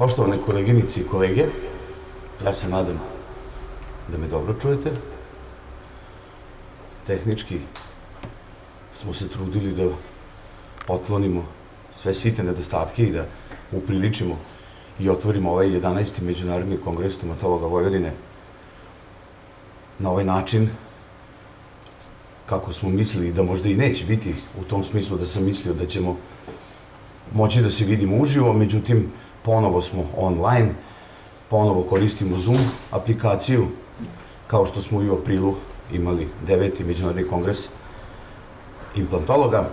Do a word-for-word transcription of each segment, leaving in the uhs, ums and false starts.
Poštovane koleginice i kolege, ja se nadam da me dobro čujete. Tehnički smo se trudili da otklonimo sve sitne nedostatke i da upriličimo i otvorimo ovaj jedanaesti Međunarodni kongres stomatologa Vojvodine na ovaj način kako smo mislili da možda i neće biti, u tom smislu da sam mislio da ćemo moći da se vidimo uživo, međutim ponovo smo online, ponovo koristimo Zoom aplikaciju, kao što smo i u aprilu imali deveti Međunarodni kongres implantologa.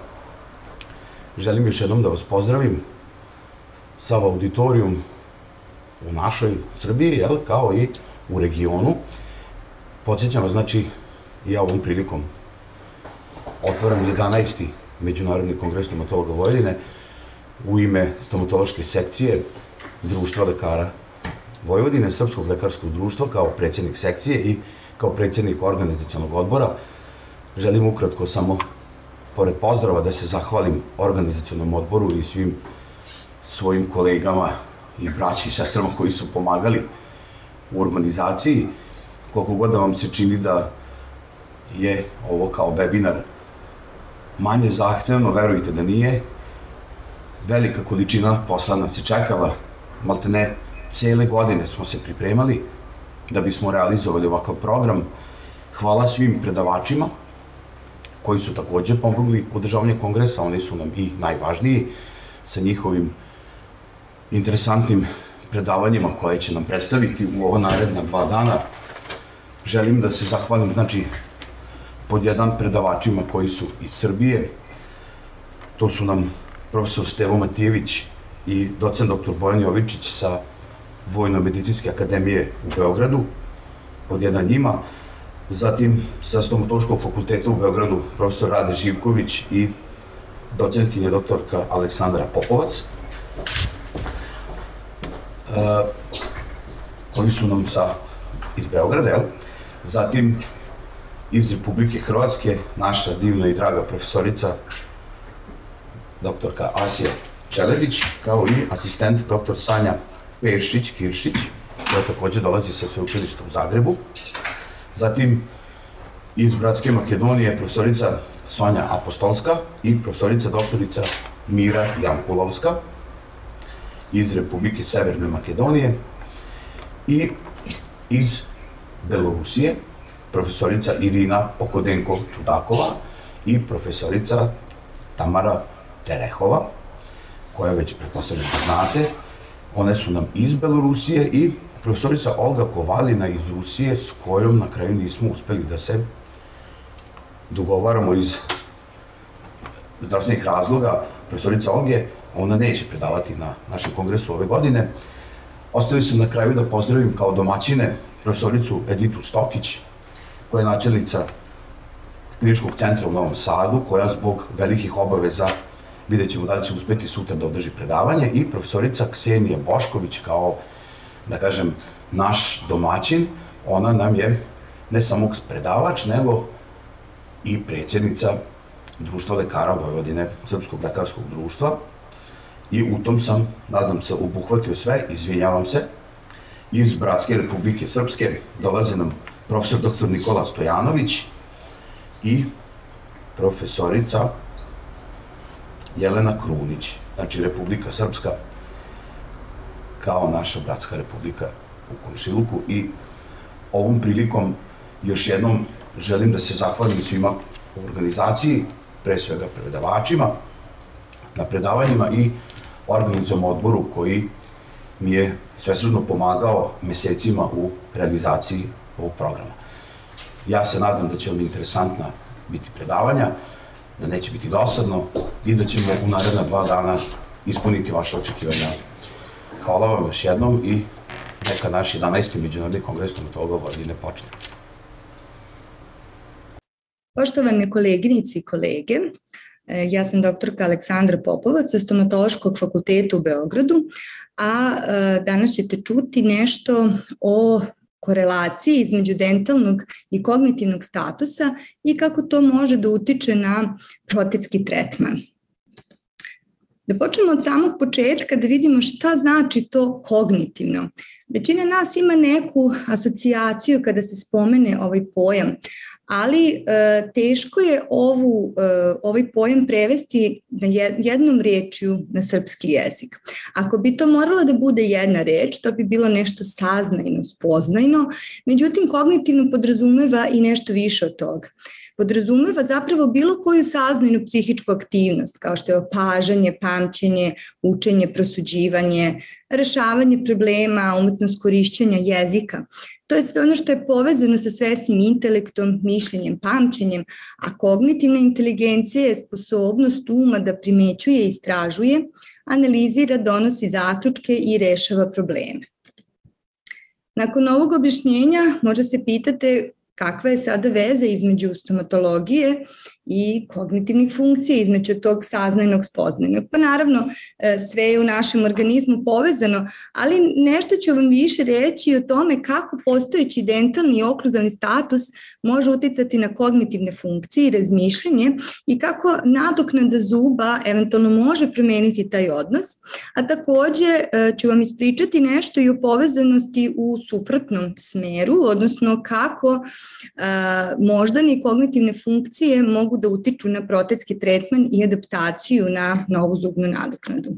Želim još jednom da vas pozdravim, sav auditorijum u našoj Srbiji, kao i u regionu. Podsjećam vas, znači, ja ovom prilikom otvaram jedanaesti Međunarodni kongres stomatologa Vojvodine u ime stomatološke sekcije Društva lekara Vojvodine, Srpskog lekarskog društva, kao predsjednik sekcije i kao predsjednik organizacionog odbora. Želim ukratko samo, pored pozdrava, da se zahvalim organizacionom odboru i svim svojim kolegama i braći i sestrama koji su pomagali u organizaciji. Koliko god da vam se čini da je ovo kao webinar manje zahtevno, verujte da nije. Velika količina posla nas se čekala, maltene cele godine smo se pripremali da bismo realizovali ovakav program. Hvala svim predavačima koji su takođe pomogli u održavanju kongresa, oni su nam i najvažniji sa njihovim interesantnim predavanjima koje će nam predstaviti u ova naredna dva dana. Želim da se zahvalim, znači, pod jedan predavačima koji su iz Srbije, to su nam profesor Stevo Matijević i docent doktor Bojan Jovičić sa Vojno-medicinske akademije u Beogradu, pod jedan njima, zatim sa Stomatološkog fakulteta u Beogradu profesor Rade Živković i docentkinja doktorka Aleksandra Popovac, koji su nam sa iz Beograda, jel? Zatim iz Republike Hrvatske naša divna i draga profesorica doktorka Asija Čelević, kao i asistent doktor Sanja Pešić-Kiršić, koja takođe dolazi sa sveučilišta u Zagrebu. Zatim iz Bratske Makedonije profesorica Sonja Apostolska i profesorica doktorica Mira Jankulovska iz Republike Severne Makedonije, i iz Belorusije profesorica Irina Pohodenko-Čudakova i profesorica Tamara Terehova, koja već pretpostavljam da znate. One su nam iz Belorusije, i profesorica Olga Kovalina iz Rusije, s kojom na kraju nismo uspeli da se dogovaramo iz zdravstvenih razloga. Profesorica Olge, ona neće predavati na našem kongresu ove godine. Ostavio sam na kraju da pozdravim kao domaćine profesoricu Editu Stokić, koja je načelnica kliničkog centra u Novom Sadu, koja zbog velikih obaveza, vidjet ćemo da li će uspeti sutra da održi predavanje, i profesorica Ksenija Bošković kao, da kažem, naš domaćin. Ona nam je ne samo predavač, nego i predsjednica Društva lekara Vojvodine, Srpskog lekarskog društva, i u tom sam, nadam se, obuhvatio sve. Izvinjavam se. Iz Bratske Republike Srpske dolaze nam profesor doktor Nikola Stojanović i profesorica Jelena Krunić, znači Republika Srpska kao naša bratska republika u komšiluku. I ovom prilikom još jednom želim da se zahvalim svima u organizaciji, pre svega predavačima na predavanjima i organizacionom odboru koji mi je svesrdno pomagao mesecima u realizaciji ovog programa. Ja se nadam da će vam interesantna biti predavanja, da neće biti dosadno i da ćemo u naredna dva dana ispuniti vaše očekivanja. Hvala vam još jednom i neka naš jedanaesti Međunarodni kongres stomatologa Vojvodine počne. Poštovane koleginice i kolege, ja sam doktorka Aleksandra Popovac sa Stomatološkog fakulteta u Beogradu, a danas ćete čuti nešto o korelaciji između dentalnog i kognitivnog statusa i kako to može da utiče na protetski tretman. Da počnemo od samog početka da vidimo šta znači to kognitivno. Većina nas ima neku asocijaciju kada se spomene ovaj pojam, ali e, teško je ovu, e, ovaj pojam prevesti na jednom rečju na srpski jezik. Ako bi to moralo da bude jedna reč, to bi bilo nešto saznajno, spoznajno, međutim kognitivno podrazumeva i nešto više od toga. Podrazumeva zapravo bilo koju saznajnu psihičku aktivnost, kao što je opažanje, pamćenje, učenje, prosuđivanje, rešavanje problema, umetnost korišćenja jezika. To je sve ono što je povezano sa svesnim intelektom, mišljenjem, pamćenjem, a kognitivna inteligencija je sposobnost uma da primećuje i istražuje, analizira, donosi zaključke i rešava probleme. Nakon ovog objašnjenja možda se pitate kakva je sada veza između stomatologije i kognitivnih funkcija, između tog saznajnog, spoznajnog. Pa naravno, sve je u našem organizmu povezano, ali nešto ću vam više reći o tome kako postojeći dentalni i okluzalni status može uticati na kognitivne funkcije i razmišljanje i kako nadoknada zuba eventualno može promeniti taj odnos, a takođe ću vam ispričati nešto i o povezanosti u suprotnom smeru, odnosno kako moždane i kognitivne funkcije mogu da utiču na protetski tretman i adaptaciju na novu zubnu nadoknadu.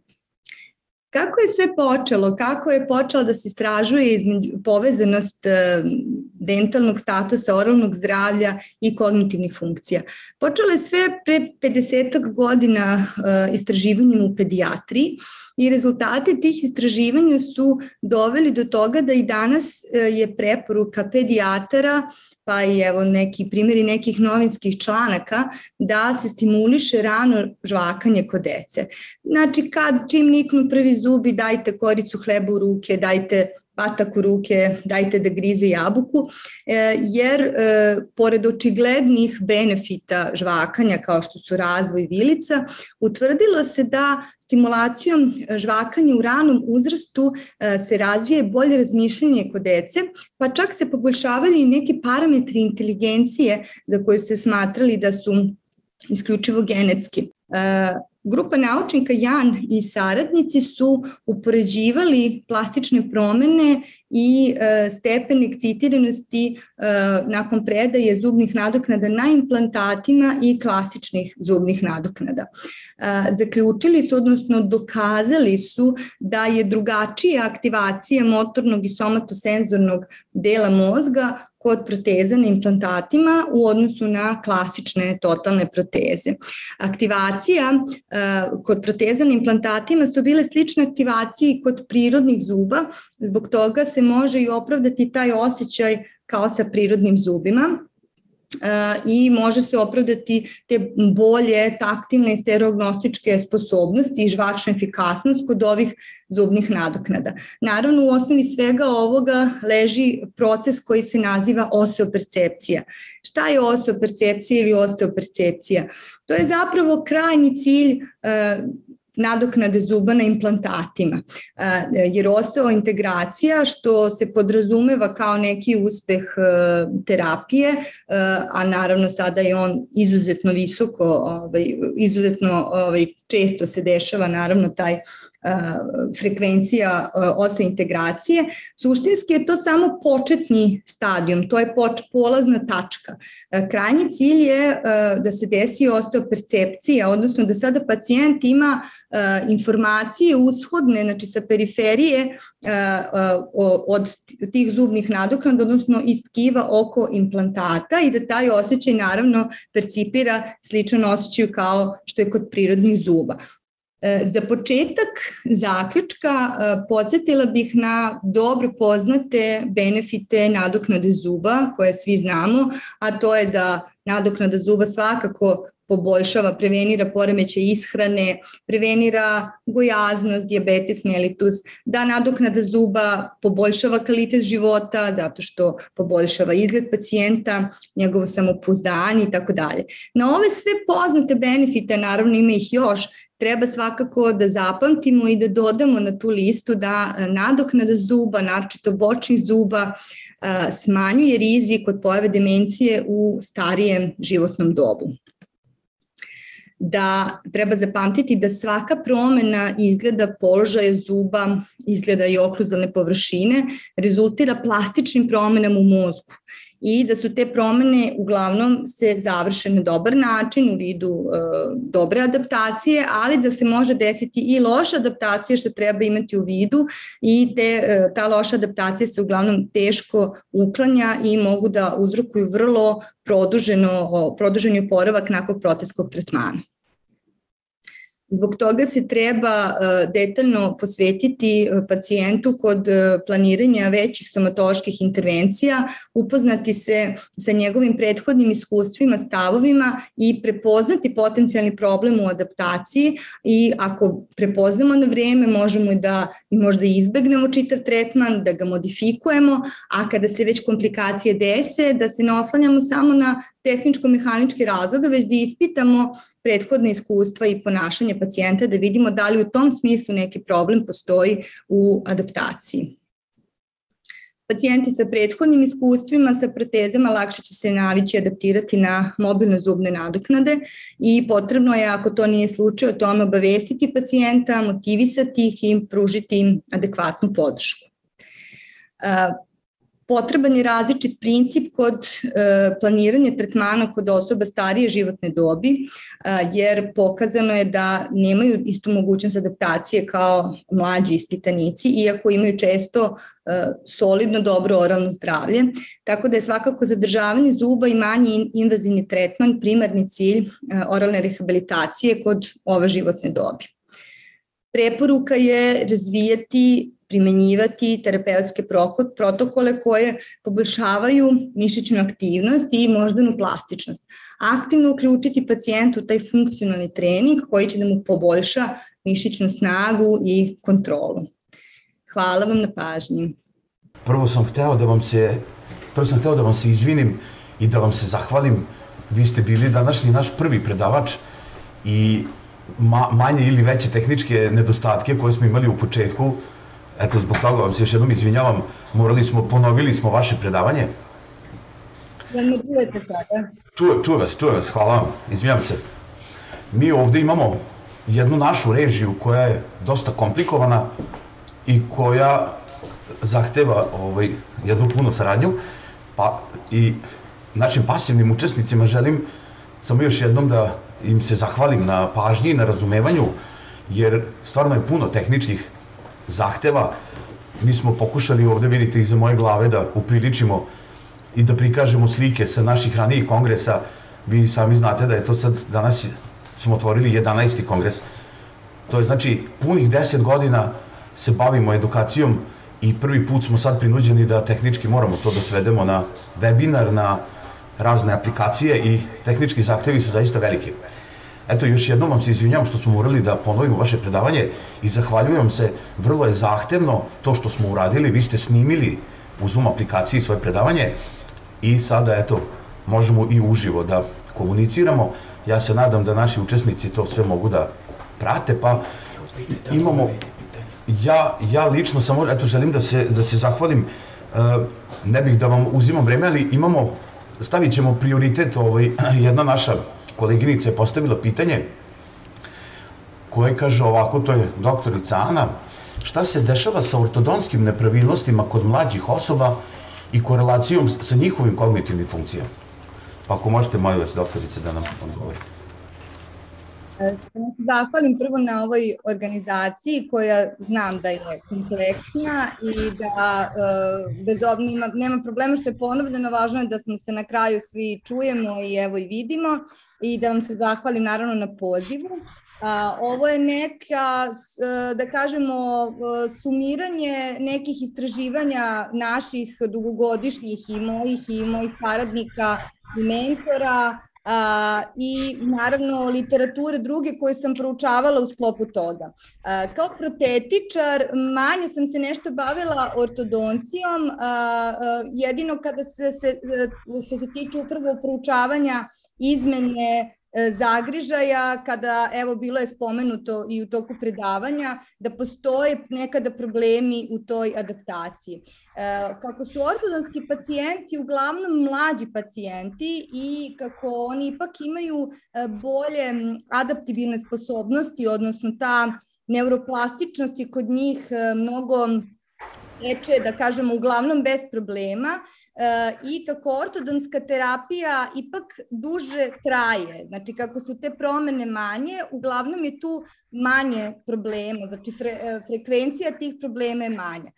Kako je sve počelo? Kako je počelo da se istražuje između povezanost dentalnog statusa, oralnog zdravlja i kognitivnih funkcija? Počelo je sve pre pedesetak godina istraživanjem u pedijatriji i rezultate tih istraživanja su doveli do toga da i danas je preporuka pedijatara, pa i evo neki primjeri nekih novinskih članaka, da se stimuliše rano žvakanje kod dece. Znači, kad čim niknu prvi zubi, dajte koricu hleba u ruke, dajte patak u ruke, dajte da grize jabuku, jer pored očiglednih benefita žvakanja kao što su razvoj vilica, utvrdilo se da stimulacijom žvakanja u ranom uzrastu se razvije bolje razmišljanje kod dece, pa čak se poboljšavaju i neki parametri inteligencije za koje se smatrali da su isključivo genetski. Grupa naučnika Jan i saradnici su upoređivali plastične promene i stepen ekscitiranosti nakon predaje zubnih nadoknada na implantatima i klasičnih zubnih nadoknada. Zaključili su, odnosno dokazali su da je drugačija aktivacija motornog i somatosenzornog dela mozga kod proteza na implantatima u odnosu na klasične totalne proteze. Aktivacija kod proteza na implantatima su bile slične aktivaciji kod prirodnih zuba, zbog toga se može i opravdati taj osjećaj kao sa prirodnim zubima i može se opravdati te bolje taktilne i stereognostičke sposobnosti i žvačna efikasnost kod ovih zubnih nadoknada. Naravno, u osnovi svega ovoga leži proces koji se naziva oseopercepcija. Šta je oseopercepcija ili osteopercepcija? To je zapravo krajnji cilj nadoknade zuba na implantatima, jer oseointegracija, što se podrazumeva kao neki uspeh terapije, a naravno sada je on izuzetno visoko, izuzetno često se dešava naravno taj frekvencija oseointegracije, suštinski je to samo početni stadijum, to je polazna tačka. Krajnji cilj je da se desi osteopercepcija, odnosno da sada pacijent ima informacije ushodne, znači sa periferije od tih zubnih nadoknada, odnosno iz tkiva oko implantata i da taj osjećaj naravno percipira sličan osjećaj kao što je kod prirodnih zuba. Za početak zaključka podsjetila bih na dobro poznate benefite nadoknade zuba koje svi znamo, a to je da nadoknada zuba svakako poboljšava, prevenira poremećaj ishrane, prevenira gojaznost, dijabetes mellitus, da nadoknada zuba poboljšava kvalitet života zato što poboljšava izgled pacijenta, njegovo samopouzdanje i tako dalje. Na ove sve poznate benefite, naravno ima ih još, treba svakako da zapamtimo i da dodamo na tu listu da nadoknada zuba, naročito bočnih zuba, smanjuje rizik od pojave demencije u starijem životnom dobu. da treba zapamtiti da svaka promena izgleda položaja zuba, izgleda i okluzalne površine, rezultira plastičnim promenama u mozgu i da su te promene uglavnom se završe na dobar način u vidu e, dobre adaptacije, ali da se može desiti i loša adaptacija što treba imati u vidu i te, e, ta loša adaptacija se uglavnom teško uklanja i mogu da uzrokuju vrlo produženo, produženi oporavak nakon protezskog tretmana. Zbog toga se treba detaljno posvetiti pacijentu kod planiranja većih stomatoloških intervencija, upoznati se sa njegovim prethodnim iskustvima, stavovima i prepoznati potencijalni problem u adaptaciji i ako prepoznamo na vreme možemo da možda izbegnemo čitav tretman, da ga modifikujemo, a kada se već komplikacije dese, da se ne oslanjamo samo na tehničko-mehaničke razloga, već da ispitamo prethodne iskustva i ponašanje pacijenta da vidimo da li u tom smislu neki problem postoji u adaptaciji. Pacijenti sa prethodnim iskustvima sa protezama lakše će se navići adaptirati na mobilne zubne nadoknade i potrebno je, ako to nije slučaj, o tome obavestiti pacijenta, motivisati ih i pružiti im adekvatnu podršku. Potreban je različit princip kod e, planiranja tretmana kod osoba starije životne dobi, e, jer pokazano je da nemaju istu mogućnost adaptacije kao mlađi ispitanici, iako imaju često e, solidno dobro oralno zdravlje, tako da je svakako zadržavanje zuba i manji invazivni tretman primarni cilj e, oralne rehabilitacije kod ove životne dobi. Preporuka je razvijati primenjivati terapeutske protokole koje poboljšavaju mišićnu aktivnost i moždanu plastičnost. Aktivno uključiti pacijentu u taj funkcionalni trening koji će da mu poboljša mišićnu snagu i kontrolu. Hvala vam na pažnji. Prvo sam hteo da vam se, prvo sam hteo da vam se izvinim i da vam se zahvalim. Vi ste bili današnji naš prvi predavač i manje ili veće tehničke nedostatke koje smo imali u početku, eto, zbog toga vam se još jednom izvinjavam, morali smo, ponovili smo vaše predavanje. Jel me čujete sada? Čuje, čuje vas, čuje vas, hvala vam, izvinjam se. Mi ovde imamo jednu našu režiju koja je dosta komplikovana i koja zahteva ovaj, jednu punu saradnju, pa i našim pasivnim učesnicima želim samo još jednom da im se zahvalim na pažnji i na razumevanju, jer stvarno je puno tehničkih zahteva. Mi smo pokušali ovde, vidite, iza moje glave da upriličimo i da prikažemo slike sa naših ranijih kongresa. Vi sami znate da je to sad, danas smo otvorili jedanaesti kongres. To je znači punih deset godina se bavimo edukacijom i prvi put smo sad prinuđeni da tehnički moramo to da svedemo na webinar, na razne aplikacije i tehnički zahtevi su zaista veliki. Eto, još jednom vam se izvinjam što smo morali da ponovimo vaše predavanje i zahvaljujem se, vrlo je zahtevno to što smo uradili, vi ste snimili u Zoom aplikaciji svoje predavanje i sada, eto, možemo i uživo da komuniciramo. Ja se nadam da naši učesnici to sve mogu da prate, pa imamo, ja, ja lično samo, eto, želim da se, da se zahvalim, ne bih da vam uzimam vreme, ali imamo, stavit ćemo prioritet, ovaj, jedna naša koleginica je postavila pitanje koje kaže ovako, to je doktorica Ana, šta se dešava sa ortodonskim nepravilnostima kod mlađih osoba i korelacijom sa njihovim kognitivnim funkcijama? Pa ako možete, molim vas, doktorice, da nam odgovorite. Zahvalim prvo na ovoj organizaciji koja znam da je kompleksna i da bez obnima nema problema što je ponovljeno, važno je da smo se na kraju svi čujemo i evo i vidimo i da vam se zahvalim naravno na pozivu. Ovo je neka, da kažemo, sumiranje nekih istraživanja naših dugogodišnjih i mojih i mojih saradnika i mentora, Uh, i naravno literature druge koje sam proučavala u sklopu toga. Uh, kao protetičar manje sam se nešto bavila ortodoncijom, uh, uh, jedino kada se, se, što se tiče upravo proučavanja izmene zagrižaja kada, evo, bilo je spomenuto i u toku predavanja, da postoje nekada problemi u toj adaptaciji. Kako su ortodonski pacijenti uglavnom mlađi pacijenti i kako oni ipak imaju bolje adaptibilne sposobnosti, odnosno ta neuroplastičnost je kod njih mnogo teče, da kažemo, uglavnom bez problema i kako ortodonska terapija ipak duže traje, znači kako su te promene manje, uglavnom je tu manje problema, znači frekvencija tih problema je manja.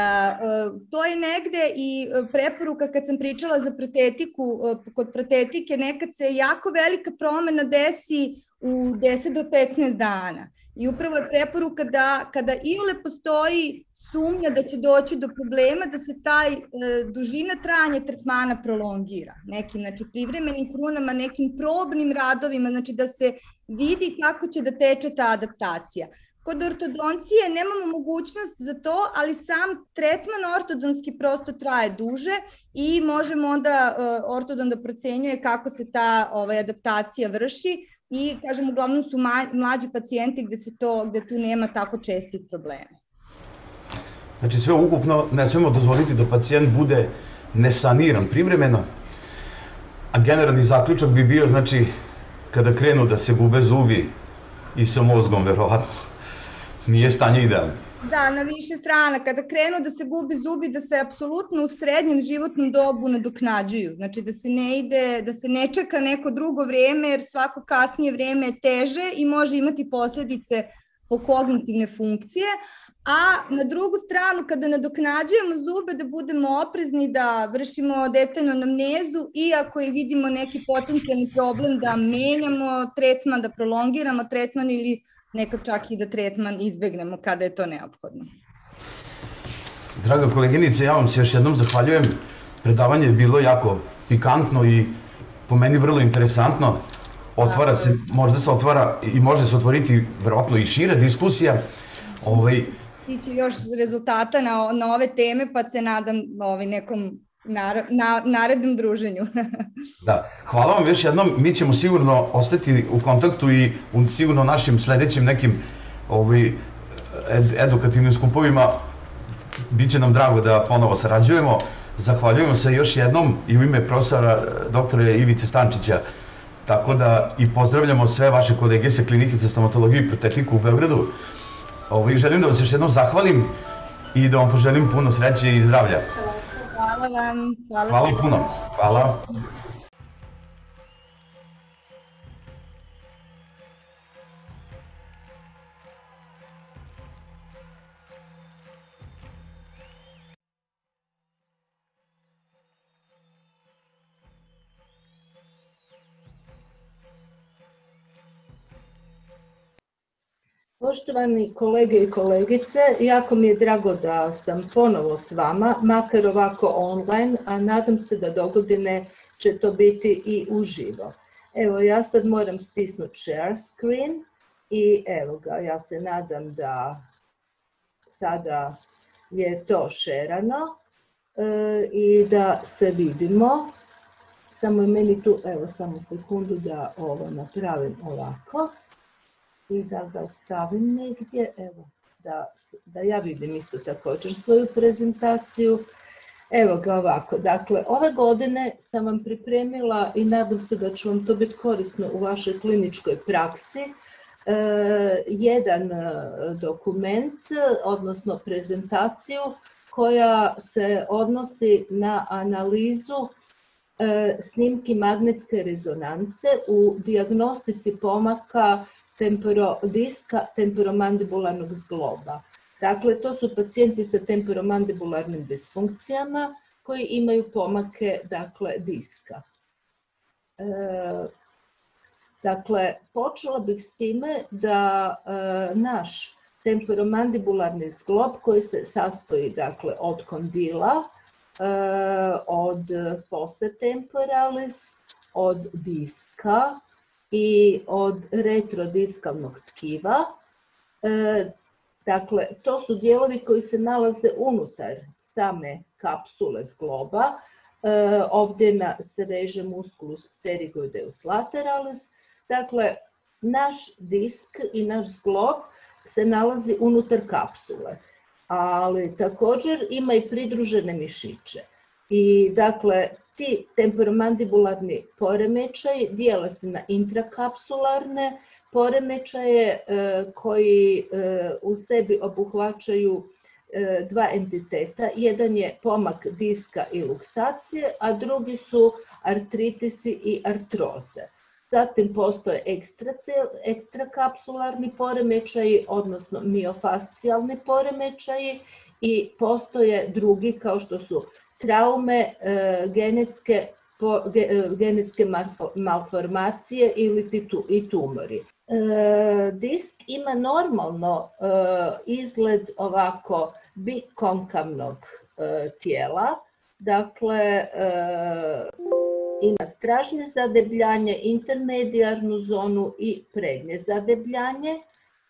To je negde i preporuka kad sam pričala za protetiku, kod protetike nekad se jako velika promena desi u deset do petnaest dana. I upravo je preporuka da kada iole postoji sumnja da će doći do problema, da se taj e, dužina trajanja tretmana prolongira. Nekim, znači, privremenim krunama, nekim probnim radovima, znači da se vidi kako će da teče ta adaptacija. Kod ortodoncije nemamo mogućnost za to, ali sam tretman ortodonski prosto traje duže i možemo onda uh, ortodon da procenjuje kako se ta ovaj, adaptacija vrši i, kažem, uglavnom su mlađi pacijenti gde, se to, gde tu nema tako čestih problema. Znači sve ukupno ne smemo dozvoliti da pacijent bude nesaniran privremeno, a generalni zaključak bi bio, znači, kada krenu da se gube zubi i sa mozgom, verovatno, nije stanje idealno. Da, na više strana. Kada krenu da se gubi zubi, da se apsolutno u srednjem životnom dobu nadoknađuju. Znači da se ne ide, da se ne čeka neko drugo vreme, jer svako kasnije vreme je teže i može imati posledice po kognitivne funkcije. A na drugu stranu, kada nadoknađujemo zube, da budemo oprezni, da vršimo detaljnu anamnezu i ako i vidimo neki potencijalni problem, da menjamo tretman, da prolongiramo tretman ili nekad čak i da tretman izbegnemo kada je to neophodno. Draga koleginice, ja vam se još jednom zahvaljujem. Predavanje je bilo jako pikantno i po meni vrlo interesantno. Otvara se, možda se otvara i može se otvoriti verovatno i šira diskusija. Ovaj... Biće još rezultata na, na ove teme, pa se nadam ovaj, nekom na, na, narednom druženju. Da, hvala vam još jednom. Mi ćemo sigurno ostati u kontaktu i u sigurno našim sledećim nekim ovaj, ed, edukativnim skupovima. Biće nam drago da ponovo sarađujemo. Zahvaljujemo se još jednom i u ime profesora doktora Ivice Stančića. Tako da i pozdravljamo sve vaše kolege sa Klinike za stomatologiju i protetiku u Beogradu. Ovaj, želim da vam se još jednom zahvalim i da vam poželim puno sreće i zdravlja. Hvala vam. Hvala, hvala puno. Hvala. Poštovani kolege i kolegice, jako mi je drago da sam ponovo s vama, makar ovako online, a nadam se da dogodine će to biti i uživo. Evo, ja sad moram stisnuti share screen i evo ga, ja se nadam da sada je to šerano e, i da se vidimo. Samo je meni tu, evo samo sekundu da ovo napravim ovako. I da ga stavim negdje, evo, da, da ja vidim isto također svoju prezentaciju. Evo ga ovako, dakle, ove godine sam vam pripremila i nadam se da će vam to biti korisno u vašoj kliničkoj praksi, e, jedan dokument, odnosno prezentaciju koja se odnosi na analizu e, snimki magnetske rezonance u dijagnostici pomaka temporodiska temporomandibularnog zgloba. Dakle, to su pacijenti sa temporomandibularnim disfunkcijama koji imaju pomake, dakle, diska. E, dakle, počela bih s time da e, naš temporomandibularni zglob koji se sastoji, dakle, od kondila, e, od fossa temporalis, od diska, i od retrodiskalnog tkiva. E, dakle, to su dijelovi koji se nalaze unutar same kapsule zgloba. E, ovdje na, se veže musculus pterygoideus lateralis, Dakle, naš disk i naš zglob se nalazi unutar kapsule, ali također ima i pridružene mišiće. I dakle, ti temporomandibularni poremećaji dijele se na intrakapsularne poremećaje koji u sebi obuhvaćaju dva entiteta. Jedan je pomak diska i luksacije, a drugi su artritisi i artroze. Zatim postoje ekstrakapsularni poremećaji, odnosno miofascijalni poremećaji, i postoje drugi kao što su traume, genetske, genetske malformacije ili i tumori. Disk ima normalno izgled ovako bikonkavnog tijela, dakle ima stražnje zadebljanje, intermedijarnu zonu i prednje zadebljanje,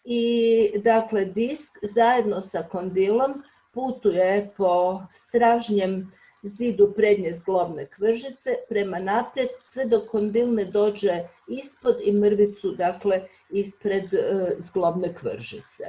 i dakle disk zajedno sa kondilom putuje po stražnjem zidu prednje zglobne kvržice prema naprijed sve dok kondil ne dođe ispod i mrvicu, dakle ispred zglobne kvržice.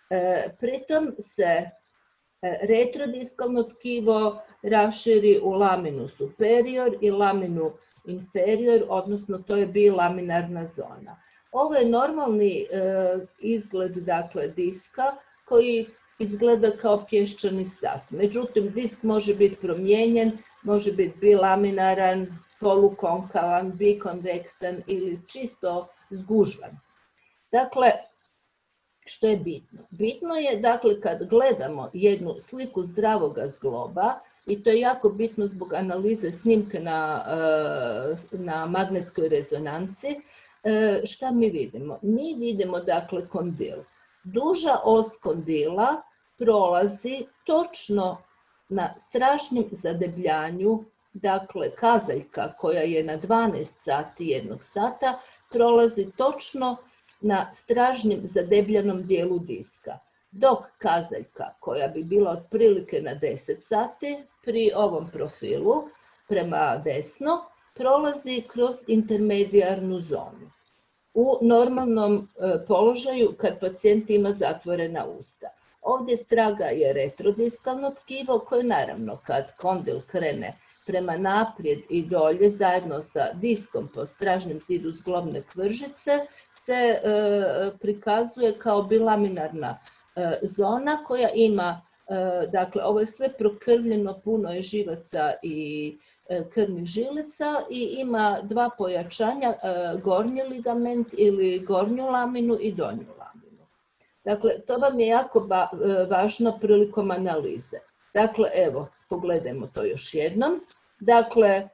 Pritom se retrodiskalno tkivo raširi u laminu superior i laminu inferior, odnosno to je bilaminarna zona. Ovo je normalni izgled, dakle, diska koji izgleda kao pješčani sat. Međutim, disk može biti promijenjen, može biti bilaminaran, polukonkavan, bikonveksan ili čisto zgužvan. Dakle, što je bitno? Bitno je, dakle, kad gledamo jednu sliku zdravoga zgloba, i to je jako bitno zbog analize snimke na, na magnetskoj rezonanci, šta mi vidimo? Mi vidimo, dakle, kondil. Duža os kondila prolazi točno na stražnjem zadebljanju, dakle kazaljka koja je na dvanaest sati jednog sata, prolazi točno na stražnjem zadebljanom dijelu diska. Dok kazaljka koja bi bila otprilike na deset sati pri ovom profilu prema desno, prolazi kroz intermedijarnu zonu u normalnom položaju kad pacijent ima zatvorena usta. Ovdje straga je retrodiskalno tkivo koje naravno kad kondil krene prema naprijed i dolje zajedno sa diskom po stražnjem zidu zglobne kvržice se prikazuje kao bilaminarna zona koja ima, dakle ovo je sve prokrvljeno, puno je živaca i krvnih žilica i ima dva pojačanja, gornji ligament ili gornju laminu i donju laminu. Dakle, to vam je jako važno prilikom analize. Dakle, evo, pogledajmo to još jednom. Dakle,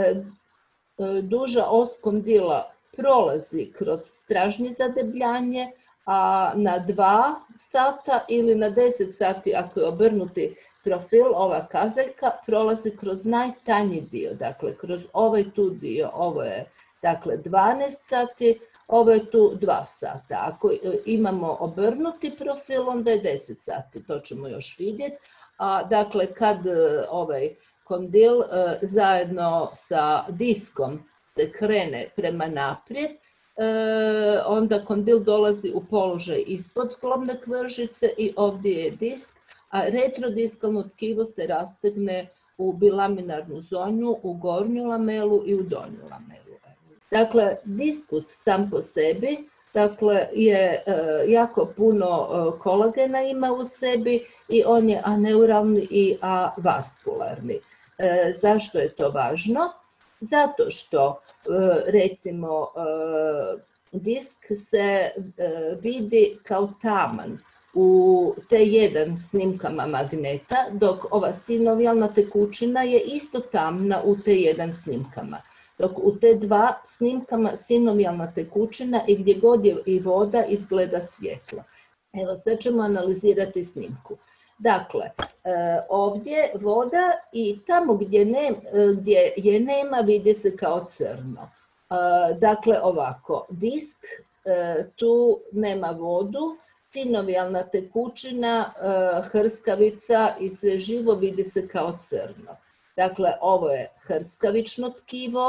duža os kondila prolazi kroz stražnje zadebljanje, a na dva sata ili na deset sati, ako je obrnuti profil, ova kazaljka prolazi kroz najtanji dio, dakle kroz ovaj tu dio, ovo je dakle dvanaest sati, ovo je tu dva sata. Ako imamo obrnuti profil, onda je deset sati, to ćemo još vidjeti. A dakle, kad ovaj kondil zajedno sa diskom se krene prema naprijed, onda kondil dolazi u položaj ispod zglobne kvržice i ovdje je disk, a retrodiskalno tkivo se rastegne u bilaminarnu zonu, u gornju lamelu i u donju lamelu. Dakle, diskus sam po sebi, dakle, je jako puno kolagena ima u sebi i on je aneuralni i avaskularni. Zašto je to važno? Zato što, recimo, disk se vidi kao taman u T jedan snimkama magneta, dok ova sinovijalna tekućina je isto tamna u T jedan snimkama. Dok u T dva snimkama sinovijalna tekućina i gdje god je i voda izgleda svjetlo. Evo, sad ćemo analizirati snimku. Dakle, ovdje voda i tamo gdje, ne, gdje je nema vidi se kao crno. Dakle, ovako, disk, tu nema vodu, sinovijalna tekućina, hrskavica i sve živo vidi se kao crno. Dakle, ovo je hrskavično tkivo,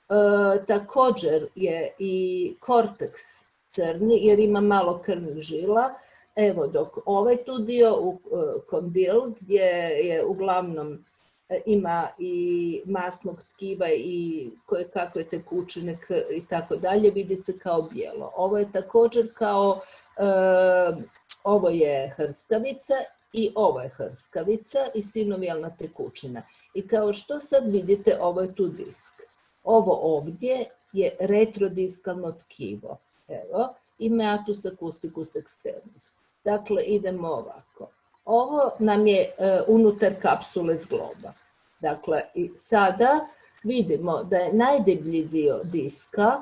također je i korteks crni jer ima malo krvnih žila. Evo, dok ovaj tu dio u kondil gdje je uglavnom ima i masnog tkiva i koje kakve tekućine i tako dalje, vidi se kao bijelo. Ovo je također kao, e, ovo je hrskavica i ovo je hrskavica i sinovijalna tekućina. I kao što sad vidite, ovo je tu disk. Ovo ovdje je retrodiskalno tkivo. Evo, i meatus acusticus externus. Dakle, idemo ovako. Ovo nam je e, unutar kapsule zgloba. Dakle, i sada vidimo da je najdeblji dio diska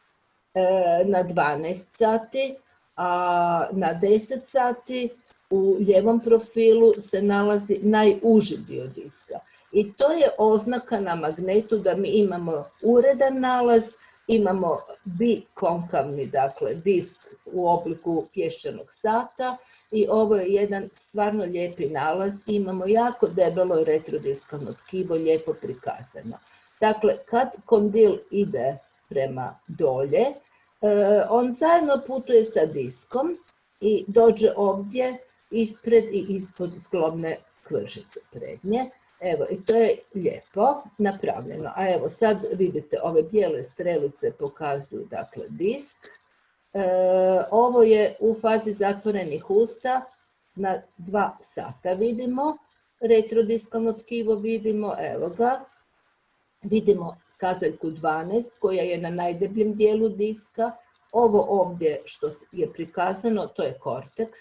e, na dvanaest sati, a na deset sati u lijevom profilu se nalazi najuži dio diska. I to je oznaka na magnetu da mi imamo uredan nalaz, imamo bikonkavni, dakle, disk u obliku pješčanog sata i ovo je jedan stvarno lijepi nalaz. Imamo jako debelo retrodiskalno tkivo, lijepo prikazano. Dakle, kad kondil ide prema dolje, on zajedno putuje sa diskom i dođe ovdje ispred i ispod zglobne skvržice prednje. Evo, i to je lijepo napravljeno. A evo, sad vidite, ove bijele strelice pokazuju, dakle, disk. E, ovo je u fazi zatvorenih usta, na dva sata vidimo, retrodiskalno tkivo vidimo, evo ga, vidimo kazaljku dvanaest koja je na najdebljem dijelu diska, ovo ovdje što je prikazano, to je korteks.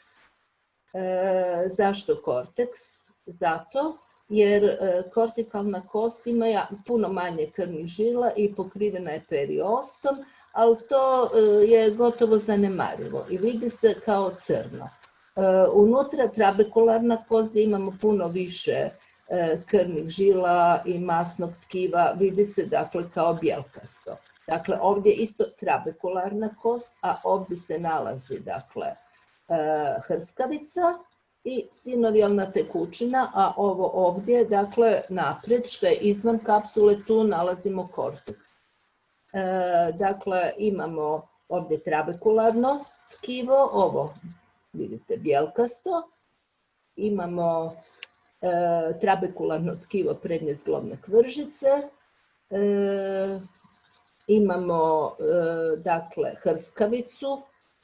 E, zašto korteks? Zato jer e, kortikalna kost ima puno manje krvnih žila i pokrivena je periostom, ali to je gotovo zanemarivo i vidi se kao crno. Unutra trabekularna kost gdje imamo puno više krvnih žila i masnog tkiva, vidi se dakle kao bjelkasto. Dakle, ovdje je isto trabekularna kost, a ovdje se nalazi dakle hrskavica i sinovijalna tekućina, a ovo ovdje, dakle naprijed što je izvan kapsule, tu nalazimo korteks. E, dakle, imamo ovdje trabekularno tkivo, ovo vidite bjelkasto, imamo e, trabekularno tkivo prednje zglobne kvržice, e, imamo e, dakle hrskavicu,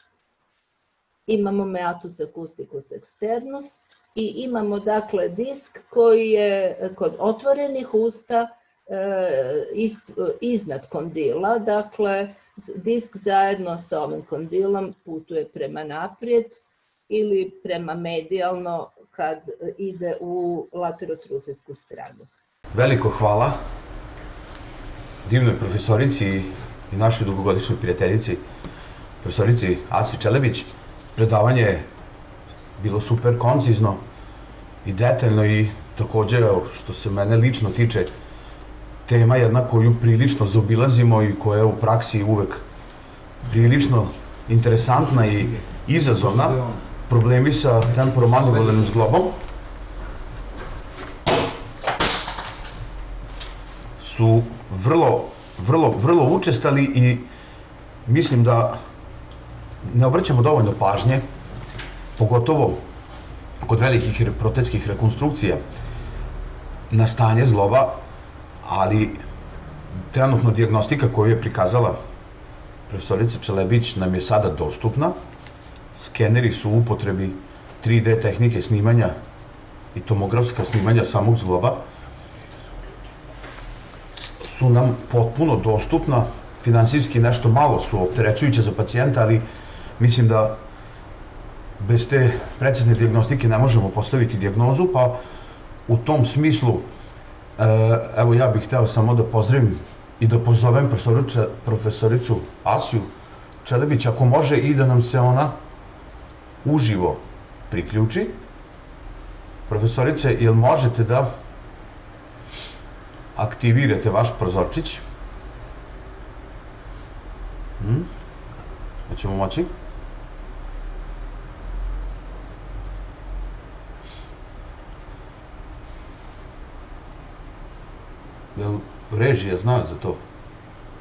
imamo meatus acusticus externus i imamo dakle disk koji je kod otvorenih usta iznad kondila, dakle disk zajedno sa ovim kondilom putuje prema naprijed ili prema medijalno kad ide u laterotruzijsku stranu. Veliko hvala divnoj profesorici i našoj dugogodišnjoj prijateljici, profesorici Aci Čelebić. Predavanje je bilo super koncizno i detaljno i također, što se mene lično tiče, tema jedna koju prilično zaobilazimo i koja je u praksi uvek prilično interesantna i izazovna, problemi sa temporomandibularnim zglobom su vrlo, vrlo, vrlo učestali i mislim da ne obraćamo dovoljno pažnje, pogotovo kod velikih protetskih rekonstrukcija, na stanje zgloba, ali trenutno dijagnostika koju je prikazala profesorica Čelebić nam je sada dostupna. Skeneri su u upotrebi, tri D tehnike snimanja i tomografska snimanja samog zgloba su nam potpuno dostupna. Finansijski nešto malo su opterećujuće za pacijenta, ali mislim da bez te precizne dijagnostike ne možemo postaviti dijagnozu, pa u tom smislu evo ja bih hteo samo da pozdravim i da pozovem profesoricu Asiju Čelebić, ako može i da nam se ona uživo priključi. Profesorice, jel možete da aktivirate vaš prozorčić? Hm? Hoćemo moći? Jel režija zna za to?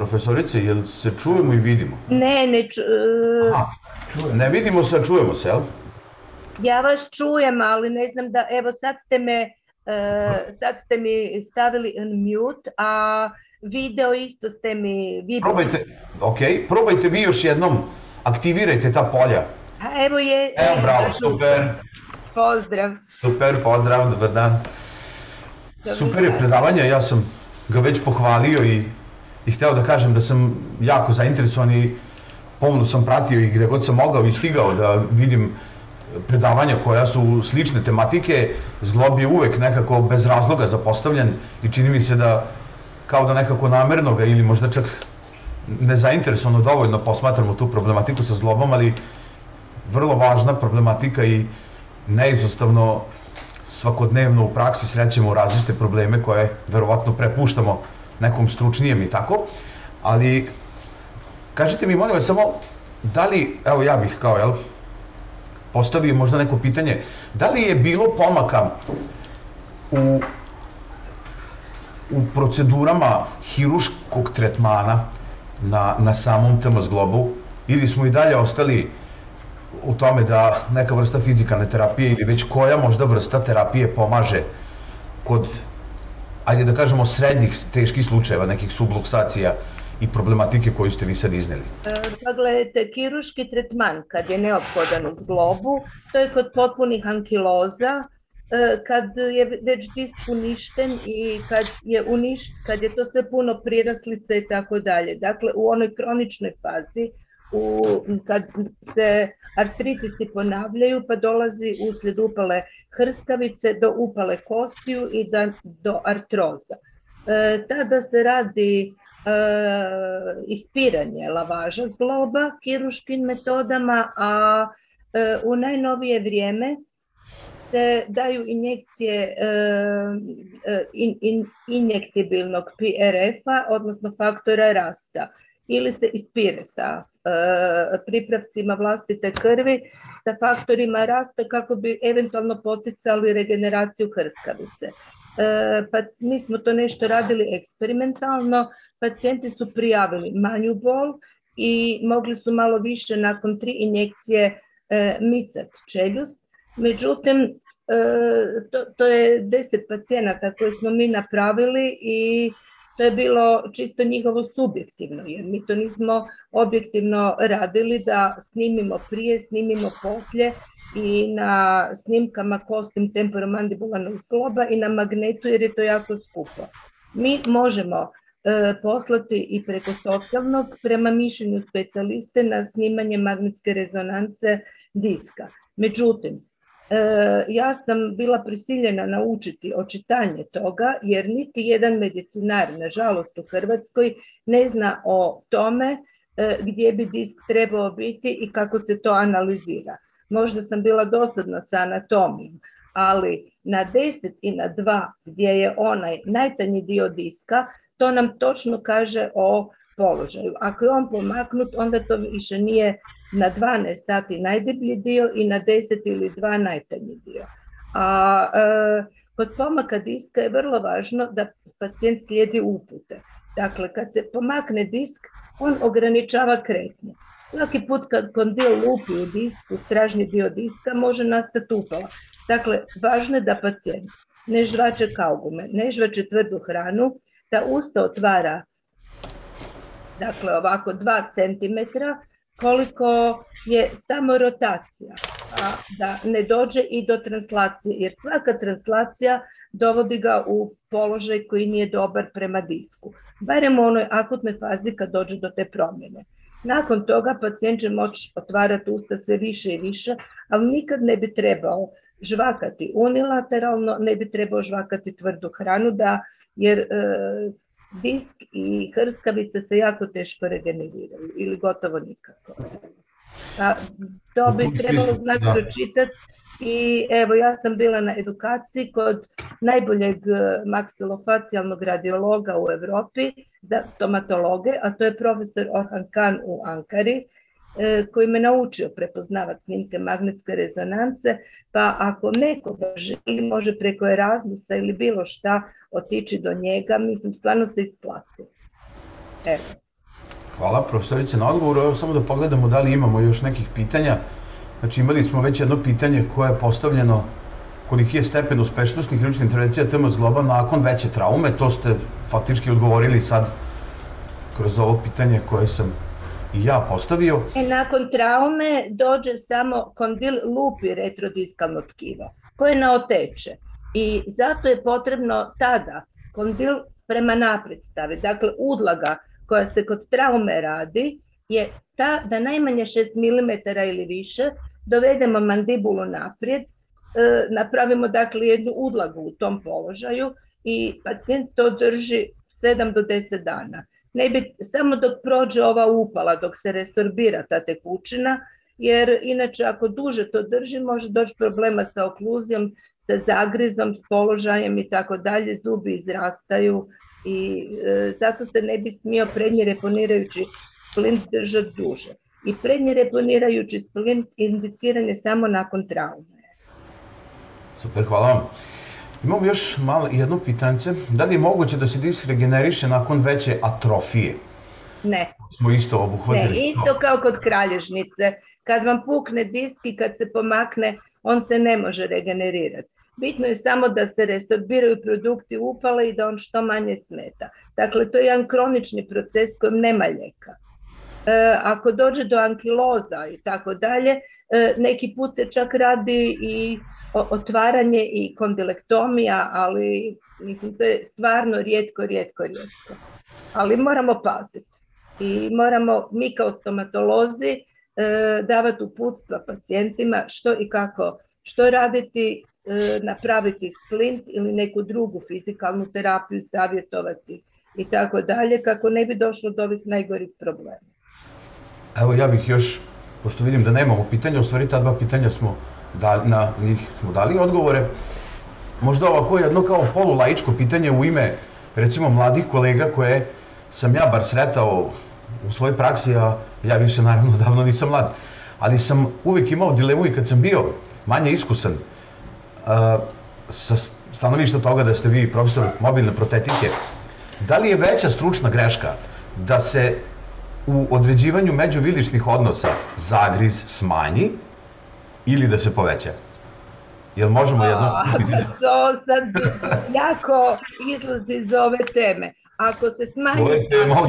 profesorice, jel se čujemo i vidimo? Ne, ne, ču, ne vidimo se, a čujemo se, jel? Ja vas čujem, ali ne znam da, evo sad ste me, uh, sad ste mi stavili on mute, a video isto ste mi vidjeli. Probajte, ok, probajte vi još jednom, aktivirajte ta polja. A evo je... Evo, bravo, super. Pozdrav. Super, pozdrav, dobar dan. Super je predavanje, ja sam ga već pohvalio i, i hteo da kažem da sam jako zainteresovan i pomno sam pratio i gde god sam mogao i stigao da vidim predavanja koja su slične tematike. Zglob je uvek nekako bez razloga zapostavljen i čini mi se da kao da nekako namerno ga ili možda čak nezainteresovano dovoljno posmatramo tu problematiku sa zglobom, ali vrlo važna problematika i neizostavno svakodnevno u praksi srećemo različite probleme koje verovatno prepuštamo nekom stručnijem i tako, ali kažite mi, molim vas, samo da li, evo ja bih kao, jel, postavio možda neko pitanje, da li je bilo pomaka u, u procedurama hiruškog tretmana na, na samom T M zglobu, ili smo i dalje ostali u tome da neka vrsta fizikalne terapije ili već koja možda vrsta terapije pomaže kod, ajde da kažemo, srednjih teških slučajeva, nekih subluksacija i problematike koju ste vi sad izneli? Pa gledajte, hiruški tretman kad je neophodan u zglobu, to je kod potpunih ankiloza, kad je već disk uništen i kad je, uništ, kad je to sve puno priraslica i tako dalje. Dakle, u onoj kroničnoj fazi, u, kad se artritisi ponavljaju pa dolazi uslijed upale hrskavice do upale kostiju i da, do artroza. E, tada se radi e, ispiranje lavaža zgloba hiruškim metodama, a e, u najnovije vrijeme se daju injekcije e, in, in, injektibilnog P R F-a, odnosno faktora rasta, ili se ispire sa e, pripravcima vlastite krvi, sa faktorima rasta kako bi eventualno poticali regeneraciju hrskavice. E, pa mi smo to nešto radili eksperimentalno, pacijenti su prijavili manju bol i mogli su malo više nakon tri injekcije e, micat čeljust. Međutim, e, to, to je deset pacijenata koje smo mi napravili i to je bilo čisto njihovo subjektivno, jer mi to nismo objektivno radili da snimimo prije, snimimo poslije i na snimkama kostim temporomandibularnog zgloba i na magnetu, jer je to jako skupo. Mi možemo e, poslati i preko socijalnog, prema mišljenju specijaliste, na snimanje magnetske rezonance diska. Međutim, ja sam bila prisiljena naučiti očitanje toga, jer niti jedan medicinar, nažalost u Hrvatskoj, ne zna o tome gdje bi disk trebao biti i kako se to analizira. Možda sam bila dosadna sa anatomijom, ali na deset i na dva gdje je onaj najtanji dio diska, to nam točno kaže o položaju. Ako je on pomaknut, onda to više nije na dvanaest sati najdeblji dio i na deset ili dva najtanji dio. A e, kod pomaka diska je vrlo važno da pacijent slijedi upute. Dakle, kad se pomakne disk, on ograničava kretnje. Svaki put kad kondil lupi u disku, stražnji dio diska, može nastati upala. Dakle, važno je da pacijent ne žvače kaugume, ne žvače tvrdu hranu, da usta otvara, dakle, ovako dva centimetra, koliko je samo rotacija, a da ne dođe i do translacije, jer svaka translacija dovodi ga u položaj koji nije dobar prema disku, barem u onoj akutnoj fazi kad dođe do te promjene. Nakon toga pacijent će moći otvarati usta sve više i više, ali nikad ne bi trebao žvakati unilateralno, ne bi trebao žvakati tvrdu hranu, da, jer e, disk i hrskavice se jako teško regeneriraju ili gotovo nikako. A, to bi trebalo znati pročitati i evo, ja sam bila na edukaciji kod najboljeg maksilofacijalnog radiologa u Europi za stomatologe, a to je profesor Orhan Khan u Ankari, koji me naučio prepoznavati snimke magnetske rezonance, pa ako neko želi, može preko Erasmusa ili bilo šta otići do njega, mislim, stvarno se isplati. Evo. Hvala profesorice na odgovoru. Evo samo da pogledamo da li imamo još nekih pitanja. Znači imali smo već jedno pitanje koje je postavljeno koliki je stepen uspešnosti hirurške intervencije T M S Global nakon veće traume. To ste faktički odgovorili sad kroz ovo pitanje koje sam i ja postavio. E, nakon traume dođe samo kondil lupi retrodiskalno tkivo koje ne oteče i zato je potrebno tada kondil prema naprijed staviti. Dakle, udlaga koja se kod traume radi je ta da najmanje šest milimetara ili više dovedemo mandibulu naprijed, e, napravimo dakle jednu udlagu u tom položaju i pacijent to drži sedam do deset dana. Ne bi samo dok prođe ova upala, dok se resorbira ta tekućina, jer inače ako duže to drži može doći problema sa okluzijom, sa zagrizom, s položajem i tako dalje, zubi izrastaju i e, zato se ne bi smio prednji reponirajući splint držati duže. I prednji reponirajući splint indiciran je samo nakon traume. Super, hvala vam. Imamo još malo jedno pitanje. Da li je moguće da se disk regeneriše nakon veće atrofije? Ne. Smo isto obuhvatili. Ne, isto kao kod kralježnice. Kad vam pukne disk i kad se pomakne, on se ne može regenerirati. Bitno je samo da se resorbiraju produkti upale i da on što manje smeta. Dakle, to je jedan kronični proces kojem nema lijeka. E, ako dođe do ankiloza i tako dalje, e, neki put se čak radi i otvaranje i kondilektomija, ali mislim to je stvarno rijetko, rijetko, rijetko. Ali moramo paziti i moramo mi kao stomatolozi e, davati uputstva pacijentima što i kako, što raditi, e, napraviti splint ili neku drugu fizikalnu terapiju, savjetovati i tako dalje, kako ne bi došlo do ovih najgorih problema. Evo ja bih još, pošto vidim da nemamo pitanja, u stvari ta dva pitanja smo Da, na njih smo dali odgovore. Možda ovako jedno kao polulaičko pitanje u ime recimo mladih kolega koje sam ja bar sretao u svojoj praksi, a ja više naravno davno nisam mlad, ali sam uvijek imao dilemu i kad sam bio manje iskusan uh, sa stanovišta toga da ste vi profesor mobilne protetike, da li je veća stručna greška da se u određivanju međuviličnih odnosa zagriz smanji ili da se poveća? Jel možemo jedno... To sad jako izlazi iz ove teme. Ako se smanji...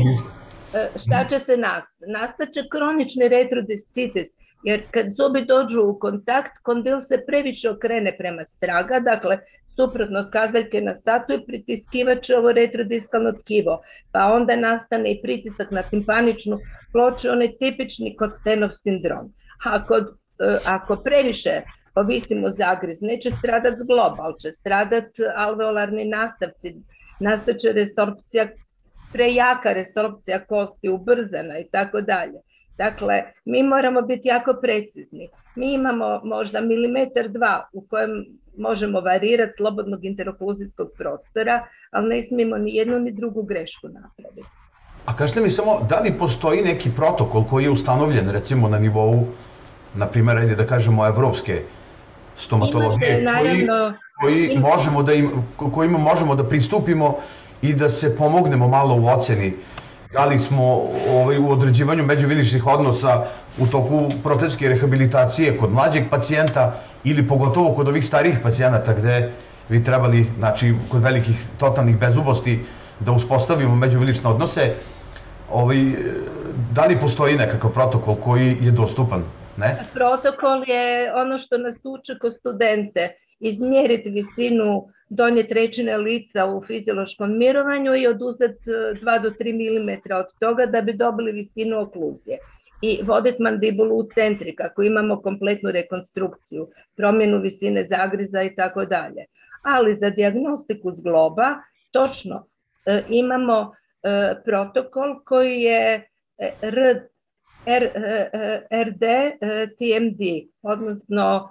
Šta će se nastati? Nastaće kronični retrodiscitis, jer kad zubi dođu u kontakt, kondil se previše okrene prema straga, dakle, suprotno od kazaljke na satu i pritiskivat će ovo retrodiskalno tkivo, pa onda nastane i pritisak na timpaničnu ploču, onaj tipični kod Stenov sindrom. Ako Ako previše povisimo zagriz, neće stradat zglob, ali će stradat alveolarni nastavci, nastaće resorpcija, prejaka resorpcija kosti, ubrzana i tako dalje. Dakle, mi moramo biti jako precizni. Mi imamo možda milimetar dva u kojem možemo varirati slobodnog interokluzijskog prostora, ali ne smijemo ni jednu ni drugu grešku napraviti. A kažete mi samo, da li postoji neki protokol koji je ustanovljen recimo na nivou, na primjer, ajde da kažemo, evropske stomatologije, koji možemo da im, kojima možemo da pristupimo i da se pomognemo malo u oceni da li smo ovaj, u određivanju međuviličnih odnosa u toku protetske rehabilitacije kod mlađeg pacijenta ili pogotovo kod ovih starijih pacijenata gde bi trebali, znači kod velikih totalnih bezubosti, da uspostavimo međuvilične odnose. Ovaj, da li postoji nekakav protokol koji je dostupan? Ne? Protokol je ono što nas uče ko studente, izmjeriti visinu donje trećine lica u fiziološkom mirovanju i oduzeti dva do tri milimetra od toga da bi dobili visinu okluzije. I voditi mandibulu u centri kako imamo kompletnu rekonstrukciju, promjenu visine zagriza i tako dalje. Ali za dijagnostiku zgloba točno e, imamo e, protokol koji je R R, R D T M D, odnosno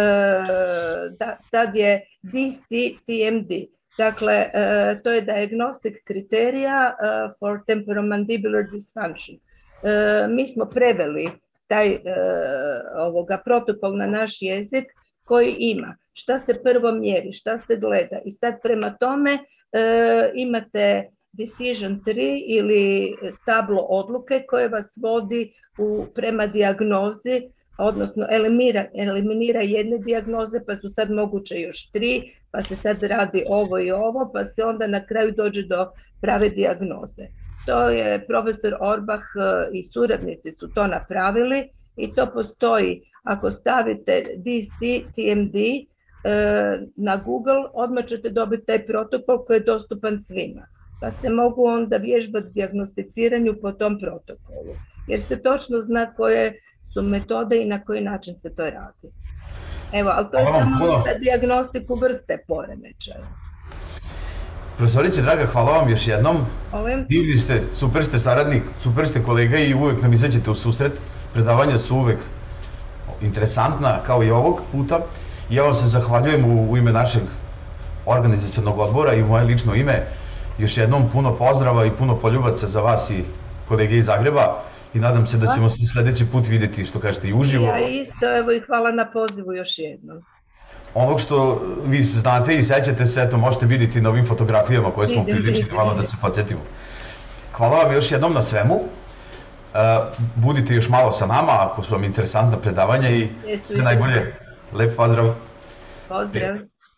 da, sad je D C T M D. Dakle, to je diagnostic kriterija for temporomandibular dysfunction. Mi smo preveli taj ovoga protokol na naš jezik koji ima šta se prvo mjeri, šta se gleda i sad prema tome imate decision tree ili stablo odluke koje vas vodi u, prema dijagnozi, odnosno eliminira, eliminira jedne dijagnoze, pa su sad moguće još tri, pa se sad radi ovo i ovo, pa se onda na kraju dođe do prave dijagnoze. To je profesor Orbach i suradnici su to napravili i to postoji. Ako stavite D C T M D na Google, odmah ćete dobiti taj protokol koji je dostupan svima. Pa se mogu onda vježbati dijagnosticiranju po tom protokolu. Jer se točno zna koje su metode i na koji način se to radi. Evo, ali to je hvala samo puno. za dijagnostiku vrste poremećaja. Profesorice draga, hvala vam još jednom. Ovim? Divni ste, super ste saradnik, super ste kolega i uvek nam izađete u susret. Predavanja su uvek interesantna, kao i ovog puta. I ja vam se zahvaljujem u, u ime našeg organizacionog odbora i u moje lično ime. Još jednom puno pozdrava i puno poljubaca za vas i kolege iz Zagreba. I nadam se da ćemo se sledeći put vidjeti, što kažete, i uživo. Ja isto, evo i hvala na pozivu još jednom. Onog što vi znate i sećate se, eto, možete vidjeti na ovim fotografijama koje smo priličili, malo da se podsjetimo. Hvala vam još jednom na svemu. Budite još malo sa nama ako su vam interesantna predavanja i sve najbolje. Lep pozdrav. Pozdrav.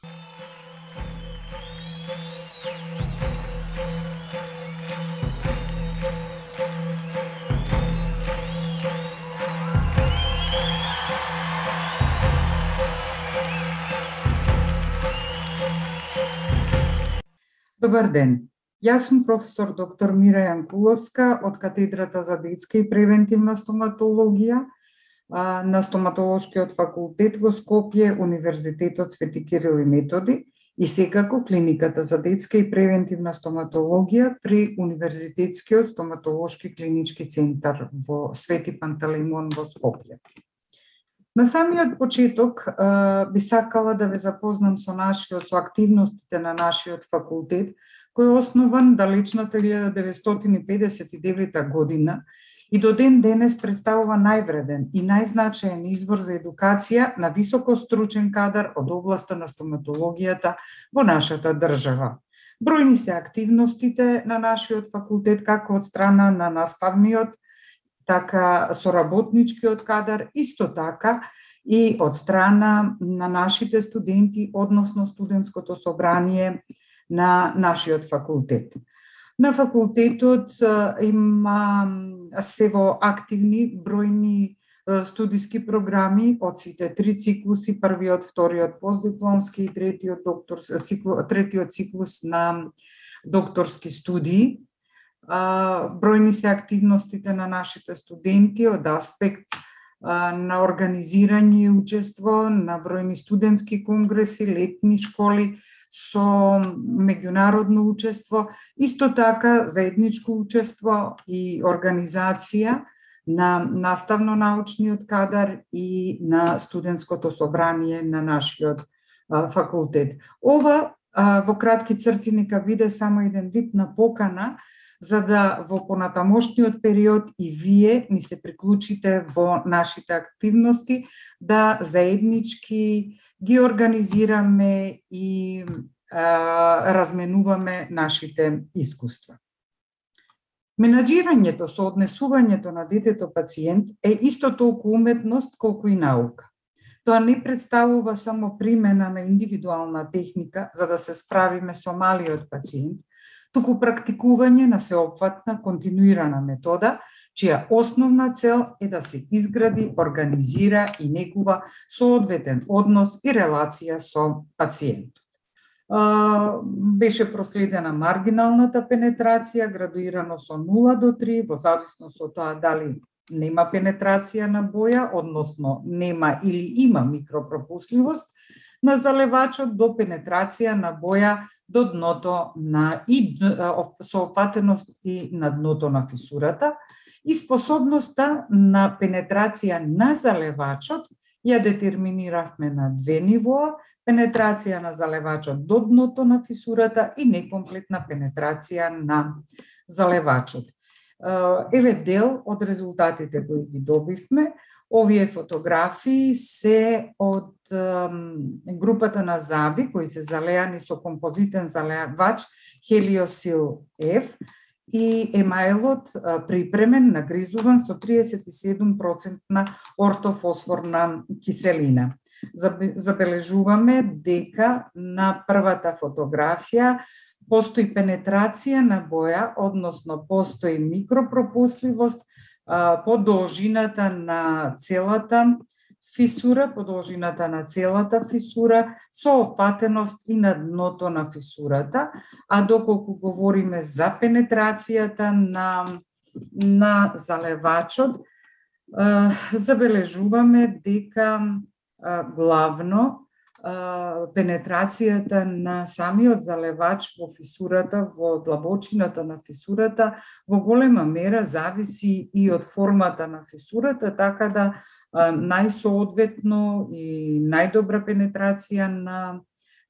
Добар ден. Јас сум професор доктор Мира Јанкуловска од катедрата за детска и превентивна стоматологија на Стоматолошкиот факултет во Скопје, Универзитетот Свети Кирил и Методи и секако клиниката за детска и превентивна стоматологија при Универзитетскиот стоматолошки клинички центар во Свети Пантелеймон во Скопје. На самиот почеток би сакала да ве запознам со нашиот, со активностите на нашиот факултет, кој е основан далечната илјада деветстотини педесет и девета година и до ден денес представува највреден и најзначаен извор за едукација на високостручен кадар од областа на стоматологијата во нашата држава. Бројни се активностите на нашиот факултет како од страна на наставниот, така соработничкиот кадар, исто така и од страна на нашите студенти, односно студентското собрание на нашиот факултет. На факултетот има се во активни бројни студиски програми од сите три циклуси, првиот, вториот постдипломски и третиот докторс, циклу, третиот циклус на докторски студии. Бројни се активностите на нашите студенти од аспект на организирање и учество на бројни студентски конгреси, летни школи со меѓународно учество, исто така заедничко учество и организација на наставно-научниот кадар и на студентското собрание на нашиот факултет. Ова во кратки црти нека биде само еден вид на покана за да во понатамошниот период и вие ни се приклучите во нашите активности, да заеднички ги организираме и а, разменуваме нашите искуства. Менаџирањето со однесувањето на детето пациент е исто толку уметност колку и наука. Тоа не представува само примена на индивидуална техника за да се справиме со малиот пациент, туку практикување на сеопфатна континуирана метода, чија основна цел е да се изгради, организира и негува соодветен однос и релација со пациентот. Беше проследена маргиналната пенетрација, градуирано со нула до три, во зависност од тоа дали нема пенетрација на боја, односно нема или има микропропусливост на заливачот, до пенетрација на боја до дното на и соопфатеност и на дното на фисурата, и способноста на пенетрација на залевачот ја детерминиравме на две нивоа: пенетрација на залевачот до дното на фисурата и некомплетна пенетрација на залевачот. Еве дел од резултатите кои ги добивме Овие фотографии се од групата на Заби, кои се залеани со композитен залеавач Хелиосил F и емајлот припремен, нагризуван со триесет и седум проценти ортофосфорна киселина. Забележуваме дека на првата фотографија постои пенетрација на боја, односно постои микропропусливост по должината на целата фисура, по должината на целата фисура, со офатеност и на дното на фисурата, а доколку говориме за пенетрацијата на, на залевачот, забележуваме дека главно пенетрацијата на самиот залевач во фисурата, во длабочината на фисурата, во голема мера зависи и од формата на фисурата, така да најсоодветно и најдобра пенетрација на,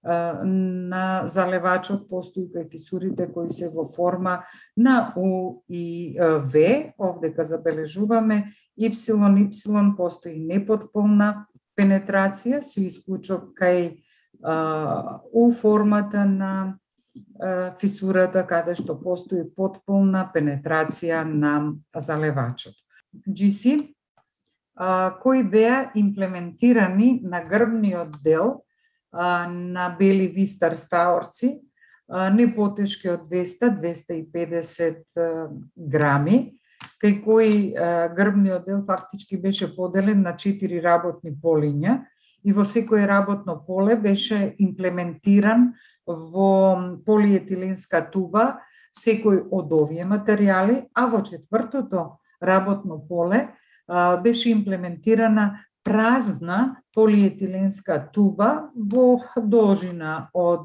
на залевачот постои кај фисурите кои се во форма на У и В. Овдека забележуваме Ипсилон, Ипсилон постои непотполна пенетрација со исклучок кај а, у формата на а, фисурата, каде што постои потполна пенетрација на залевачот. Джи Си, а, кои беа имплементирани на грбниот дел а, на бели вистар стаорци, а, не потешки од двеста до двеста и педесет а, грами, кај кои грбниот дел фактички беше поделен на четири работни полиња и во секое работно поле беше имплементиран во полиетиленска туба секој од овие материјали, а во четвртото работно поле беше имплементирана празна полиетиленска туба во должина од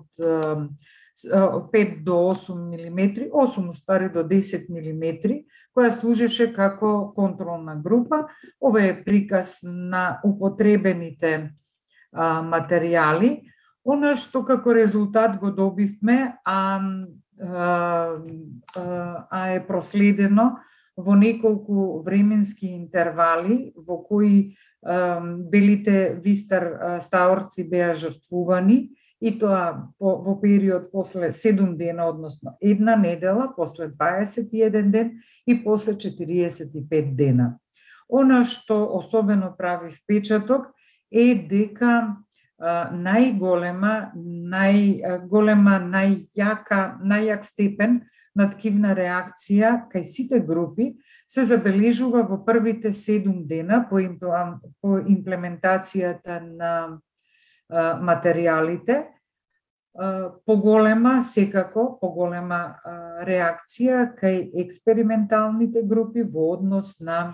пет до осум милиметри, осум стари до десет милиметри, која служеше како контролна група. Ова е приказ на употребените а, материјали. Она што како резултат го добивме, а, а, а е проследено во неколку временски интервали во кои а, белите вистар стаорци беа жртвувани, и тоа по, во период после седум дена, односно една недела, после дваесет и еден ден и после четириесет и пет дена. Она што особено прави впечаток е дека а, најголема, најголема, најјака, најјак степен на ткивна реакција кај сите групи се забележува во првите седум дена по, имплем, по имплементацијата на материјалите, поголема, секако, поголема реакција кај експерименталните групи во однос на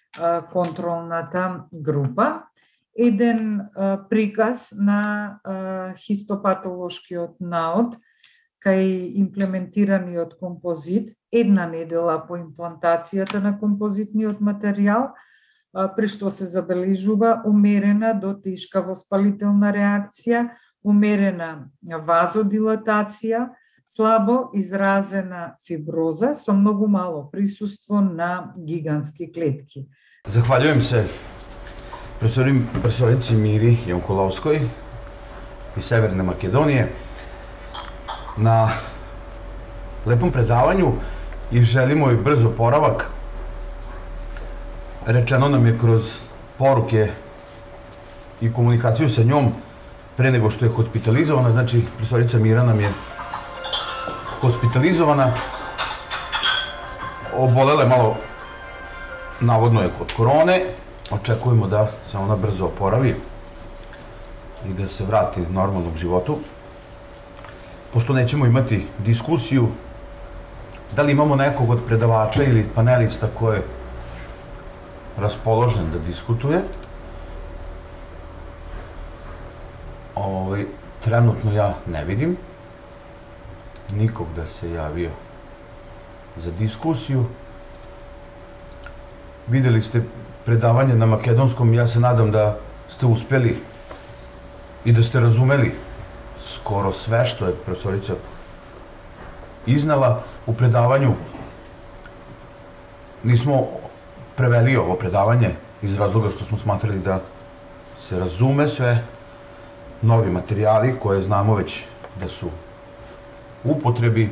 контролната група. Еден приказ на хистопатолошкиот наод кај имплементираниот композит, една недела по имплантацијата на композитниот материјал, при што се забележува умерена до тешка воспалителна реакција, умерена вазодилатација, слабо изразена фиброза со многу мало присуство на гигантски клетки. Захвалjujem се професориci Miri Jankulovskoj iz Severne Makedonije na lepom predavanju i želimo joj brz oporavak. Rečeno nam je kroz poruke i komunikaciju sa njom pre nego što je hospitalizovana, znači profesorica Mira nam je hospitalizovana, obolela je malo, navodno je kod korone, očekujemo da se ona brzo oporavi i da se vrati normalnom životu. Pošto nećemo imati diskusiju, da li imamo nekog od predavača ili panelista ko je raspoložen da diskutuje? Ovaj, trenutno ja ne vidim nikog da se javio za diskusiju. Videli ste predavanje na makedonskom, ja se nadam da ste uspeli i da ste razumeli skoro sve što je profesorica iznala u predavanju. Nismo preveli ovo predavanje iz razloga što smo smatrali da se razume sve, novi materijali koje znamo već da su u upotrebi.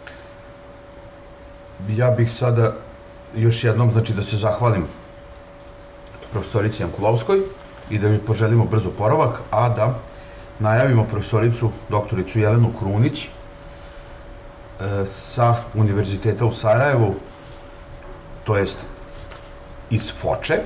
Ja bih sada još jednom, znači, da se zahvalim profesorici Jankulovskoj i da joj poželimo brzo oporavak, a da najavimo profesoricu doktoricu Jelenu Krunić sa Univerziteta u Sarajevu, to jest iz Foče.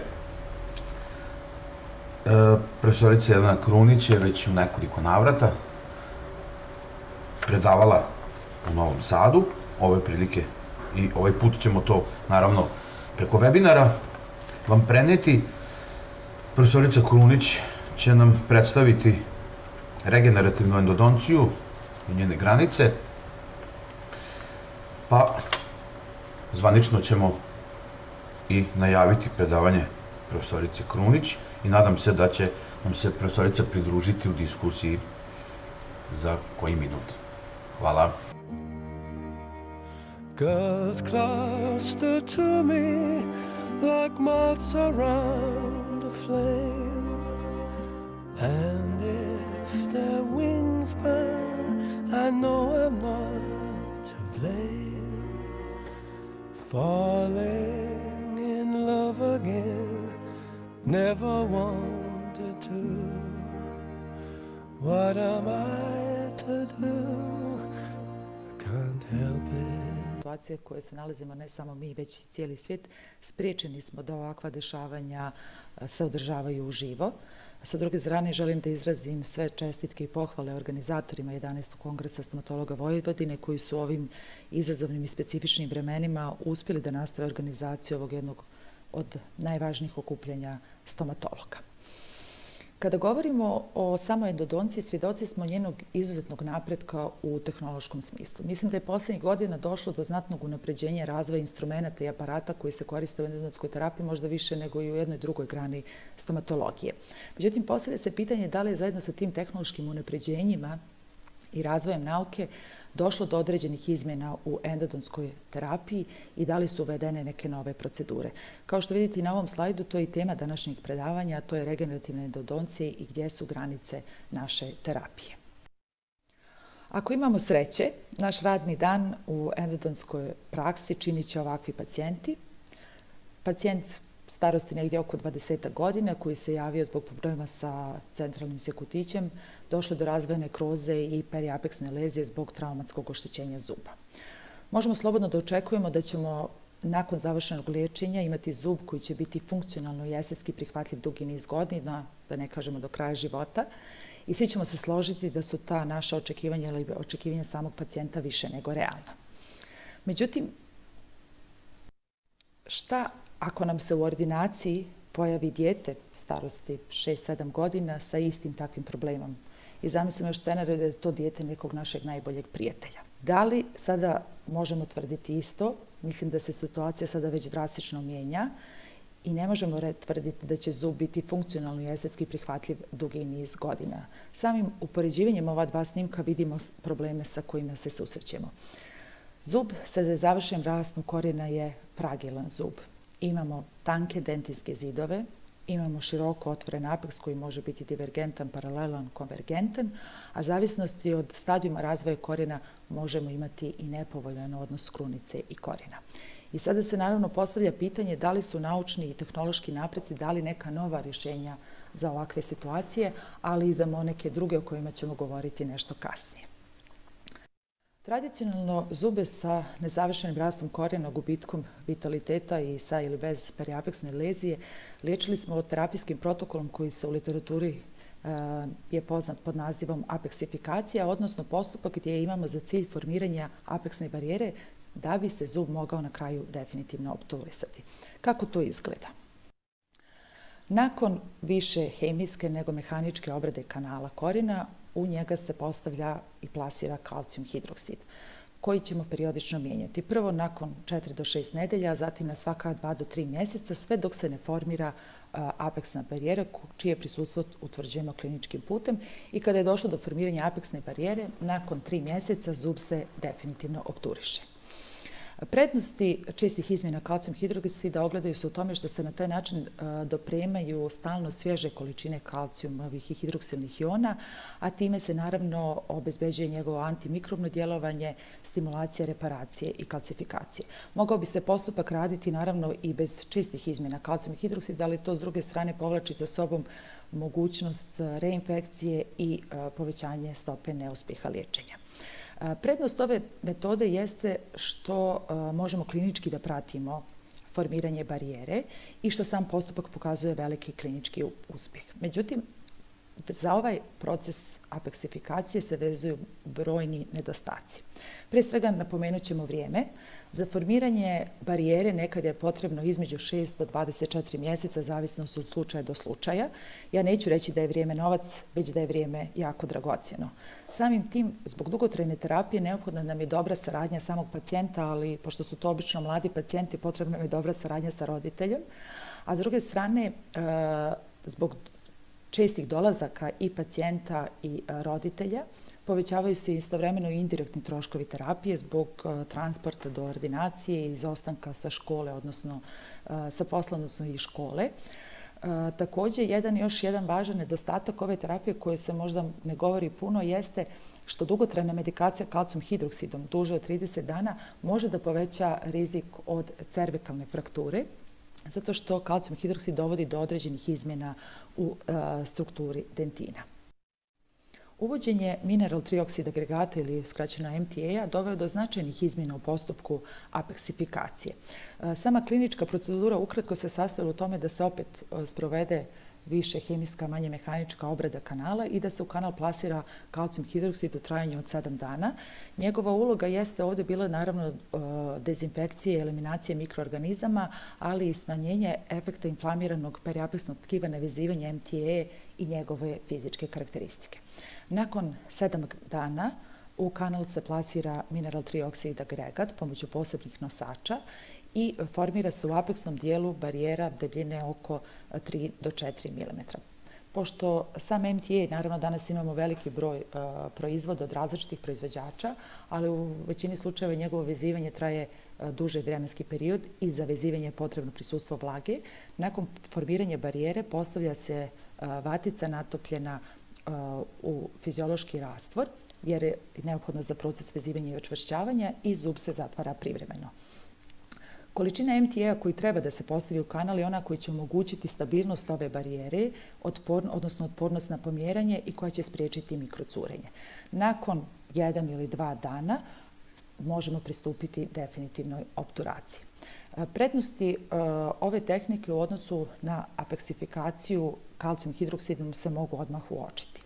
Profesorica Jelena Krunić je već u nekoliko navrata predavala u Novom Sadu, ove prilike i ovaj put ćemo to, naravno, preko webinara vam preneti. Profesorica Krunić će nam predstaviti regenerativnu endodonciju i njene granice, pa zvanično ćemo i najaviti predavanje profesorice Krunić i nadam se da će nam se profesorica pridružiti u diskusiji za koji minut. Hvala. Girls cluster to me like moths around a flame, and if their wings burn, I know I'm not to blame. Falling in love again, never wanted to. What am I to do? I can't help it. Situacije koje se nalazimo, ne samo mi, već i cijeli svijet, spriječeni smo da ovakva dešavanja se održavaju uživo. Sa druge strane, želim da izrazim sve čestitke i pohvale organizatorima jedanaestog kongresa stomatologa Vojvodine koji su u ovim izazovnim i specifičnim vremenima uspjeli da nastave organizaciju ovog jednog od najvažnijih okupljanja stomatologa. Kada govorimo o samoj endodonciji, svjedoci smo njenog izuzetnog napretka u tehnološkom smislu. Mislim da je posljednjih godina došlo do znatnog unapređenja razvoja instrumenta i aparata koji se koriste u endodontskoj terapiji, možda više nego i u jednoj drugoj grani stomatologije. Međutim, postavlja se pitanje da li je zajedno sa tim tehnološkim unapređenjima i razvojem nauke došlo do određenih izmjena u endodontskoj terapiji i da li su uvedene neke nove procedure. Kao što vidite i na ovom slajdu, to je i tema današnjeg predavanja, a to je regenerativne endodoncije i gdje su granice naše terapije. Ako imamo sreće, naš radni dan u endodontskoj praksi činit će ovakvi pacijenti. Pacijent starosti negdje oko dvadesetak godina koji se javio zbog problema sa centralnim sjekutićem, došlo do razvoja nekroze i periapeksne lezije zbog traumatskog oštećenja zuba. Možemo slobodno da očekujemo da ćemo nakon završenog liječenja imati zub koji će biti funkcionalno i estetski prihvatljiv dugi niz godina, da ne kažemo do kraja života, i svi ćemo se složiti da su ta naša očekivanja ili očekivanja samog pacijenta više nego realna. Međutim, šta ako nam se u ordinaciji pojavi dijete starosti šest sedam godina sa istim takvim problemom? I zamislimo još scenariju da je to dijete nekog našeg najboljeg prijatelja. Da li sada možemo tvrditi isto? Mislim da se situacija sada već drastično mijenja i ne možemo tvrditi da će zub biti funkcionalno i estetski prihvatljiv dugi niz godina. Samim upoređivanjem ova dva snimka vidimo probleme sa kojima se susrećemo. Zub sa završenim rastom korijena je fragilan zub. Imamo tanke dentinske zidove, imamo široko otvoren apeks koji može biti divergentan, paralelan, konvergentan, a zavisnosti od stadijuma razvoja korijena možemo imati i nepovoljan odnos krunice i korijena. I sada se naravno postavlja pitanje da li su naučni i tehnološki napreci dali neka nova rješenja za ovakve situacije, ali i za neke druge o kojima ćemo govoriti nešto kasnije. Tradicionalno zube sa nezavršenim rastom korijena, gubitkom vitaliteta i sa ili bez periapeksne lezije liječili smo terapijskim protokolom koji se u literaturi je poznat pod nazivom apeksifikacija, odnosno postupak gdje imamo za cilj formiranja apeksne barijere da bi se zub mogao na kraju definitivno obturisati. Kako to izgleda? Nakon više hemijske nego mehaničke obrade kanala korijena, u njega se postavlja i plasira kalcijum hidroksid, koji ćemo periodično mijenjati. Prvo nakon četiri do šest nedelja, zatim na svaka dva do tri mjeseca, sve dok se ne formira apeksna barijera, čije prisustvo utvrđujemo kliničkim putem. I kada je došlo do formiranja apeksne barijere, nakon tri mjeseca zub se definitivno obturiše. Prednosti čestih izmjena kalcijum hidroksida ogledaju se u tome što se na taj način dopremaju stalno svježe količine kalcijumovih i hidroksilnih iona, a time se naravno obezbeđuje njegovo antimikrobno djelovanje, stimulacija reparacije i kalcifikacije. Mogao bi se postupak raditi naravno i bez čestih izmjena kalcijum hidroksida, ali to s druge strane povlači za sobom mogućnost reinfekcije i povećanje stope neuspjeha liječenja. Prednost ove metode jeste što možemo klinički da pratimo formiranje barijere i što sam postupak pokazuje veliki klinički uspjeh. Međutim, za ovaj proces apeksifikacije se vezuju brojni nedostaci. Prije svega napomenut ćemo vrijeme. Za formiranje barijere nekad je potrebno između šest do dvadeset četiri mjeseca, zavisno od slučaja do slučaja. Ja neću reći da je vrijeme novac, već da je vrijeme jako dragocjeno. Samim tim, zbog dugotrajne terapije, neophodna nam je dobra saradnja samog pacijenta, ali pošto su to obično mladi pacijenti, potrebna nam je dobra saradnja sa roditeljem. A s druge strane, zbog čestih dolazaka i pacijenta i roditelja, povećavaju se istovremeno i indirektni troškovi terapije zbog transporta do ordinacije i izostanka sa škole, odnosno sa posla, odnosno i škole. Također, jedan još jedan važan nedostatak ove terapije koje se možda ne govori puno jeste što dugotrajna medikacija kalcijum hidroksidom duže od trideset dana može da poveća rizik od cervikalne frakture, zato što kalcijum hidroksid dovodi do određenih izmjena u strukturi dentina. Uvođenje mineral trioksid agregata ili skraćeno M T A doveo do značajnih izmjena u postupku apeksifikacije. Sama klinička procedura ukratko se sastojala u tome da se opet sprovede više hemijska, manje mehanička obrada kanala i da se u kanal plasira kalcijum hidroksid u trajanju od sedam dana. Njegova uloga jeste ovdje bila naravno dezinfekcije i eliminacije mikroorganizama, ali i smanjenje efekta inflamiranog periapeksnog tkiva na vezivanje M T A i njegove fizičke karakteristike. Nakon sedam dana u kanal se plasira mineral trioksid agregat pomoću posebnih nosača i formira se u apeksnom dijelu barijera debljine oko tri do četiri milimetra. Pošto sam M T A, naravno danas imamo veliki broj proizvoda od različitih proizvođača, ali u većini slučajeva njegovo vezivanje traje duži vremenski period i za vezivanje je potrebno prisustvo vlage. Nakon formiranja barijere postavlja se vatica natopljena u fiziološki rastvor, jer je neophodna za proces vezivanja i učvršćavanja i zub se zatvara privremeno. Količina M T A koji treba da se postavi u kanal je ona koji će omogućiti stabilnost ove barijere, odnosno otpornost na pomjeranje i koja će spriječiti mikrocurenje. Nakon jedan ili dva dana možemo pristupiti definitivnoj obturaciji. Prednosti ove tehnike u odnosu na apeksifikaciju kalcijum hidroksidom se mogu odmah uočiti.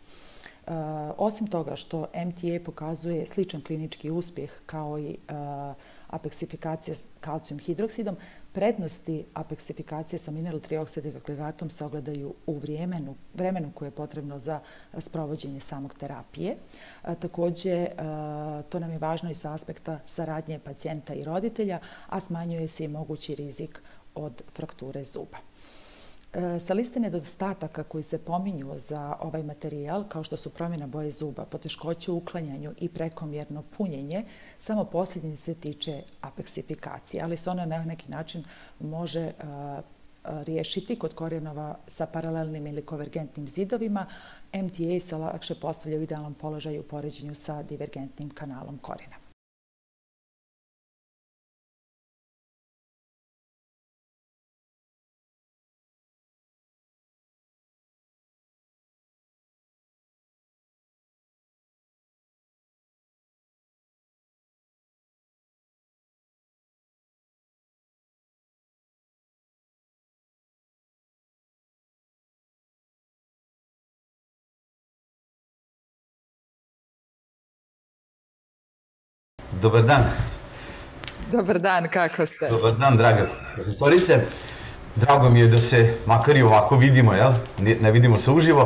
Osim toga što M T A pokazuje sličan klinički uspjeh kao i apeksifikacija s kalcijum hidroksidom, prednosti apeksifikacije sa mineral trioksid agregatom se ogledaju u vremenu, vremenu koje je potrebno za sprovođenje samog terapije. Također, to nam je važno i sa aspekta saradnje pacijenta i roditelja, a smanjuje se i mogući rizik od frakture zuba. Sa liste nedostataka koji se pominju za ovaj materijal, kao što su promjena boje zuba, poteškoće u uklanjanju i prekomjerno punjenje, samo posljednje se tiče apeksifikacije, ali se ona na neki način može riješiti kod korijenova sa paralelnim ili konvergentnim zidovima. M T A se lakše postavlja u idealnom položaju u poređenju sa divergentnim kanalom korijena. Dobar dan. Dobar dan, kako ste? Dobar dan, draga profesorice. Drago mi je da se makar i ovako vidimo, jel? Ne vidimo se uživo.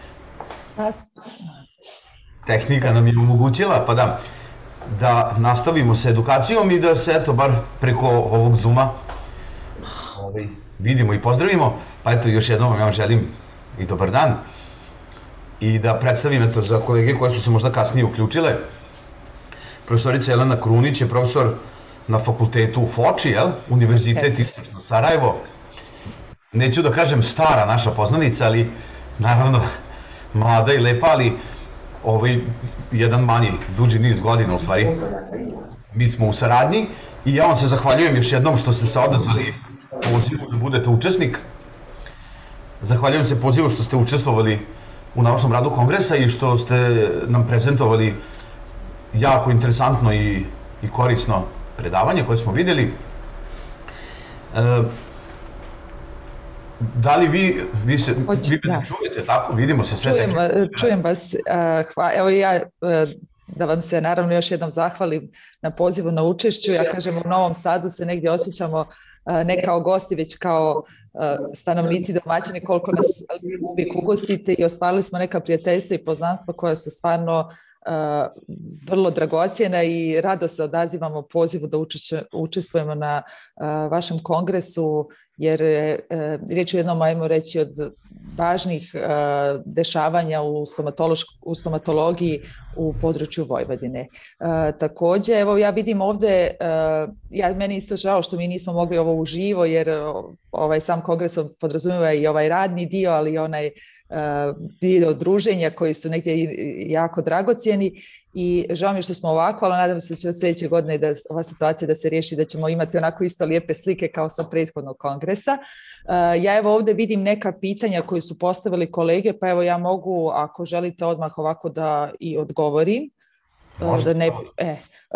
Tehnika nam je omogućila, pa da, da nastavimo sa edukacijom i da se, eto, bar preko ovog Zooma vidimo i pozdravimo. Pa eto, još jednom vam ja želim i dobar dan. I da predstavim, eto, za kolege koje su se možda kasnije uključile. Profesorica Jelena Krunić je profesor na fakultetu u Foči, jel? Univerzitet Jeste. Istočno Sarajevo. Neću da kažem stara naša poznanica, ali naravno mlada i lepa, ali ovaj jedan manji, duži niz godina u stvari. Mi smo u saradnji i ja vam se zahvaljujem još jednom što ste se odazvali pozivu da budete učesnik. Zahvaljujem se pozivu što ste učestvovali u naučnom radu kongresa i što ste nam prezentovali jako interesantno i, i korisno predavanje koje smo vidjeli. E, da li vi, vi, se, Hoć, vi me da. čujete, tako? Vidimo se sve. Čujem, tek. čujem vas. Hva, evo ja da vam se naravno još jednom zahvalim na pozivu na učešću. Ja kažem, u Novom Sadu se negdje osjećamo ne kao gosti, već kao stanovnici, domaćini, koliko nas uvijek ugostite i ostvarili smo neka prijateljstva i poznanstva koja su stvarno vrlo dragocjena i rado se odazivamo pozivu da učestvujemo na vašem kongresu, jer je riječ o jednom, ajmo reći, od važnih dešavanja u, u stomatologiji u području Vojvodine. Također, evo ja vidim ovdje, ja, meni isto žao što mi nismo mogli ovo uživo, jer ovaj sam kongres podrazumijeva i ovaj radni dio, ali i onaj dio druženja koji su negdje jako dragocjeni i žao mi je što smo ovako, ali nadam se da će sljedeće godine da ova situacija da se riješi, da ćemo imati onako isto lijepe slike kao sa prethodnog kongresa. Ja evo ovdje vidim neka pitanja koje su postavili kolege, pa evo ja mogu, ako želite, odmah ovako da i odgovorim. Da ne, e,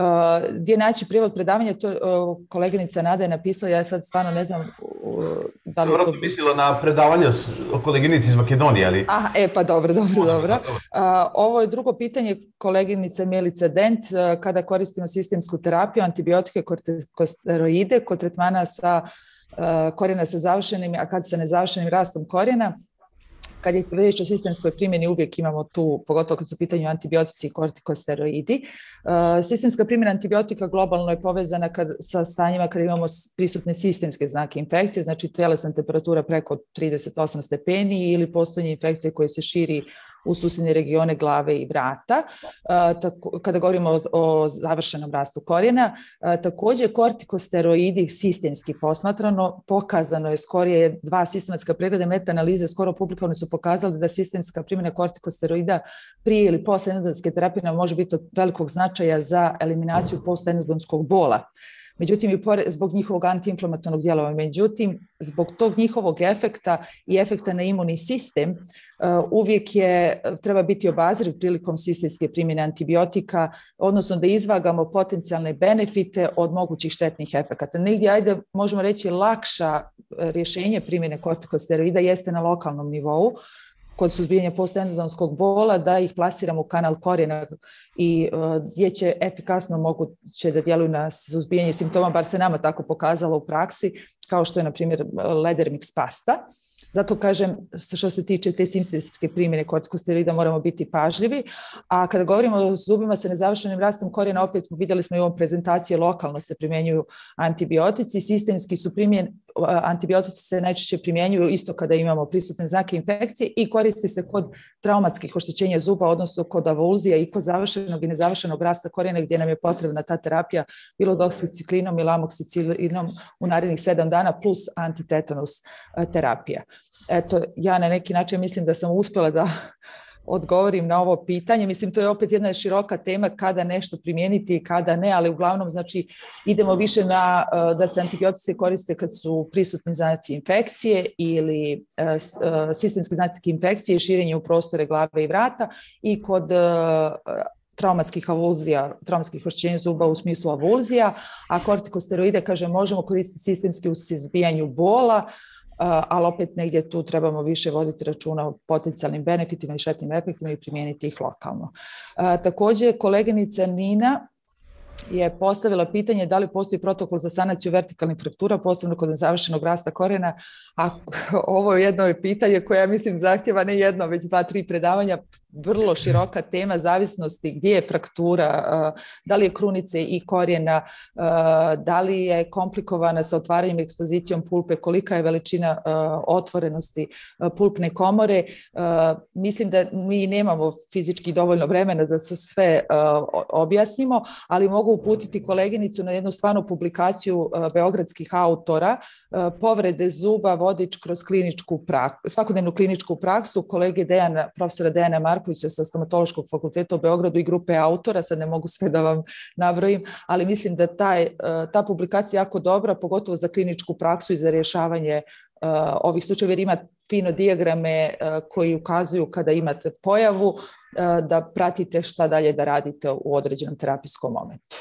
gdje naći prijevod predavanja, to koleginica Nada je napisala, ja sad stvarno ne znam da li je to... Vjerojatno mislila na predavanje koleginici iz Makedonije, ali... Aha, e pa dobro, dobro, dobro. Ovo je drugo pitanje koleginice Milice Dent, kada koristimo sistemsku terapiju, antibiotike, kortikosteroide kod tretmana sa korijena sa završenim, a kad sa nezavršenim rastom korijena. Kad je riječ o sistemskoj primjeni, uvijek imamo tu, pogotovo kad su u pitanju antibiotici i kortikosteroidi. Sistemska primjena antibiotika globalno je povezana kad, sa stanjima kada imamo prisutne sistemske znake infekcije, znači tjelesna temperatura preko trideset osam stepeni ili postojanje infekcije koje se širi u susjedne regione glave i vrata. Tako, kada govorimo o, o završenom rastu korijena, također kortikosteroidi sistemski posmatrano, pokazano je skorije dva sistematska pregleda meta-analize, skoro publikovane su pokazali da sistemska primjena kortikosteroida prije ili posle endodonske terapije može biti od velikog značaja za eliminaciju post-endodonskog bola. Međutim, i zbog njihovog antiinflamatornog djelovanja, međutim, zbog tog njihovog efekta i efekta na imunni sistem, uvijek je, treba biti obazriv prilikom sistemske primjene antibiotika, odnosno da izvagamo potencijalne benefite od mogućih štetnih efekata. Negdje, ajde, možemo reći, lakša rješenje primjene kortikosteroida jeste na lokalnom nivou, kod suzbijanja postendodonskog bola, da ih plasiramo u kanal korijena i gdje će efikasno moguće da djeluju na suzbijanje simptoma, bar se nama tako pokazalo u praksi, kao što je, na primjer, Ledermix pasta. Zato kažem, što se tiče te sistemske primjene kortikosteroida, moramo biti pažljivi. A kada govorimo o zubima sa nezavršenim rastom korijena, opet vidjeli smo i u ovom prezentaciji, lokalno se primjenjuju antibiotici. Sistemski su primjen, antibiotici se najčešće primjenjuju isto kada imamo prisutne znake infekcije i koristi se kod traumatskih oštećenja zuba, odnosno kod avulzija i kod završenog i nezavršenog rasta korijena, gdje nam je potrebna ta terapija bilo doksiciklinom ili amoksicilinom u narednih sedam dana plus antitetanus terapija. Eto, ja na neki način mislim da sam uspjela da odgovorim na ovo pitanje. Mislim, to je opet jedna široka tema kada nešto primijeniti i kada ne, ali uglavnom, znači, idemo više na da se antibiotici koriste kad su prisutni znaci infekcije ili sistemski znaci infekcije i širenje u prostore glave i vrata i kod traumatskih avulzija, traumatskih oštećenja zuba u smislu avulzija, a kortikosteroide, kaže, možemo koristiti sistemski u suzbijanju bola, ali opet negdje tu trebamo više voditi računa o potencijalnim benefitima i štetnim efektima i primijeniti ih lokalno. Također, koleginica Nina je postavila pitanje da li postoji protokol za sanaciju vertikalnih fraktura, posebno kod nezavršenog rasta korijena. A ovo je jedno pitanje koje, ja mislim, zahtjeva ne jedno, već dva, tri predavanja, vrlo široka tema zavisnosti gdje je fraktura, da li je krunice i korijena, da li je komplikovana sa otvaranjem i ekspozicijom pulpe, kolika je veličina otvorenosti pulpne komore. Mislim da mi nemamo fizički dovoljno vremena da se sve objasnimo, ali mogu mogu uputiti koleginicu na jednu stvarnu publikaciju beogradskih autora, povrede zuba, vodič kroz kliničku praksu, svakodnevnu kliničku praksu, kolege Dejana, profesora Dejana Markovića sa Stomatološkog fakulteta u Beogradu i grupe autora, sad ne mogu sve da vam nabrojim, ali mislim da taj, ta publikacija je jako dobra, pogotovo za kliničku praksu i za rješavanje uh, ovih slučajeva, jer ima fino dijagrame uh, koji ukazuju kada imate pojavu uh, da pratite šta dalje da radite u određenom terapijskom momentu.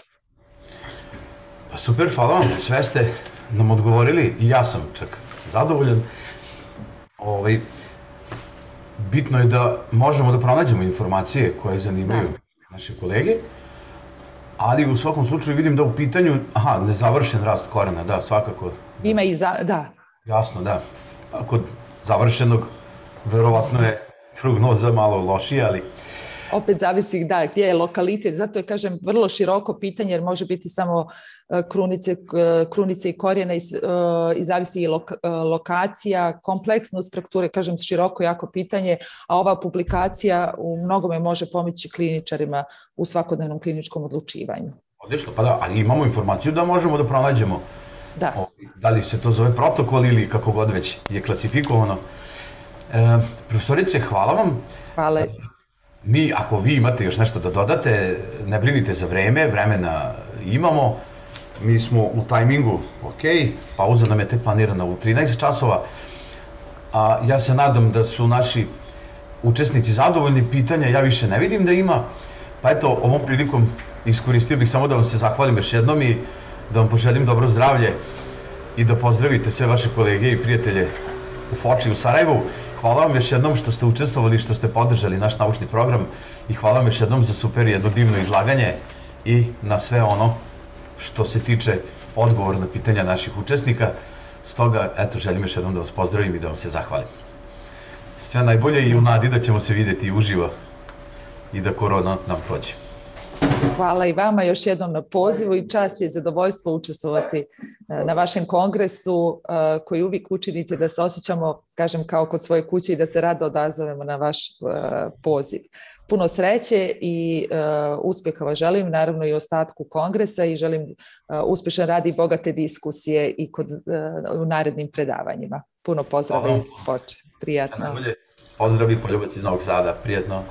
Pa super, hvala vam, sve ste nam odgovorili i ja sam čak zadovoljan. Ovaj, bitno je da možemo da pronađemo informacije koje zanimaju da. naše kolege, ali u svakom slučaju vidim da u pitanju, aha, nezavršen rast korena, da, svakako. Ima i za, da. Jasno, da. A kod završenog, verovatno je prognoza malo lošija, ali... Opet zavisi, da, gdje je lokalitet, zato je, kažem, vrlo široko pitanje, jer može biti samo krunice, krunice i korijena i, i zavisi i lok, lokacija, kompleksnost frakture, kažem, široko jako pitanje, a ova publikacija u mnogome može pomoći kliničarima u svakodnevnom kliničkom odlučivanju. Odlično, pa da, ali imamo informaciju da možemo da pronađemo da, o, da li se to zove protokol ili kako god već je klasifikovano. E, profesorice, hvala vam. Hvala. Mi, ako vi imate još nešto da dodate, ne brinite za vreme, vremena imamo. Mi smo u tajmingu, ok, pauza nam je tek planirana u trinaest časova, a ja se nadam da su naši učesnici zadovoljni, pitanja ja više ne vidim da ima, pa eto, ovom prilikom iskoristio bih samo da vam se zahvalim još jednom i da vam poželim dobro zdravlje i da pozdravite sve vaše kolege i prijatelje u Foči u Sarajevu. Hvala vam još jednom što ste učestvovali, što ste podržali naš naučni program i hvala vam još jednom za super jedno divno izlaganje i na sve ono što se tiče odgovora na pitanja naših učesnika. Stoga, eto, želim još jednom da vas pozdravim i da vam se zahvalim. Sve najbolje i u nadi da ćemo se vidjeti uživo i da korona nam prođe. Hvala i vama još jednom na pozivu i čast je zadovoljstvo učestvovati na vašem kongresu koji uvijek učinite da se osjećamo, kažem, kao kod svoje kuće i da se rado odazovemo na vaš poziv. Puno sreće i uspjeha vas želim, naravno i ostatku kongresa i želim uspješan rad i bogate diskusije i kod, u narednim predavanjima. Puno pozdrava iz Foče. Prijatno. Pozdrav i poljubac iz Novog Sada. Prijatno.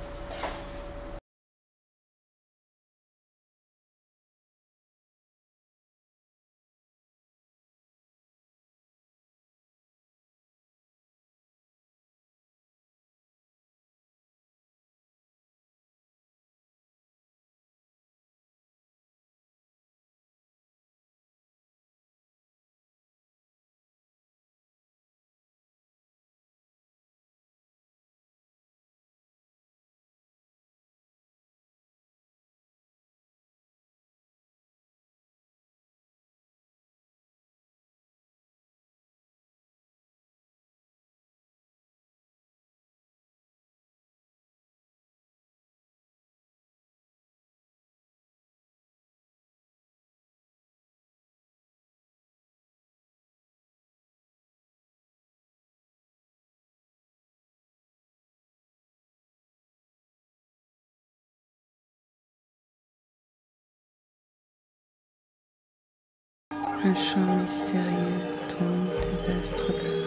Un chant mystérieux tourne des astres bleus.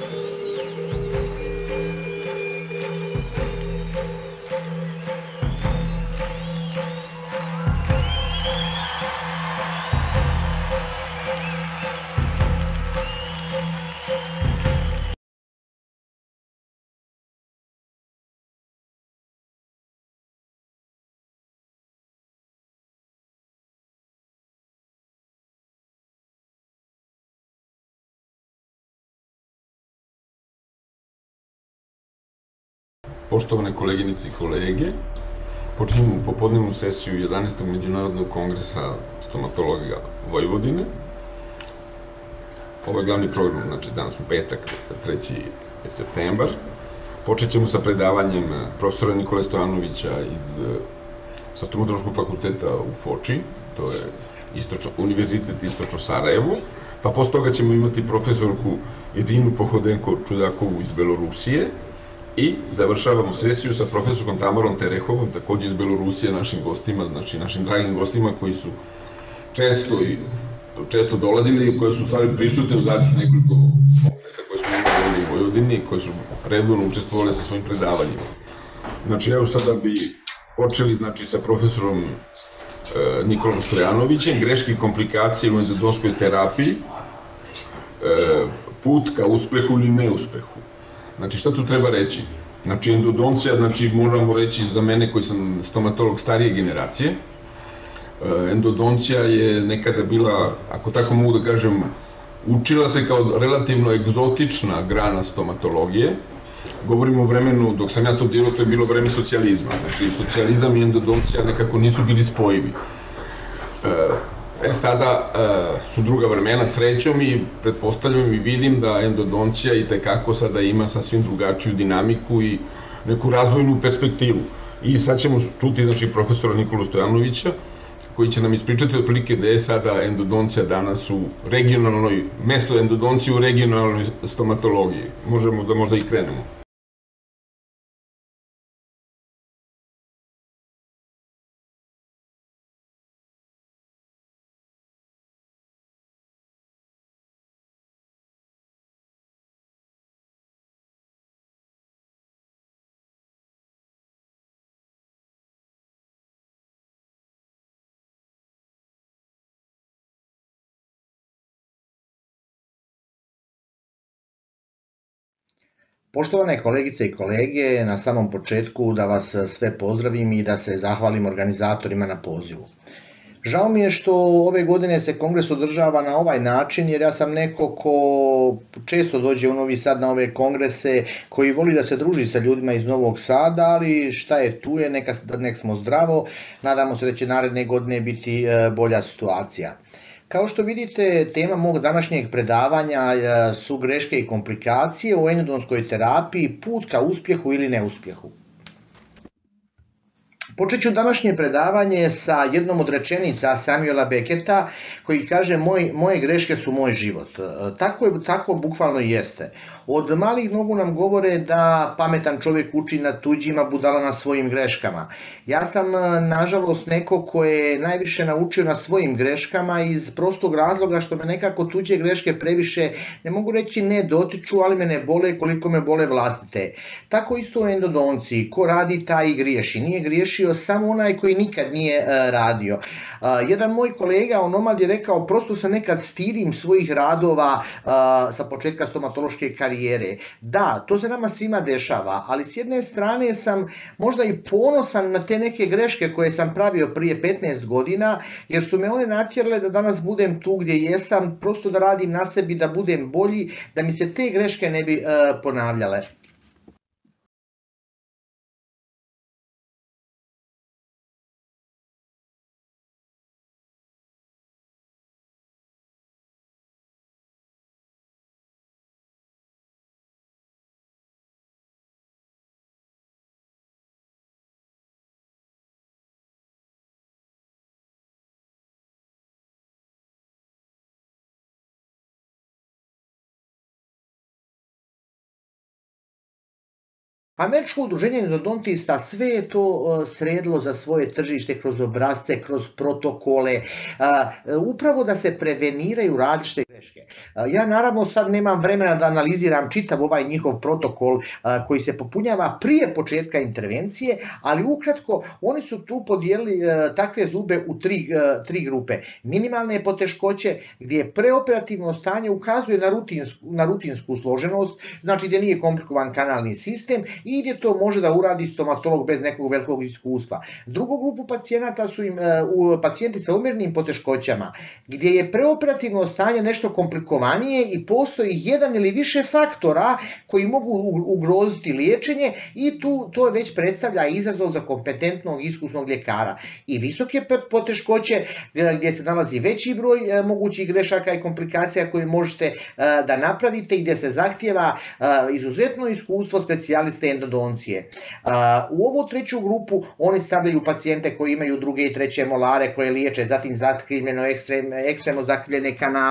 Poštovane koleginice i kolege, počinjemo popodnevnu sesiju jedanaestog Međunarodnog kongresa stomatologa Vojvodine. Ovo je glavni program, znači danas u petak, treći septembar. Počet ćemo sa predavanjem profesora Nikole Stojanovića iz sa Stomatološkog fakulteta u Foči, to je istočno, Univerzitet Istočno Sarajevo, pa posle toga ćemo imati profesorku Irinu Pohodenko-Čudakovu iz Belorusije, I završavamo sesiju sa profesorom Tamarom Terehovom, takođe iz Belorusije, našim gostima, znači našim dragim gostima koji su često i često dolazili i koje su stvari prisutne u zadnjih nekoliko kongresa koje smo imali ovdje u Vojvodini, koje su redovno učestvovali sa svojim predavanjima. Znači, evo sada bi počeli znači, sa profesorom e, Nikolom Stojanovićem, greške i komplikacije u endodonskoj terapiji, e, put ka uspehu ili neuspehu. Znači, šta tu treba reći? Znači, endodoncija, znači, moramo reći za mene koji sam stomatolog starije generacije, endodoncija je nekada bila, ako tako mogu da kažem, učila se kao relativno egzotična grana stomatologije. Govorimo o vremenu, dok sam ja studirao, to je bilo vreme socijalizma. Znači, socijalizam i endodoncija nekako nisu bili spojivi. E, sada su druga vremena, srećom i pretpostavljam i vidim da endodoncija i tekako sada ima sasvim drugačiju dinamiku i neku razvojnu perspektivu. I sad ćemo čuti, znači, profesora Nikolu Stojanovića, koji će nam ispričati otprilike da je sada endodoncija danas u regionalnoj, mesto endodoncije u regionalnoj stomatologiji. Možemo da možda i krenemo. Poštovane kolegice i kolege, na samom početku da vas sve pozdravim i da se zahvalim organizatorima na pozivu. Žao mi je što ove godine se kongres održava na ovaj način, jer ja sam neko ko često dođe u Novi Sad na ove kongrese, koji voli da se druži sa ljudima iz Novog Sada, ali šta je tu je, neka, nek smo zdravo, nadamo se da će naredne godine biti bolja situacija. Kao što vidite, tema mog današnjeg predavanja su greške i komplikacije u endodonskoj terapiji, put ka uspjehu ili neuspjehu. Počet ću današnje predavanje sa jednom od rečenica Samuela Becketa koji kaže Moj, moje greške su moj život. Tako, je, tako bukvalno i jeste. Od malih nogu nam govore da pametan čovjek uči na tuđima, budala na svojim greškama. Ja sam, nažalost, neko ko je najviše naučio na svojim greškama iz prostog razloga što me nekako tuđe greške previše, ne mogu reći ne dotiču, ali me ne bole koliko me bole vlastite. Tako isto u endodonciji. Ko radi, taj i griješi. Nije griješio samo onaj koji nikad nije uh, radio. Uh, jedan moj kolega onomad je rekao, prosto se nekad stidim svojih radova uh, sa početka stomatološke karijere. Da, to se nama svima dešava, ali s jedne strane sam možda i ponosan na te neke greške koje sam pravio prije petnaest godina, jer su me one natjerale da danas budem tu gdje jesam, prosto da radim na sebi, da budem bolji, da mi se te greške ne bi uh, ponavljale. Američko udruženje endodontista sve je to sredilo za svoje tržište kroz obrasce, kroz protokole, upravo da se preveniraju različite greške. Ja naravno sad nemam vremena da analiziram čitav ovaj njihov protokol koji se popunjava prije početka intervencije, ali ukratko oni su tu podijelili takve zube u tri, tri grupe. Minimalne poteškoće gdje preoperativno stanje ukazuje na rutinsku, na rutinsku složenost, znači gdje nije komplikovan kanalni sistem i gdje to može da uradi stomatolog bez nekog velikog iskustva. Drugu grupu pacijenata su im, uh, pacijenti sa umjernim poteškoćama, gdje je preoperativno stanje nešto komplikovanije i postoji jedan ili više faktora koji mogu ugroziti liječenje i tu to već predstavlja izazov za kompetentnog iskusnog ljekara. I visoke poteškoće gdje se nalazi veći broj uh, mogućih grešaka i komplikacija koje možete uh, da napravite i gdje se zahtjeva uh, izuzetno iskustvo specijaliste endodoncije. U ovu treću grupu oni stavljaju pacijente koji imaju druge i treće molare koje liječe, zatim zakrivljeno ekstrem, ekstremno zakrivljene kanale.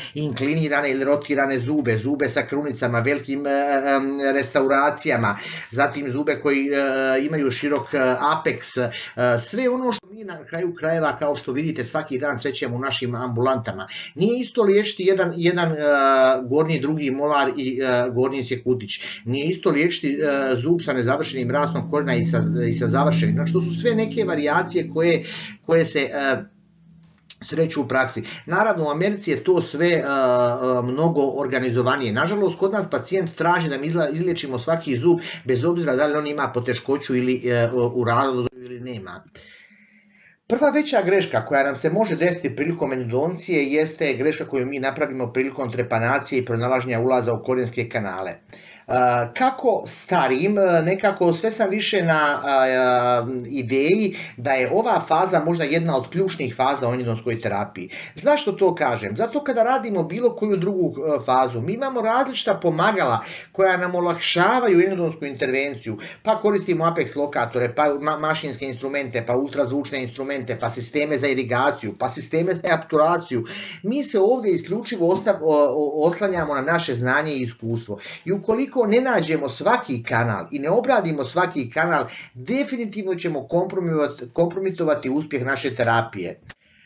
inklinirane ili rotirane zube, zube sa krunicama, velikim restauracijama, zatim zube koji imaju širok apeks, sve ono što mi na kraju krajeva, kao što vidite, svaki dan srećemo u našim ambulantama. Nije isto liječiti jedan, jedan gornji, drugi molar i gornji sjekutić. Nije isto liječiti zub sa nezavršenim rastom korijena i sa, i sa završenim. Znači, to su sve neke varijacije koje, koje se sreću u praksi. Naravno, u Americi je to sve uh, mnogo organizovanije. Nažalost, kod nas pacijent traži da mi izliječimo svaki zub, bez obzira da li on ima poteškoću ili uh, u razvoju ili nema. Prva veća greška koja nam se može desiti prilikom endodoncije jeste greška koju mi napravimo prilikom trepanacije i pronalaženja ulaza u korijenske kanale. Kako starim, nekako sve sam više na ideji da je ova faza možda jedna od ključnih faza u endodonskoj terapiji. Zašto to kažem? Zato kada radimo bilo koju drugu fazu, mi imamo različita pomagala koja nam olakšavaju endodonsku intervenciju, pa koristimo apex lokatore, pa mašinske instrumente, pa ultrazvučne instrumente, pa sisteme za irigaciju, pa sisteme za apturaciju. Mi se ovdje isključivo oslanjamo na naše znanje i iskustvo. I ukoliko ne nađemo svaki kanal i ne obradimo svaki kanal, definitivno ćemo kompromitovati uspjeh naše terapije.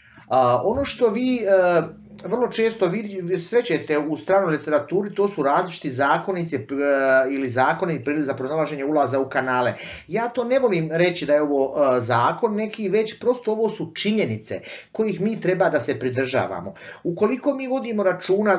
Ono što vi vrlo često srećete u stranoj literaturi, to su različiti zakonice ili zakoni za pronalaženje ulaza u kanale. Ja to ne volim reći da je ovo zakon, neki već prosto ovo su činjenice kojih mi treba da se pridržavamo. Ukoliko mi vodimo računa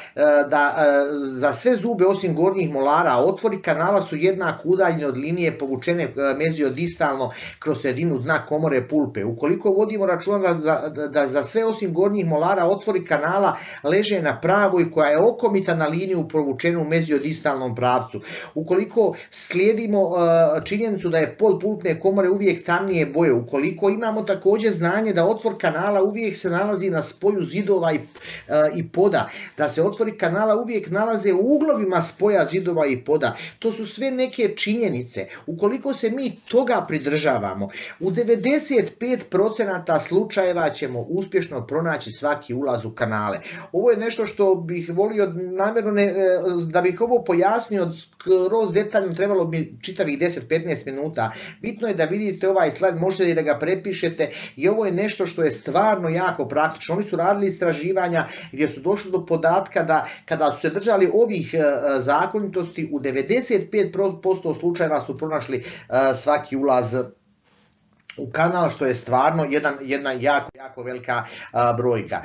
da za sve zube osim gornjih molara otvori kanala su jednako udaljeni od linije povučene meziodistalno kroz sredinu dna komore pulpe, ukoliko vodimo računa da, da za sve osim gornjih molara otvori kanala leže na pravoj koja je okomita na liniju provučenu u meziodistalnom pravcu. Ukoliko slijedimo uh, činjenicu da je pod pulpne komore uvijek tamnije boje, ukoliko imamo također znanje da otvor kanala uvijek se nalazi na spoju zidova i, uh, i poda, da se otvori kanala uvijek nalaze u uglovima spoja zidova i poda, to su sve neke činjenice. Ukoliko se mi toga pridržavamo, u devedeset pet posto slučajeva ćemo uspješno pronaći svaki ulaz u kanale. Ovo je nešto što bih volio namjerno, ne, da bih ovo pojasnio skroz detaljno, trebalo bi čitavih deset do petnaest minuta. Bitno je da vidite ovaj slajd, možete i da ga prepišete i ovo je nešto što je stvarno jako praktično. Oni su radili istraživanja gdje su došli do podatka da kada su se držali ovih zakonitosti, u devedeset pet posto slučajeva su pronašli svaki ulaz u kanal, što je stvarno jedan, jedna jako, jako velika a, brojka.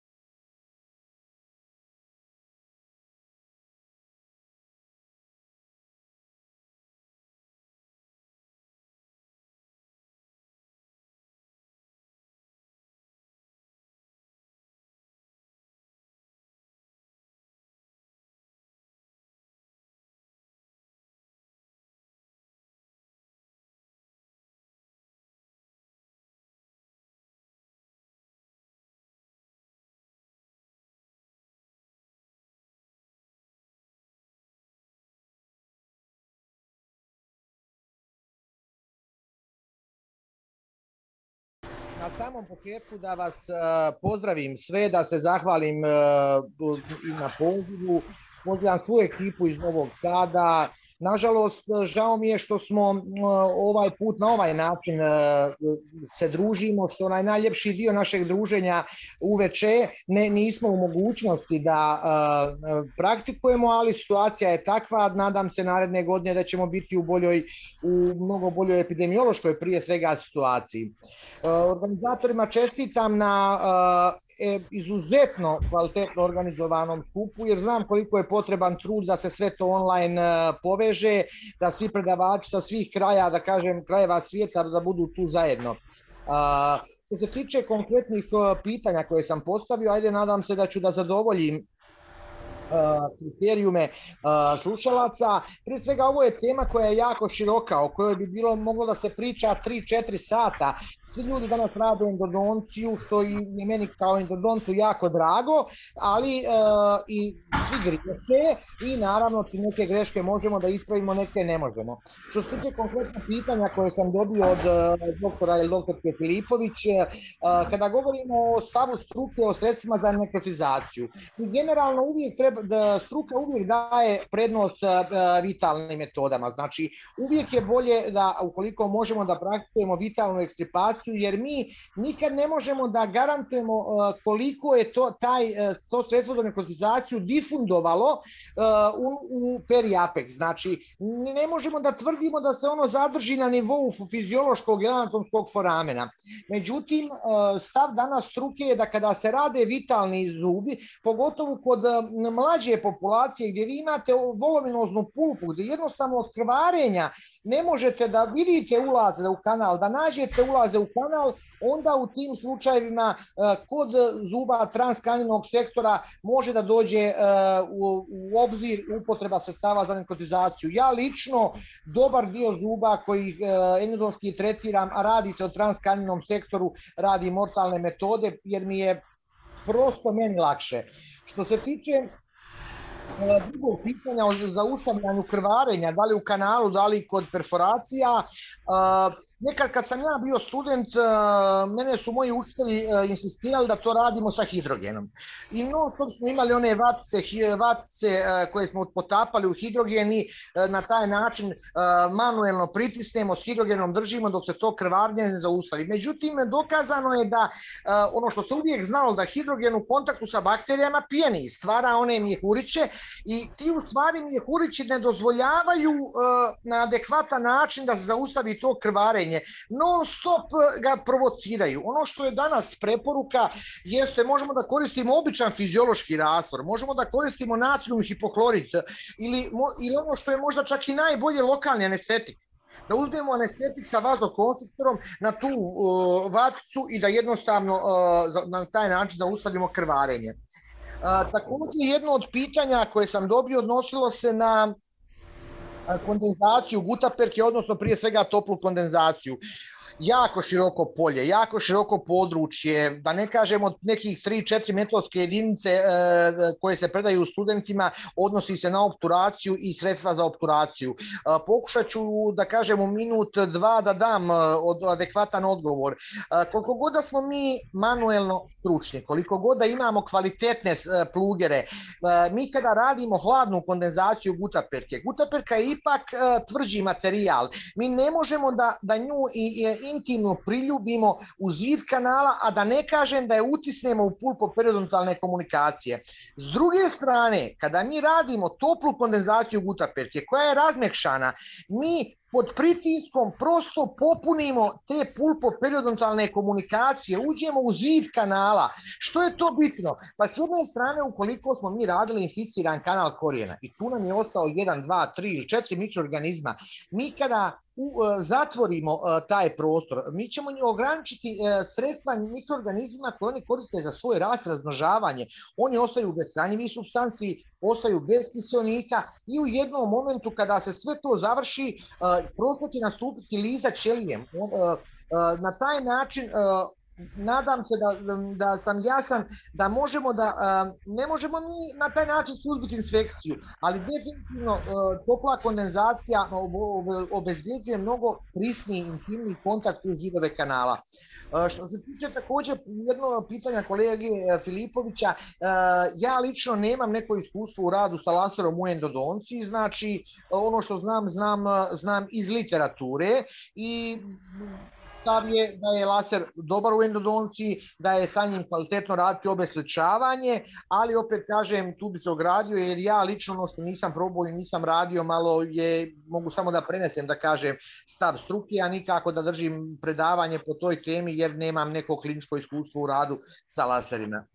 Na samom početku da vas pozdravim sve, da se zahvalim i na pozivu, pozivam svu ekipu iz Novog Sada. Nažalost, žao mi je što smo ovaj put na ovaj način se družimo, što onaj najljepši dio našeg druženja uveče ne, nismo u mogućnosti da uh, praktikujemo, ali situacija je takva, nadam se naredne godine da ćemo biti u boljoj, u mnogo boljoj epidemiološkoj prije svega situaciji. Uh, organizatorima čestitam na uh, E, izuzetno kvalitetno organizovanom skupu, jer znam koliko je potreban trud da se sve to online uh, poveže, da svi predavači sa svih kraja, da kažem krajeva svijeta, da budu tu zajedno. Uh, što se tiče konkretnih uh, pitanja koje sam postavio, ajde nadam se da ću da zadovoljim kriterijume slušalaca. Prije svega ovo je tema koja je jako široka, o kojoj bi bilo moglo da se priča tri četiri sata. Svi ljudi danas rade endodonciju, što je meni kao endodontu jako drago, ali i svi griješe i naravno ti neke greške možemo da ispravimo, neke ne možemo. Što se tiče konkretno pitanja koje sam dobio od doktora ili doktorke Filipović, kada govorimo o stavu struke o sredstvima za nekrotizaciju, generalno uvijek treba, da struka uvijek daje prednost vitalnim metodama. Znači, uvijek je bolje da ukoliko možemo da praktikujemo vitalnu ekstripaciju, jer mi nikad ne možemo da garantujemo koliko je to, taj, to sredstvo za nekrotizaciju difundovalo u, u periapex. Znači, ne možemo da tvrdimo da se ono zadrži na nivou fiziološkog i anatomskog foramena. Međutim, stav danas struke je da kada se rade vitalni zubi, pogotovo kod mlađe populacije gdje vi imate voluminoznu pulpu, gdje jednostavno od krvarenja ne možete da vidite ulaze u kanal, da nađete ulaze u kanal, onda u tim slučajevima kod zuba transkranijnog sektora može da dođe u, u obzir upotreba sredstava za nekrotizaciju. Ja lično dobar dio zuba koji endodonski tretiram, a radi se o transkranijnom sektoru, radi mortalne metode jer mi je prosto meni lakše. Što se tiče drugog pitanja o zaustavljanju krvarenja, da li u kanalu, da li kod perforacija, nekad kad sam ja bio student, mene su moji učitelji insistirali da to radimo sa hidrogenom. I non stop smo imali one vatce, vatce koje smo potapali u hidrogen i na taj način manuelno pritisnemo, s hidrogenom držimo dok se to krvarenje ne zaustavi. Međutim, dokazano je da ono što se uvijek znalo, da hidrogen u kontaktu sa bakterijama pjeni, stvara one mjehuriće i ti u stvari mjehurići ne dozvoljavaju na adekvatan način da se zaustavi to krvarenje. Non stop ga provociraju. Ono što je danas preporuka jeste možemo da koristimo običan fiziološki rastvor, možemo da koristimo natrium hipoklorit ili, ili ono što je možda čak i najbolje lokalni anestetik. Da uzmemo anestetik sa vazokonstriktorom na tu uh, vatcu i da jednostavno uh, na taj način zaustavimo krvarenje. Uh, također jedno od pitanja koje sam dobio odnosilo se na kondenzaciju gutaperke, odnosno prije svega toplu kondenzaciju. Jako široko polje, jako široko područje, da ne kažem od nekih tri četiri metodske jedinice e, koje se predaju studentima, odnosi se na opturaciju i sredstva za opturaciju. E, pokušat ću da kažem u minut, dva da dam od, adekvatan odgovor. E, koliko god da smo mi manuelno stručni, koliko god da imamo kvalitetne e, plugere, e, mi kada radimo hladnu kondenzaciju gutaperke, gutaperka je ipak e, tvrđi materijal. Mi ne možemo da, da nju i, i intimno priljubimo u zid kanala, a da ne kažem da je utisnemo u pulpoperiodontalne komunikacije. S druge strane, kada mi radimo toplu kondenzaciju gutaperke koja je razmekšana, mi pod pritiskom prosto popunimo te pulpoperiodontalne komunikacije, uđemo u zid kanala. Što je to bitno? Pa s jedne strane, ukoliko smo mi radili inficiran kanal korijena i tu nam je ostao jedan, dva, tri ili četiri mikroorganizma, mi kada U, zatvorimo uh, taj prostor, mi ćemo ograničiti uh, sredstva mikroorganizmima koje oni koriste za svoj rast, razmnožavanje. Oni ostaju bez hranjivih supstanci, ostaju bez kiselnika i u jednom momentu kada se sve to završi, uh, prosto će nastupiti liza ćelijem. Uh, uh, na taj način uh, nadam se da, da sam jasan da možemo da, ne možemo mi na taj način suzbiti infekciju, ali definitivno topla kondenzacija obezbjeđuje mnogo prisniji intimni kontakt u zidove kanala. Što se tiče također jedno pitanja kolege Filipovića, ja lično nemam neko iskustvo u radu sa laserom u endodonciji, znači ono što znam, znam, znam iz literature i stav je da je laser dobar u endodonciji, da je sa njim kvalitetno raditi obesličavanje, ali opet kažem, tu bi se ogradio jer ja lično ono što nisam probao i nisam radio malo je, mogu samo da prenesem da kažem stav struke, a nikako da držim predavanje po toj temi jer nemam neko kliničko iskustvo u radu sa laserima.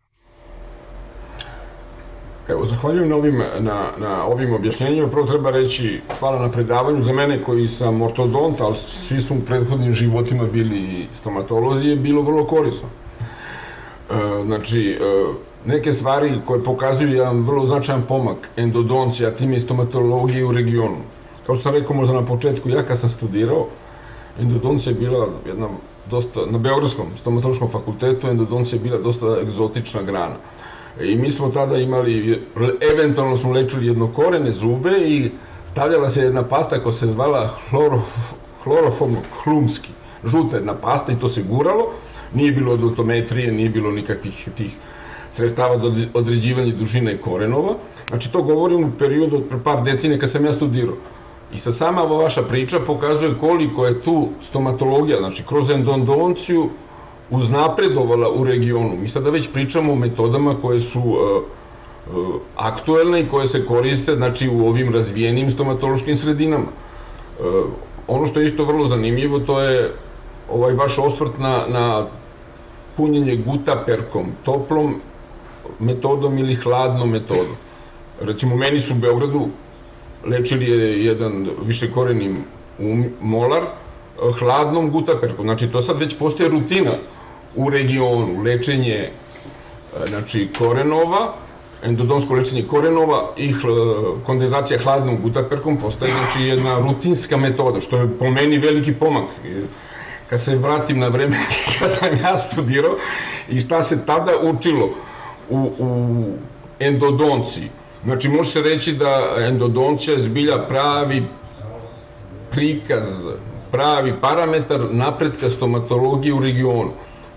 Evo, zahvaljujem na ovim, na, na ovim objašnjenjima. Prvo treba reći hvala na predavanju. Za mene koji sam ortodont, ali svi smo u prethodnim životima bili stomatolozi, je bilo vrlo korisno. E, znači, e, neke stvari koje pokazuju jedan vrlo značajan pomak endodoncije, a time i stomatologije u regionu. Kao što sam rekao možda na početku, ja kad sam studirao, endodoncija je bila jedna dosta, na Beogradskom stomatološkom fakultetu, endodoncija je bila dosta egzotična grana. I mi smo tada imali, eventualno smo lečili jednokorene zube i stavljala se jedna pasta koja se zvala hloroform-hlumski, žuta jedna pasta i to se guralo, nije bilo odontometrije, nije bilo nikakvih tih sredstava do određivanja dužine korenova. Znači to govorim u periodu od pre par decenija kad sam ja studirao. I sa sama ova vaša priča pokazuje koliko je tu stomatologija, znači kroz endodonciju, uznapredovala u regionu. Mi sada već pričamo o metodama koje su aktuelne i koje se koriste znači, u ovim razvijenim stomatološkim sredinama. Ono što je isto vrlo zanimljivo, to je ovaj vaš osvrt na, na punjenje gutaperkom, toplom metodom ili hladnom metodom. Recimo, meni su u Beogradu lečili je jedan višekoreni molar hladnom gutaperkom. Znači, to sad već postaje rutina u regionu, lečenje znači, korenova, endodonsko lečenje korenova i kondenzacija hladnom gutaperkom postaje znači, jedna rutinska metoda, što je po meni veliki pomak. Kad se vratim na vreme kad sam ja studirao i šta se tada učilo u, u endodonciji. Znači, može se reći da endodoncija je zbilja pravi prikaz, pravi parametar napretka stomatologije u regionu.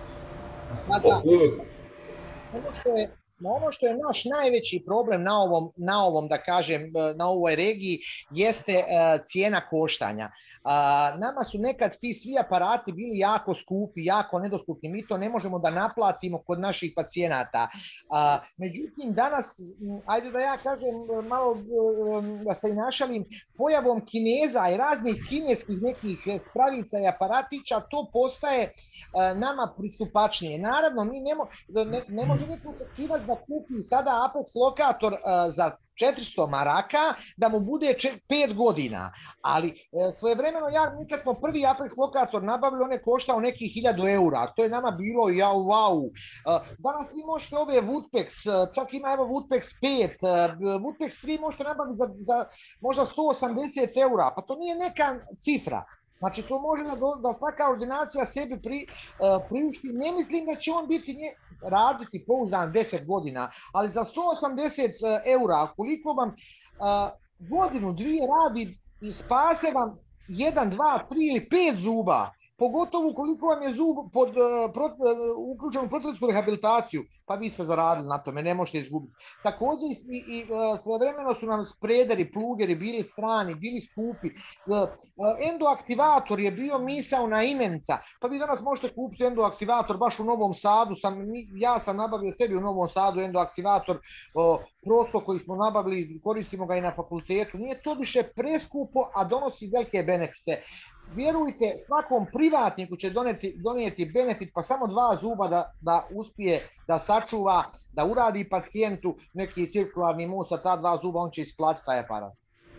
Ono što je ono što je naš najveći problem na ovom, na ovom da kažem, na ovoj regiji jeste uh, cijena koštanja. Uh, nama su nekad ti svi aparati bili jako skupi, jako nedostupni, mi to ne možemo da naplatimo kod naših pacijenata. Uh, međutim, danas, ajde da ja kažem malo um, da se i našalim, pojavom Kineza i raznih kineskih nekih spravica i aparatića, to postaje uh, nama pristupačnije. Naravno, mi ne, mo ne, ne može niko očekivati da kupi sada Apex lokator uh, za četiristo maraka, da mu bude pet godina. Ali e, svojevremeno, ja, mi kad smo prvi Apex lokator nabavili, on je koštao nekih hiljadu eura. To je nama bilo jau, wow. E, danas vi možete ove Woodpex, čak ima evo Woodpex pet, e, Woodpex tri možete nabaviti za, za možda sto osamdeset eura. Pa to nije neka cifra. Znači, to može da, da svaka ordinacija sebi pri, uh, priušti. Ne mislim da će on biti nje, raditi pouzdan deset godina, ali za sto osamdeset eura, koliko vam uh, godinu, dvije radi i spase vam jedan, dva, tri ili pet zuba, pogotovo koliko vam je zub pod, uh, prot, uh, uključen u protetsku rehabilitaciju, pa vi ste zaradili na tome, ne možete izgubiti. Također i, i uh, svojevremeno su nam sprederi, plugeri bili strani, bili skupi. Uh, uh, endoaktivator je bio misaona imenica, pa vi danas možete kupiti endoaktivator baš u Novom Sadu. Sam, ja sam nabavio sebi u Novom Sadu endoaktivator uh, prosto koji smo nabavili, koristimo ga i na fakultetu. Nije to više preskupo, a donosi velike benefite. Vjerujte, svakom privatniku će doneti, donijeti benefit, pa samo dva zuba da, da uspije da sačuva, da uradi pacijentu neki cirkularni mus, sa ta dva zuba on će isplatiti taj aparat.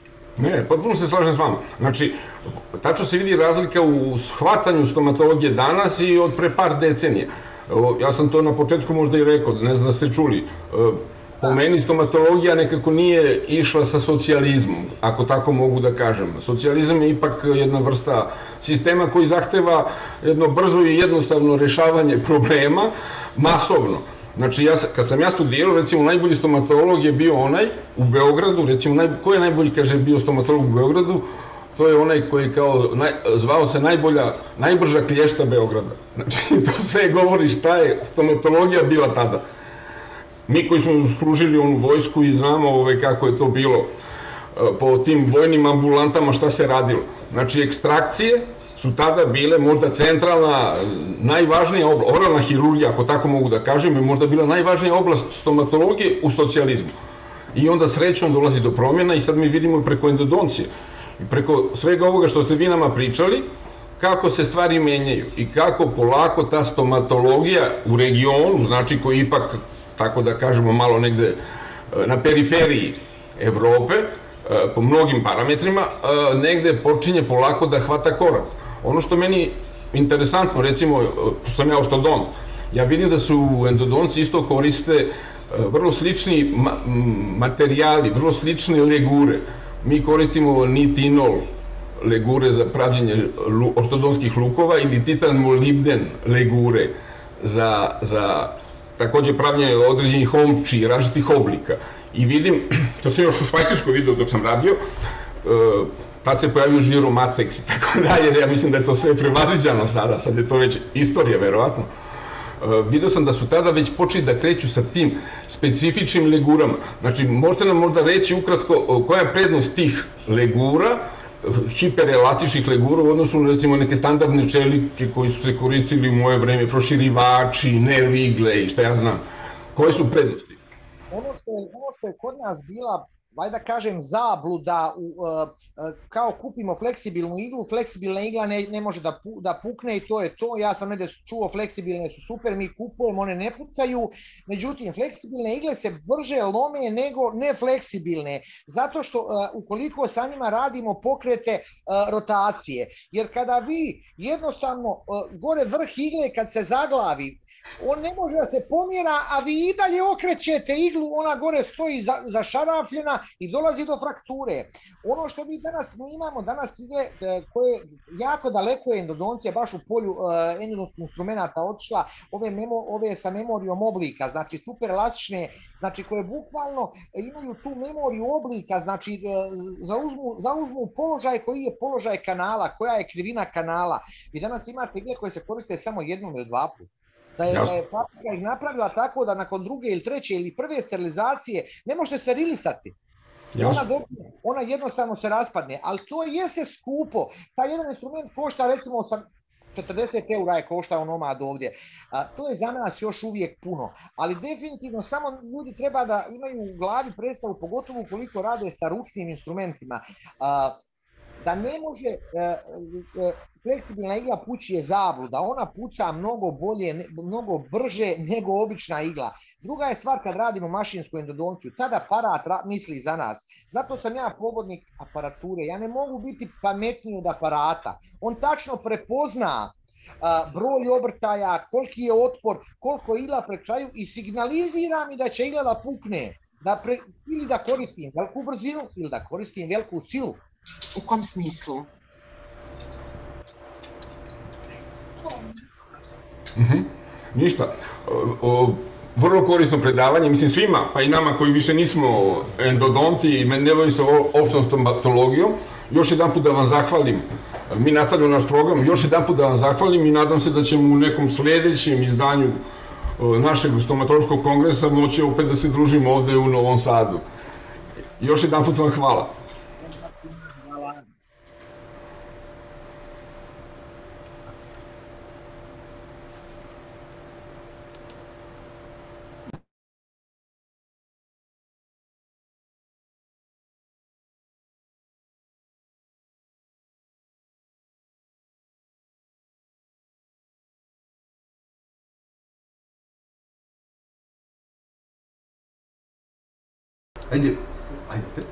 Ne, potpuno se slažem s vama. Znači, tačno se vidi razlika u shvatanju stomatologije danas i od pre par decenija. Ja sam to na početku možda i rekao, ne znam da ste čuli. Po meni stomatologija nekako nije išla sa socijalizmom, ako tako mogu da kažem. Socijalizam je ipak jedna vrsta sistema koji zahteva jedno brzo i jednostavno rešavanje problema, masovno. Znači, ja, kad sam ja studirao, recimo, najbolji stomatolog je bio onaj u Beogradu, recimo, naj, ko je najbolji, kaže, bio stomatolog u Beogradu, to je onaj koji kao, naj, zvao se najbolja, najbrža klješta Beograda. Znači, to sve govori šta je stomatologija bila tada. Mi koji smo služili onu vojsku i znamo ove, kako je to bilo po tim vojnim ambulantama šta se radilo. Znači, ekstrakcije su tada bile možda centralna, najvažnija oblast, oralna hirurgija, ako tako mogu da kažem, je možda bila najvažnija oblast stomatologije u socijalizmu. I onda srećom dolazi do promjena i sad mi vidimo preko endodoncije i preko svega ovoga što ste vi nama pričali, kako se stvari menjaju i kako polako ta stomatologija u regionu, znači koji ipak, tako da kažemo, malo negde na periferiji Evrope, po mnogim parametrima, negde počinje polako da hvata korak. Ono što meni interesantno, recimo, što sam ja ortodont, ja vidim da se u endodonci isto koriste vrlo slični materijali, vrlo slične legure. Mi koristimo nitinol legure za pravljenje ortodonskih lukova ili titan molibden legure za, za takođe pravljenje određenih omči i različitih oblika. I vidim, to sam još u Švajcarskoj video dok sam radio, tad se pojavio Žiromatex i tako dalje, ja mislim da je to sve prevaziđano sada, sad je to već istorija verovatno. Video sam da su tada već počeli da kreću sa tim specifičnim legurama. Znači, možete nam možda reći ukratko koja je prednost tih legura, hiperelastičnih legura u odnosu na recimo neke standardne čelike koji su se koristili u moje vreme, proširivači, nerv igle i šta ja znam. Koje su prednosti? Ono što je, ono što je kod nas bila, vajda kažem, zabluda, u, kao kupimo fleksibilnu iglu, fleksibilna igla ne, ne može da, pu, da pukne i to je to. Ja sam negde čuo fleksibilne su super, mi kupujemo, one ne pucaju. Međutim, fleksibilne igle se brže lome nego nefleksibilne, zato što ukoliko sa njima radimo pokrete rotacije. Jer kada vi jednostavno gore vrh igle kad se zaglavi, on ne može da se pomjera, a vi i dalje okrećete iglu, ona gore stoji zašarafljena i dolazi do frakture. Ono što mi danas mi imamo, danas igle koje jako daleko je endodontija, baš u polju endodontskih instrumenta otišla, ove, memo, ove sa memorijom oblika, znači super elastične, znači koje bukvalno imaju tu memoriju oblika, znači zauzmu, zauzmu položaj koji je položaj kanala, koja je krivina kanala. Vi danas imate igle koje se koriste samo jednom ili dva puta. Da je, da je fabrika ih napravila tako da nakon druge ili treće ili prve sterilizacije ne možete sterilisati. Ona, dobije, ona jednostavno se raspadne, ali to jeste skupo. Taj jedan instrument košta recimo četrdeset eura je koštao Nomad ovdje. A, to je za nas još uvijek puno, ali definitivno samo ljudi treba da imaju u glavi predstavu, pogotovo ukoliko rade sa ručnim instrumentima. A, da ne može, e, e, fleksibilna igla pući je zabluda, ona puca mnogo bolje, mnogo brže nego obična igla. Druga je stvar kad radimo mašinsku endodonciju, tada aparat misli za nas. Zato sam ja pobornik aparature, ja ne mogu biti pametniji od aparata. On tačno prepozna a, broj obrtaja, koliki je otpor, koliko igla pre kraju i signalizira mi da će igla da pukne. Da pre, ili da koristim veliku brzinu ili da koristim veliku silu. U kom smislu? Mm-hmm. Ništa. O, vrlo korisno predavanje, mislim svima, pa i nama koji više nismo endodonti i ne bavimo se opštom stomatologijom. Još jedan put da vam zahvalim. Mi nastavljamo naš program, još jedan put da vam zahvalim i nadam se da ćemo u nekom sledećem izdanju našeg stomatološkog kongresa moći opet da se družimo ovde u Novom Sadu. Još jedan put vam hvala. Ajde, ajde opet.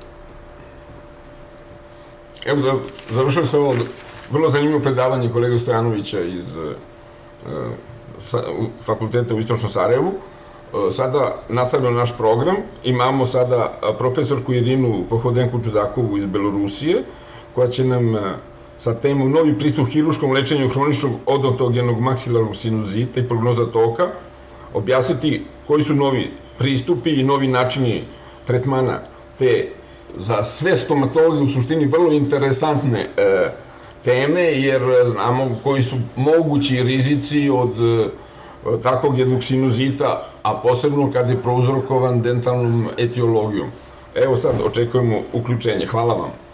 Evo, završao se ovo vrlo zanimljivo predavanje kolege Stojanovića iz fakulteta u Istočnom Sarajevu. Sada nastavljamo naš program. Imamo sada profesorku Irinu Pohodenku-Čudakovu iz Belorusije, koja će nam sa temom novi pristup hiruškom lečenju hroničnog odontogenog maksilarnog sinuzita i prognoza toka objasniti koji su novi pristupi i novi načini tretmana te za sve stomatologe u suštini vrlo interesantne e, teme, jer znamo koji su mogući rizici od e, takvog jednog sinuzita, a posebno kad je prouzrokovan dentalnom etiologijom. Evo sad očekujemo uključenje. Hvala vam.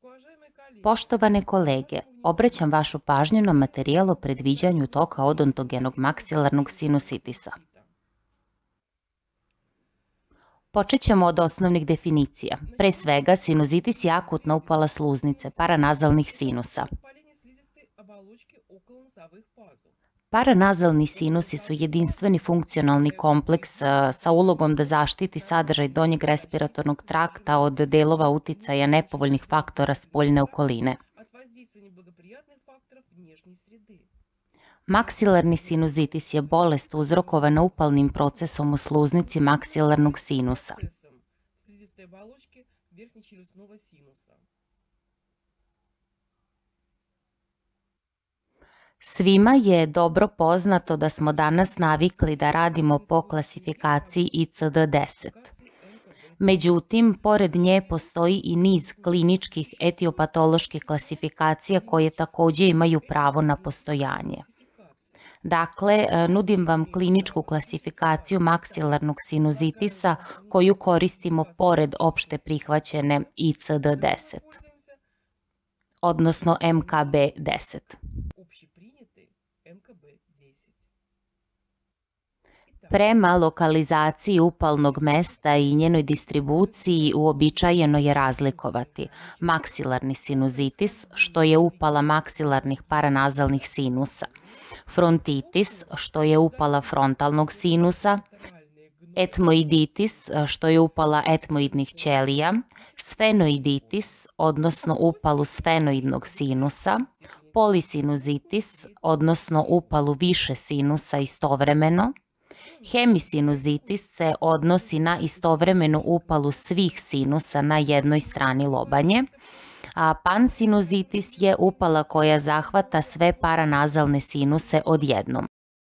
Poštovane kolege, obraćam vašu pažnju na materijal o predviđanju toka odontogenog maksilarnog sinusitisa. Počet ćemo od osnovnih definicija. Pre svega, sinuzitis je akutna upala sluznice, paranazalnih sinusa. Paranazalni sinusi su jedinstveni funkcionalni kompleks sa ulogom da zaštiti sadržaj donjeg respiratornog trakta od delova uticaja nepovoljnih faktora spoljne okoline. Maksilarni sinuzitis je bolest uzrokovana upalnim procesom u sluznici maksilarnog sinusa. Svima je dobro poznato da smo danas navikli da radimo po klasifikaciji I C D deset. Međutim, pored nje postoji i niz kliničkih etiopatoloških klasifikacija koje takođe imaju pravo na postojanje. Dakle, nudim vam kliničku klasifikaciju maksilarnog sinuzitisa koju koristimo pored opšte prihvaćene I C D deset, odnosno M K B deset. Prema lokalizaciji upalnog mesta i njenoj distribuciji uobičajeno je razlikovati maksilarni sinuzitis, što je upala maksilarnih paranazalnih sinusa, frontitis, što je upala frontalnog sinusa, etmoiditis, što je upala etmoidnih ćelija, sfenoiditis, odnosno upalu sfenoidnog sinusa, polisinuzitis, odnosno upalu više sinusa istovremeno. Hemisinuzitis se odnosi na istovremenu upalu svih sinusa na jednoj strani lobanje, a pansinuzitis je upala koja zahvata sve paranazalne sinuse odjednom.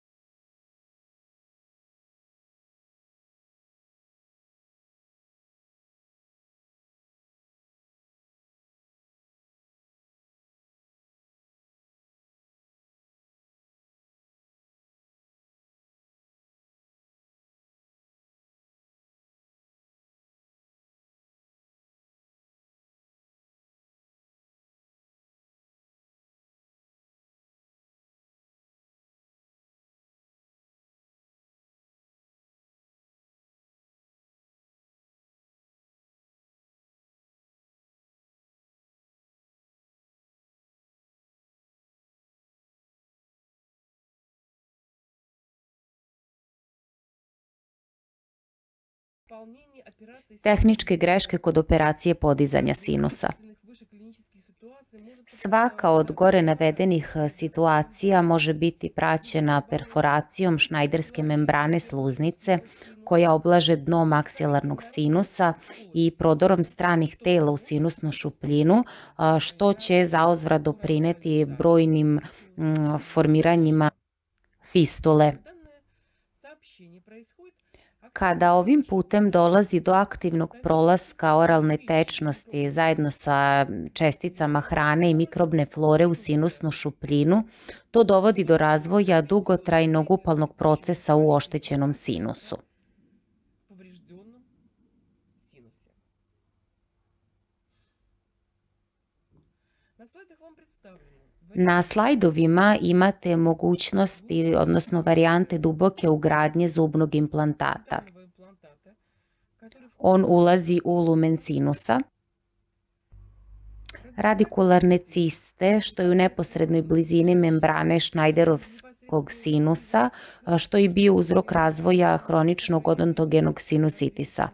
Tehničke greške kod operacije podizanja sinusa. Svaka od gore navedenih situacija može biti praćena perforacijom šnajderske membrane sluznice koja oblaže dno maksilarnog sinusa i prodorom stranih tela u sinusnu šupljinu, što će zauzvrat doprineti brojnim formiranjima fistule. Kada ovim putem dolazi do aktivnog prolaska oralne tečnosti zajedno sa česticama hrane i mikrobne flore u sinusnu šupljinu, to dovodi do razvoja dugotrajnog upalnog procesa u oštećenom sinusu. Na slajdovima imate mogućnosti, odnosno varijante duboke ugradnje zubnog implantata. On ulazi u lumen sinusa, radikularne ciste, što je u neposrednoj blizini membrane šnajderovskog sinusa, što je bio uzrok razvoja hroničnog odontogenog sinusitisa.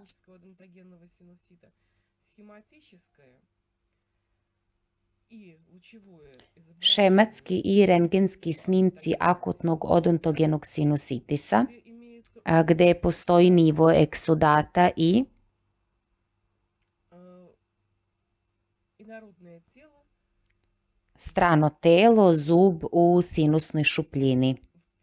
Šematski i rentgenski snimci akutnog odontogenog sinusitisa, gde postoji nivo eksudata i strano telo, zub u sinusnoj šupljini.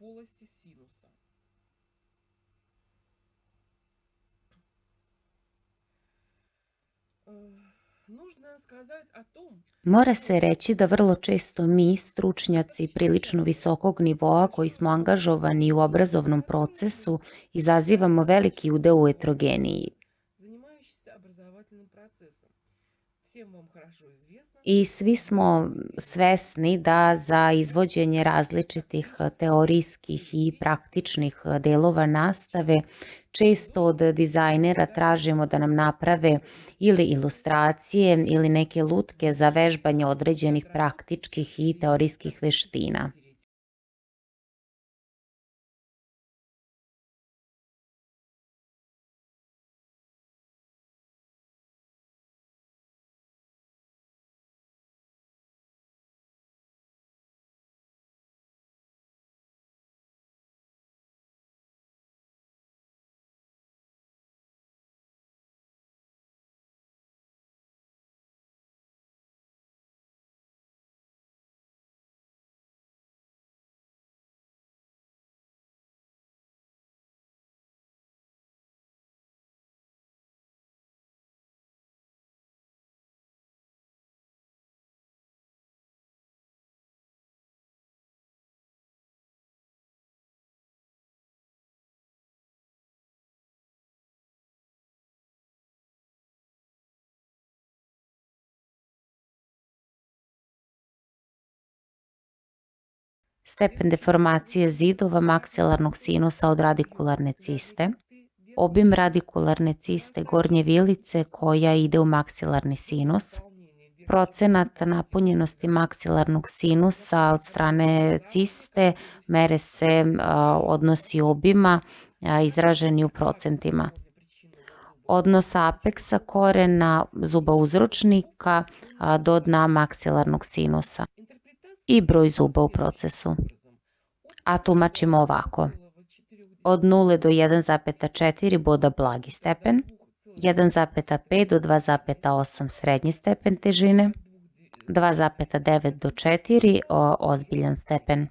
Mora se reći da vrlo često mi, stručnjaci prilično visokog nivoa koji smo angažovani u obrazovnom procesu, izazivamo veliki udeo u heterogeniji. I svi smo svesni da za izvođenje različitih teorijskih i praktičnih delova nastave često od dizajnera tražimo da nam naprave ili ilustracije ili neke lutke za vežbanje određenih praktičkih i teorijskih veština. Stepen deformacije zidova maksilarnog sinusa od radikularne ciste, obim radikularne ciste gornje vilice koja ide u maksilarni sinus, procenat napunjenosti maksilarnog sinusa od strane ciste mere se odnosi obima izraženi u procentima. Odnos apeksa korena zuba uzročnika do dna maksilarnog sinusa i broj zuba u procesu. A tumačimo ovako. Od nule do jedan zarez četiri boda blagi stepen, jedan zarez pet do dva zarez osam srednji stepen težine, dva zarez devet do četiri ozbiljan stepen.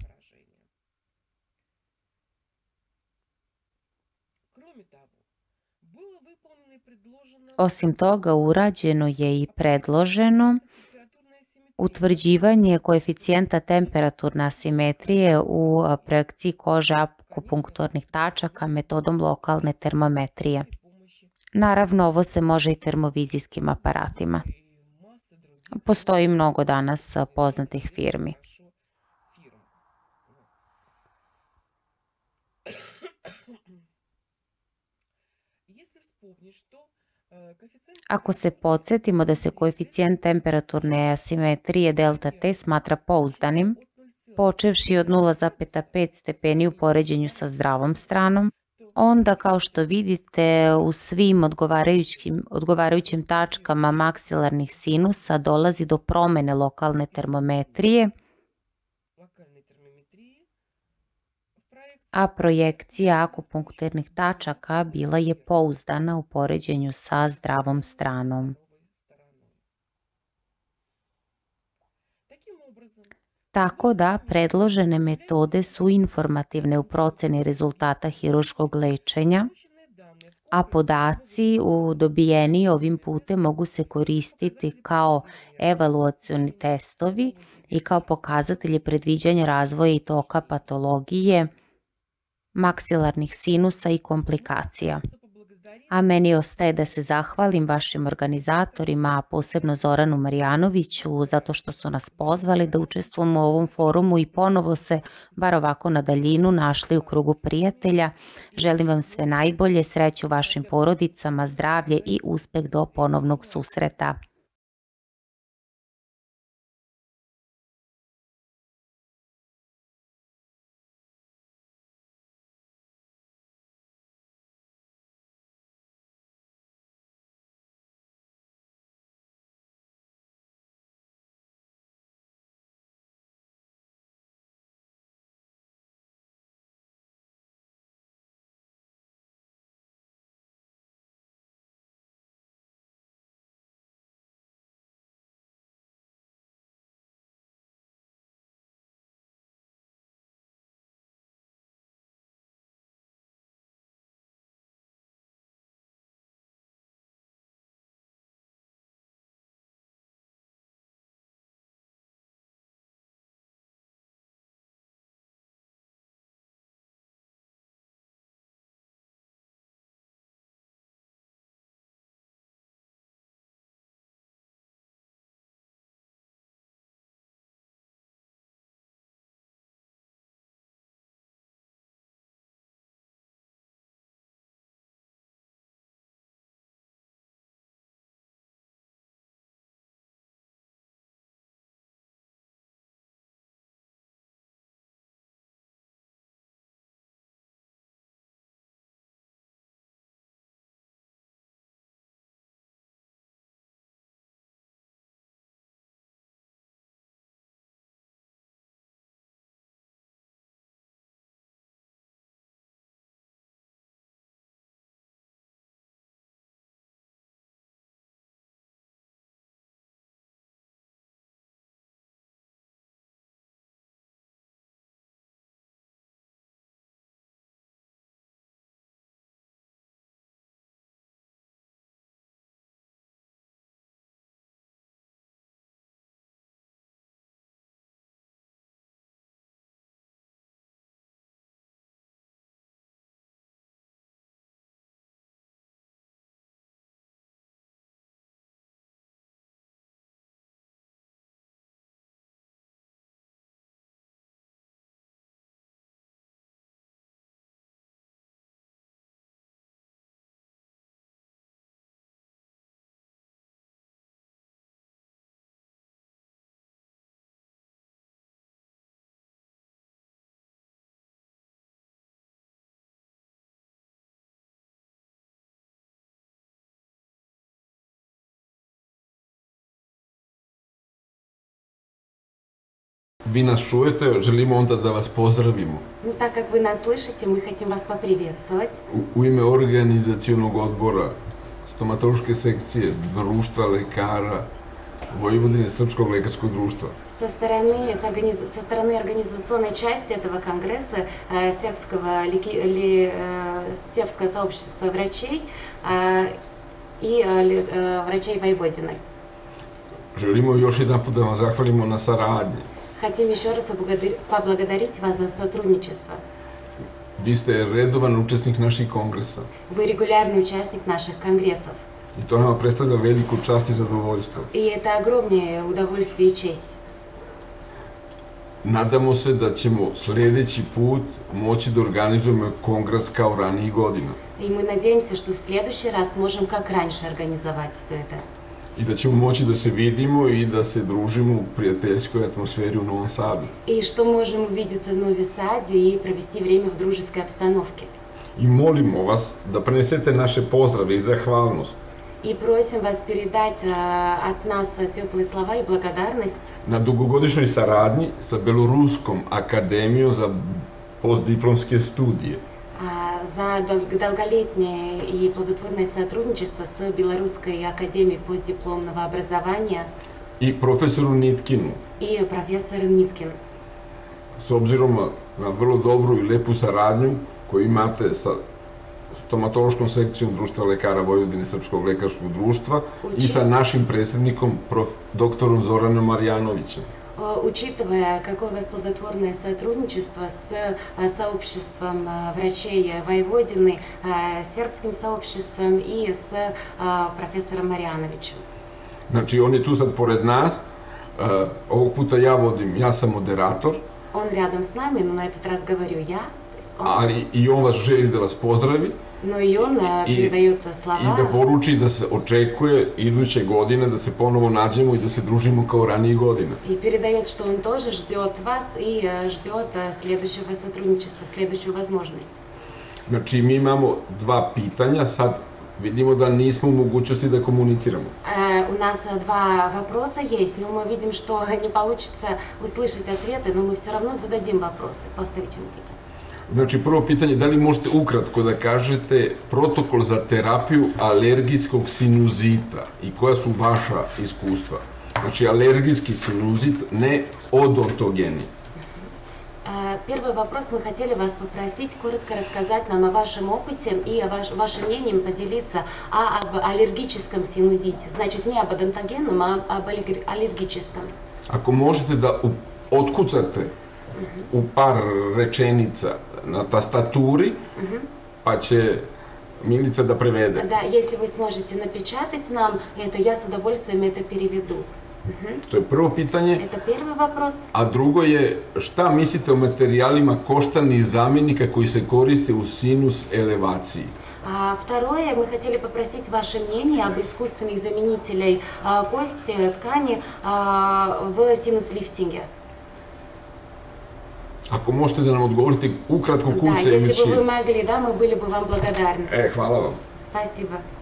Osim toga, urađeno je i predloženo utvrđivanje koeficijenta temperaturne asimetrije u projekciji kože akupunkturnih tačaka metodom lokalne termometrije. Naravno, ovo se može i termovizijskim aparatima. Postoji mnogo danas poznatih firmi. Ako se podsjetimo da se koeficijent temperaturne asimetrije delta T smatra pouzdanim, počevši od nula zarez pet stepeni u poređenju sa zdravom stranom, onda kao što vidite u svim odgovarajućim, odgovarajućim tačkama maksilarnih sinusa dolazi do promene lokalne termometrije, a projekcija akupunkturnih tačaka bila je pouzdana u poređenju sa zdravom stranom. Tako da predložene metode su informativne u proceni rezultata hirurškog lečenja, a podaci u dobijeni ovim putem mogu se koristiti kao evaluacioni testovi i kao pokazatelji predviđanja razvoja i toka patologije, maksilarnih sinusa i komplikacija. A meni ostaje da se zahvalim vašim organizatorima, a posebno Zoranu Marjanoviću, zato što su nas pozvali da učestvujemo u ovom forumu i ponovo se, bar ovako na daljinu, našli u krugu prijatelja. Želim vam sve najbolje, sreću vašim porodicama, zdravlje i uspeh do ponovnog susreta. vi nas čujete, želimo onda da vas pozdravimo. Ну, так как вы нас слышите, мы хотим вас поприветствовать. U, u ime organizacionog odbora stomatološke sekcije Društva lekara Vojvodine Srpskog lekarskog društva. Со стороны, с организ... со стороны организационной части этого конгресса э, сербского, леки... ли, э, сербского сообщества врачей э, и э, э, врачей Войводины. Želimo još jedan put da vam zahvalimo na saradnji. Хотим еще раз поблагодарить вас за сотрудничество. Vi ste redovan učesnik naših kongresa. Вы регулярный участник наших конгрессов. I to nama predstavlja veliku čast i zadovoljstvo. И это огромное удовольствие и честь. Nadamo se da ćemo sledeći put moći da organizujemo kongres kao ranijih godina. И мы надеемся, что в следующий раз сможем как раньше организовать все это. I da ćemo moći da se vidimo i da se družimo u prijateljskoj atmosferi u Novom Sadu. И что можем увидеться в Нови Саде и провести время в дружеской обстановке. I molimo vas da prenesete naše pozdrave i zahvalnost И просим вас передать а, от нас теплые слова и благодарность na dugogodišnjoj saradnji sa Beloruskom akademijom za postdiplomske studije. а, за дол- долголетнее и плодотворное сотрудничество с Белорусской академией постдипломного образования I profesoru Nitkinu, и профессором Ниткин. s obzirom na vrlo dobru i lepu saradnju koju imate sa stomatološkom sekcijom Društva lekara Vojvodine Srpskog lekarskog društva i sa našim predsjednikom, prof. doktorom Zoranom Marjanovićem. Э, Учитывая, какое у вас плодотворное сотрудничество с э, сообществом э, врачей Войводины, э, сербским сообществом и с э, профессором Марjanovićem. Znači, on je tu sad pored nas, uh, ovog puta ja vodim, ja sam moderator, Он рядом с нами, но на этот раз говорю я, то есть он, ali i on vas želi da vas pozdravi но и он э, и- передает i da слова poruči da se očekuje iduće godine da se ponovo nađemo i da se družimo kao ranijih godina. и передает, что он тоже ждет вас и э, ждет э, следующего сотрудничества, следующую возможность. Znači, mi imamo dva pitanja, sad vidimo da nismo u mogućnosti da komuniciramo. Э, У нас э, два вопроса есть, но мы видим, что не получится услышать ответы, но мы все равно зададим вопросы, поставить ему питание. Znači, prvo pitanje, da li možete ukratko da kažete protokol za terapiju alergijskog sinuzita i koja su vaša iskustva? Znači, alergijski sinuzit, ne odontogeni. Э, Первый вопрос, мы хотели вас попросить коротко рассказать нам о вашем опыте и о ваш, вашим мнением поделиться о, об аллергическом синузите. Значит, не об одонтогенном, а об аллерги- аллергическом. Ako možete da u- otkucate u par rečenica na tastaturi, Мгм. pa će Milica da prevede. Да, если вы сможете напечатать нам это, я с удовольствием это переведу. Мгм. To je prvo pitanje. Это первый вопрос. A drugo je, šta mislite o materijalima koštanih zamjenika koji se koriste u sinus elevaciji? А второе, мы хотели попросить ваше мнение об искусственных заменителей а, кости, ткани а, в синус-лифтинге. Ako možete da nam odgovorite ukratko Да, если kucajući. бы вы могли, да, мы были бы вам благодарны. E, hvala vam. Спасибо.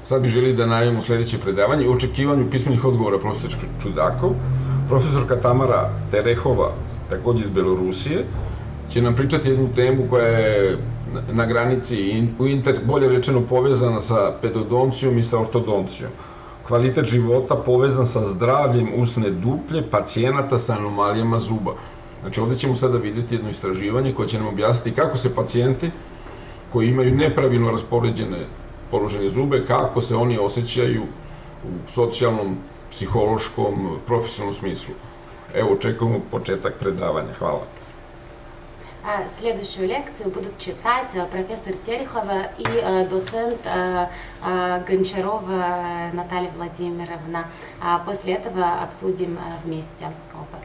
Sad bi želi da najavimo sledeće predavanje u očekivanju pismenih odgovora profesor Čudakov. Profesorka Tamara Terehova, takođe iz Belorusije, će nam pričati jednu temu koja je na granici, u inter, bolje rečeno povezana sa pedodoncijom i sa ortodoncijom. Kvalitet života povezan sa zdravljem usne duplje pacijenata sa anomalijama zuba. Znači ovde ćemo sada vidjeti jedno istraživanje koje će nam objasniti kako se pacijenti koji imaju nepravilno raspoređene položene zube, kako se oni osjećaju u socijalnom, psihološkom, profesionalnom smislu. Evo, očekujemo početak predavanja. Hvala. Следующую лекцию будут читать профессор Терехова и доцент Гончарова Наталья Владимировна. После этого обсудим вместе оба.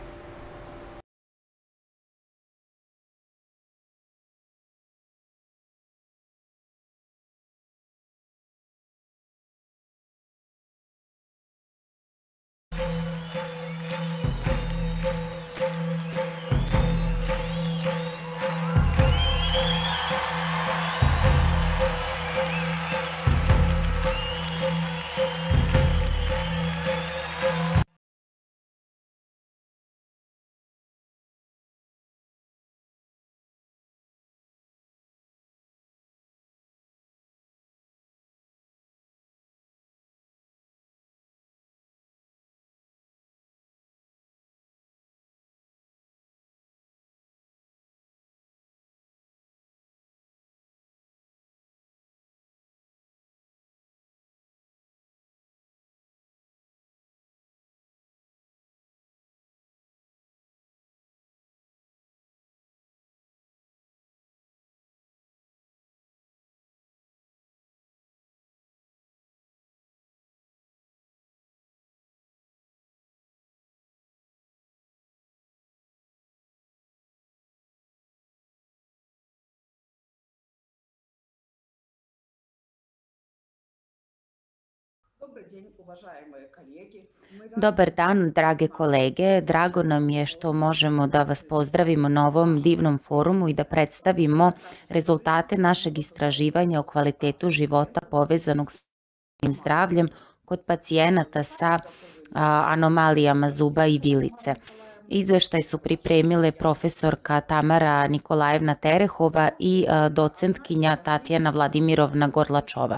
Dobar dan, drage kolege. Drago nam je što možemo da vas pozdravimo na ovom divnom forumu i da predstavimo rezultate našeg istraživanja o kvalitetu života povezanog sa zdravljem kod pacijenata sa anomalijama zuba i vilice. Izveštaj su pripremile profesorka Tamara Nikolajevna Terehova i docentkinja Tatjana Vladimirovna Gorlačova.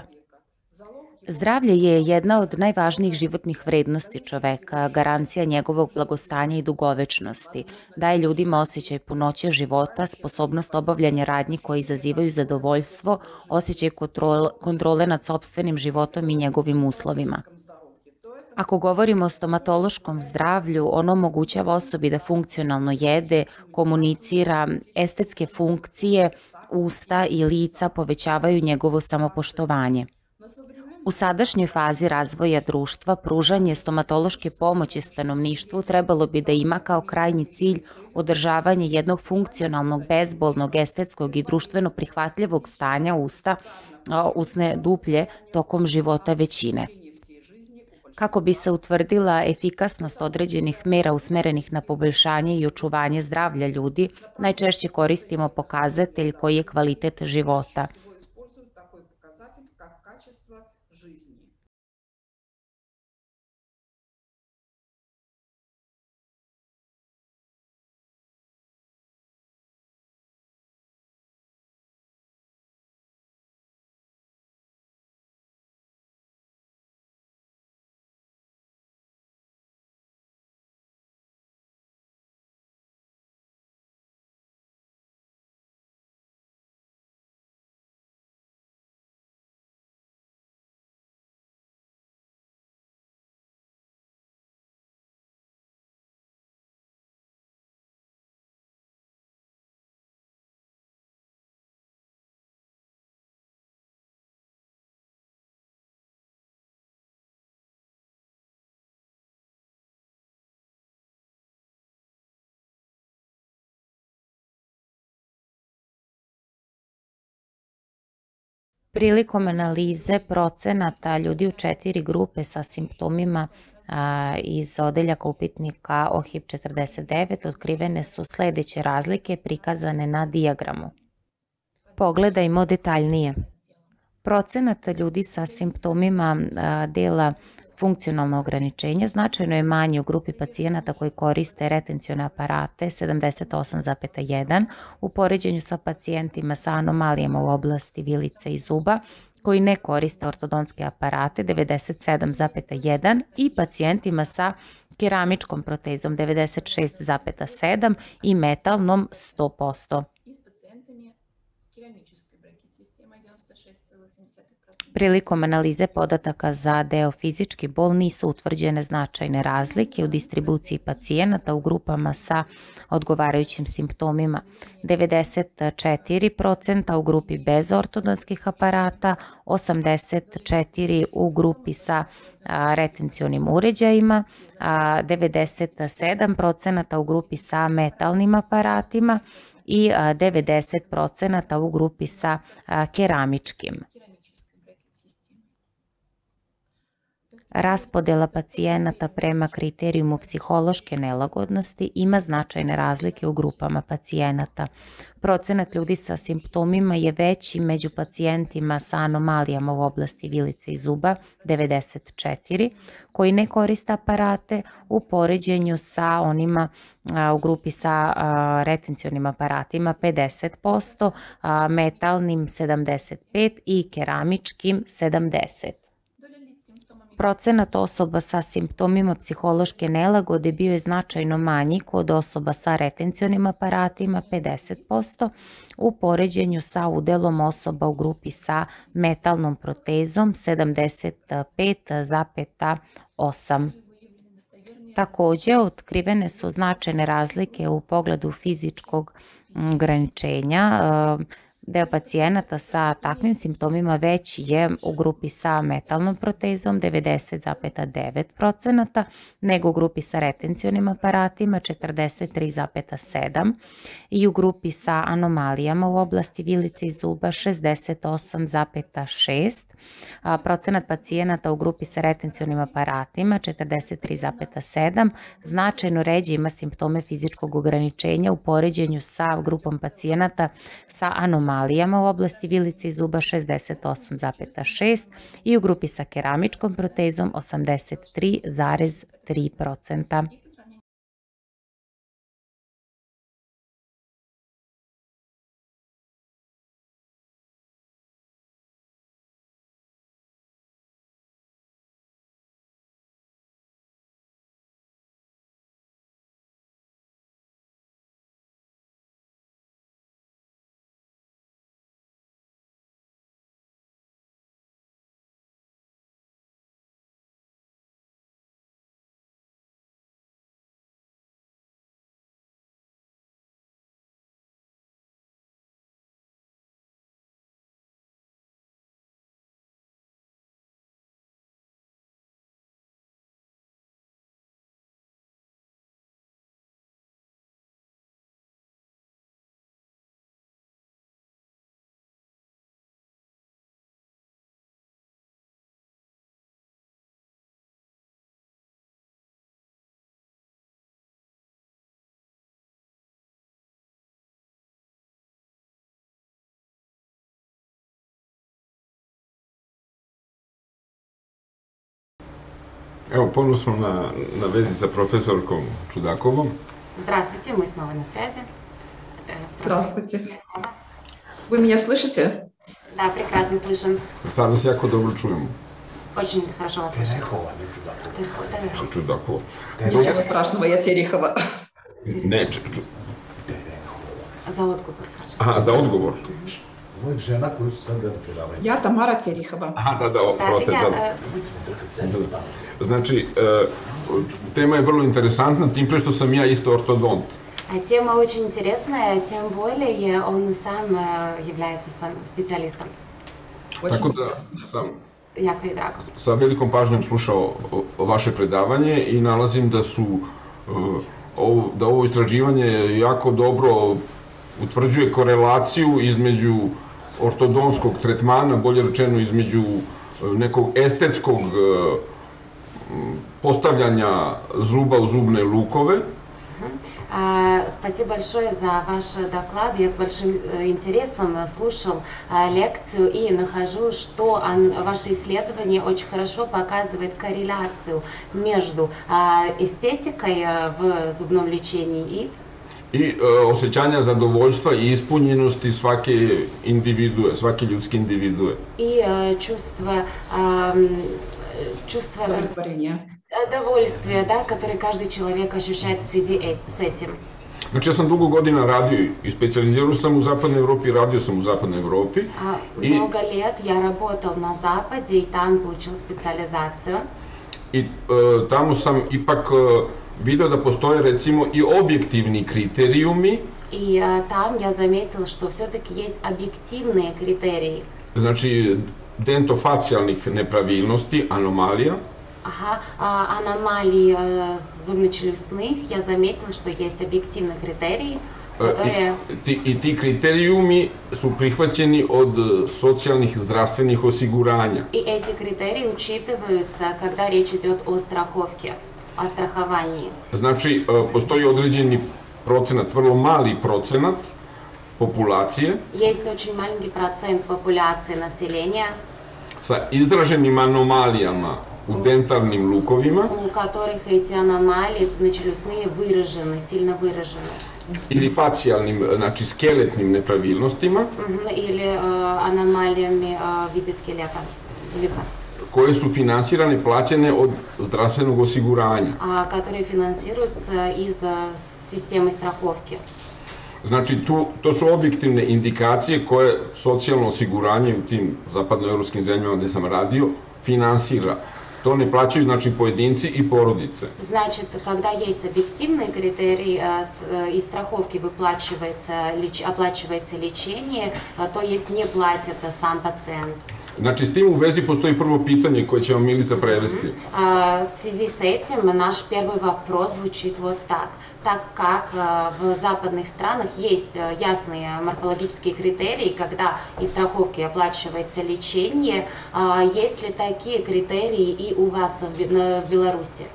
Zdravlje je jedna od najvažnijih životnih vrednosti čoveka, garancija njegovog blagostanja i dugovečnosti. Daje ljudima osjećaj punoće života, sposobnost obavljanja radnji koji izazivaju zadovoljstvo, osjećaj kontrole nad sopstvenim životom i njegovim uslovima. Ako govorimo o stomatološkom zdravlju, ono omogućava osobi da funkcionalno jede, komunicira, estetske funkcije, usta i lica povećavaju njegovo samopoštovanje. U sadašnjoj fazi razvoja društva, pružanje stomatološke pomoći stanovništvu trebalo bi da ima kao krajnji cilj održavanje jednog funkcionalnog, bezbolnog, estetskog i društveno prihvatljivog stanja usta, usne duplje tokom života većine. Kako bi se utvrdila efikasnost određenih mera usmerenih na poboljšanje i očuvanje zdravlja ljudi, najčešće koristimo pokazatelj koji je kvalitet života. Prilikom analize procenata ljudi u četiri grupe sa simptomima iz odeljaka upitnika O H I P četrdeset devet otkrivene su sledeće razlike prikazane na dijagramu. Pogledajmo detaljnije. Procenat ljudi sa simptomima dela funkcionalno ograničenje značajno je manji u grupi pacijenata koji koriste retencione aparate sedamdeset osam zarez jedan u poređenju sa pacijentima sa anomalijama u oblasti vilice i zuba koji ne koriste ortodontske aparate devedeset sedam zarez jedan i pacijentima sa keramičkom protezom devedeset šest zarez sedam i metalnom sto posto. Prilikom analize podataka za deo fizički bol nisu utvrđene značajne razlike u distribuciji pacijenata u grupama sa odgovarajućim simptomima. devedeset četiri posto u grupi bez ortodontskih aparata, osamdeset četiri posto u grupi sa retencionim uređajima, devedeset sedam posto u grupi sa metalnim aparatima i devedeset posto u grupi sa keramičkim. Raspodela pacijenata prema kriterijumu psihološke nelagodnosti ima značajne razlike u grupama pacijenata. Procenat ljudi sa simptomima je veći među pacijentima sa anomalijama u oblasti vilice i zuba, devedeset četiri, koji ne koriste aparate u poređenju sa onima u grupi sa retencionim aparatima pedeset posto, metalnim sedamdeset pet posto i keramičkim sedamdeset posto. Procenat osoba sa simptomima psihološke nelagode bio je značajno manji kod osoba sa retencionim aparatima pedeset posto u poređenju sa udelom osoba u grupi sa metalnom protezom sedamdeset pet zarez osam. Takođe, otkrivene su značajne razlike u pogledu fizičkog ograničenja. Deo pacijenata sa takvim simptomima veći je u grupi sa metalnom protezom devedeset zarez devet posto nego u grupi sa retencionim aparatima četrdeset tri zarez sedam i u grupi sa anomalijama u oblasti vilice i zuba šezdeset osam zarez šest. Procenat pacijenata u grupi sa retencionim aparatima četrdeset tri zarez sedam značajno ređe ima simptome fizičkog ograničenja u poređenju sa grupom pacijenata sa anomalijama u oblasti vilice i zuba šezdeset osam zarez šest i u grupi sa keramičkom protezom osamdeset tri zarez tri posto. Evo, ponovno smo na, na vezi sa profesorkom Čudakovom. Здравствуйте, мы снова на связи. Здравствуйте. Вы меня слышите? Да, прекрасно слышим. Sad vas jako dobro čujemo. Очень хорошо вас слышим. Čudakova. Ничего страшного, я Терехова. Ne, ču... За odgovor, kažem. Aha, za odgovor. Ovo je žena koju su sad gledali predavanje. Ja Tamara Терехова. Aha, da, da, oproste, da. Znači, tema je vrlo interesantna, tim pre što sam ja isto ortodont. Тема очень интересная, тем более он сам является сам специалистом. Tako da sam Jako je drago. sa velikom pažnjom slušao vaše predavanje i nalazim da su da ovo istraživanje jako dobro utvrđuje korelaciju između ortodonskog tretmana, bolje rečeno između nekog estetskog postavljanja zuba u zubne lukove Спасибо большое за ваш доклад. Я с большим интересом слушал лекцию и нахожу, что ваше исследование очень хорошо показывает корреляцию между эстетикой в зубном лечении и i e, osjećanja zadovoljstva i ispunjenosti svake individue, svake ljudske individue. И э, чувство, э, чувство удовлетворения, довольствия, да, которое каждый человек ощущает в связи с этим. Znači, ja sam dugo godina radio i specijalizirao sam u Zapadnoj Evropi, radio sam u Zapadnoj Evropi. А, и, много лет я работал на Западе и там получил специализацию. I e, tamo sam ipak e, video da postoje recimo i objektivni kriterijumi. И а, там я заметил, что все-таки есть объективные критерии. Znači, dentofacijalnih nepravilnosti, anomalija. Ага, а, аномалии а, зубно-челюстных, я заметил, что есть объективные критерии, которые... I ti, I ti kriterijumi su prihvaćeni od socijalnih zdravstvenih osiguranja. И эти критерии учитываются, когда речь идет о страховке, о страховании. Znači, postoji određeni procenat, vrlo mali procenat populacije. Есть очень маленький процент популяции населения, sa izraženim anomalijama u dentalnim lukovima, у которых эти аномалии зубно-челюстные выражены, сильно выражены. ili facijalnim, znači skeletnim nepravilnostima, или э, аномалиями э, в виде скелета лица, koje su finansirane, plaćene od zdravstvenog osiguranja. а, которые финансируются из э, системы страховки. Znači, tu, to su objektivne indikacije koje socijalno osiguranje u tim zapadnoevropskim zemljama gde sam radio finansira. To ne plaćaju, znači, pojedinci i porodice. Значит, когда есть объективные критерии, из страховки выплачивается, оплачивается лечение, то есть не платит сам пациент. Znači, s tim u vezi postoji prvo pitanje koje će vam Milica prevesti. В связи с этим наш первый вопрос звучит вот так. Так как в западных странах есть ясные морфологические критерии, когда из страховки оплачивается лечение, есть ли такие критерии и у вас в Беларуси?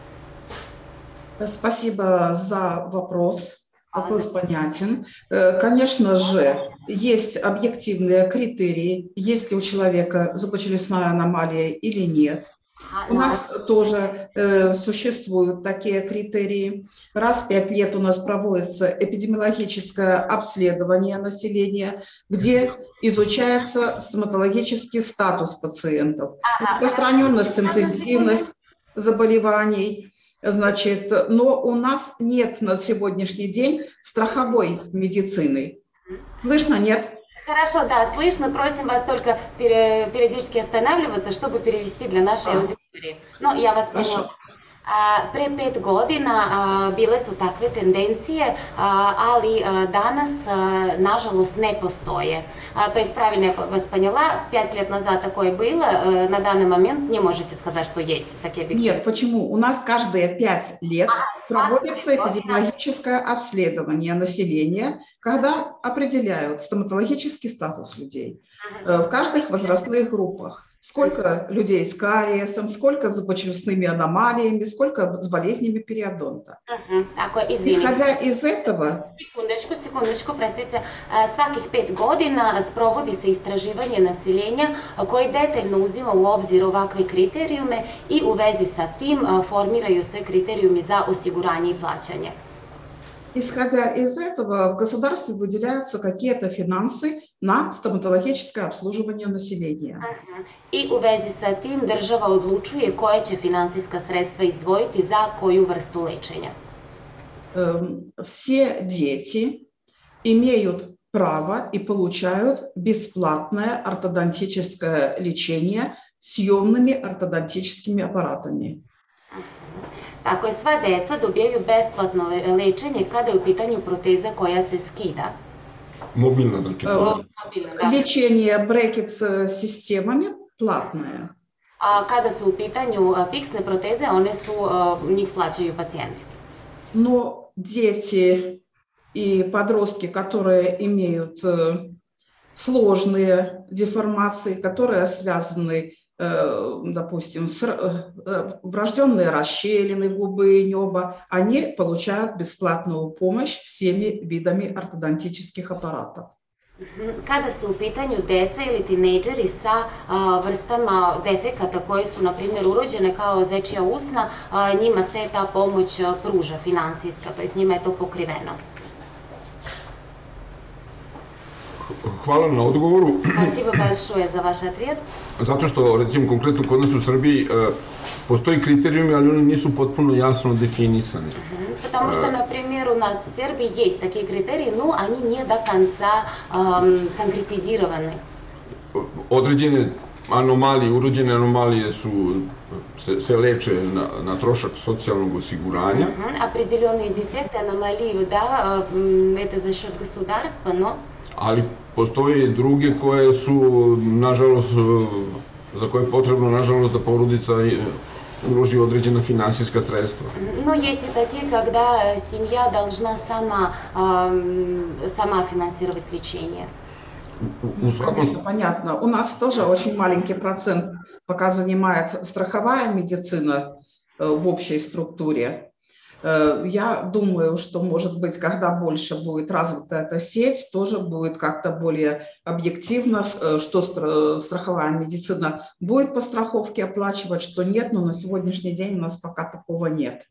Спасибо за вопрос. Вопрос понятен. Конечно же, есть объективные критерии, есть ли у человека зубочелюстная аномалия или нет. У нас тоже э, существуют такие критерии. Раз в пять лет у нас проводится эпидемиологическое обследование населения, где изучается стоматологический статус пациентов, распространенность, интенсивность заболеваний. Значит, но у нас нет на сегодняшний день страховой медицины. Слышно, нет? Хорошо, да, слышно. Просим вас только периодически останавливаться, чтобы перевести для нашей аудитории. Но я вас поняла. Pre pet godina bile su takve tendencije, ali danas, nažalost, не постоje. То есть, правильно я вас поняла, пять лет назад такое было, на данный момент не можете сказать, что есть такие объективы? Нет, почему? У нас каждые пять лет проводится эпидемиологическое обследование населения, когда определяют стоматологический статус людей в каждых возрастных группах. Сколько людей с кариесом, сколько с зубочелюстными аномалиями, сколько с болезнями периодонта. Uh-huh. Tako, Исходя из этого... Секундочку, секундочку, простите. Svakih pet godina sprovodi se istraživanje naseljenja koje detaljno uzima u obzir ovakve kriterijume i u vezi sa tim formiraju se kriterijumi za osiguranje i plaćanje. Исходя из этого, в государстве выделяются какие-то финансы на стоматологическое обслуживание населения. Uh-huh. I u vezi sa tim država odlučuje koja će finansijska sredstva izdvojiti za koju vrstu lečenja. Все дети имеют право и получают бесплатное ортодонтическое лечение съемными ортодонтическими аппаратами. Tako je, sva deca dobijaju besplatno lečenje kada je u pitanju proteza koja se skida. Mobilna, znači. Лечение брекет-системами платное. A kada su u pitanju fiksne proteze, one su, njih plaćaju pacijenti. Но дети и подростки, которые имеют сложные деформации, которые связаны допустим, врожденные расщелины губы и неба, они получают бесплатную помощь всеми видами ортодонтических аппаратов. Kada su u pitanju deca ili tinejdžeri sa a, vrstama defekata koje su, na primjer, urođene kao zečija usna, a, njima se ta pomoć a, pruža finansijska, to jest njima je to pokriveno. Hvala na odgovoru. Спасибо большое за ваш ответ. Zato što, recimo, konkretno kod nas u Srbiji postoji kriterijumi, ali oni nisu potpuno jasno definisani. Потому что, например, у нас в Сербии есть такие критерии, но они не до конца эм, конкретизированы. Određene anomalije, urođene anomalije su, se, se leče na, na trošak socijalnog osiguranja. Определенные дефекты, аномалии, да, это за счет государства, но... Ali postoje druge koje su, nažalost, za koje je potrebno, nažalost, da porodica uloži određena finansijska sredstva. Но есть и такие, когда семья должна сама, сама финансировать лечение. Ну, конечно, понятно. У нас тоже очень маленький процент пока занимает страховая медицина в общей структуре. Я думаю, что, может быть, когда больше будет развита эта сеть, тоже будет как-то более объективно, что страховая медицина будет по страховке оплачивать, что нет, но на сегодняшний день у нас пока такого нет.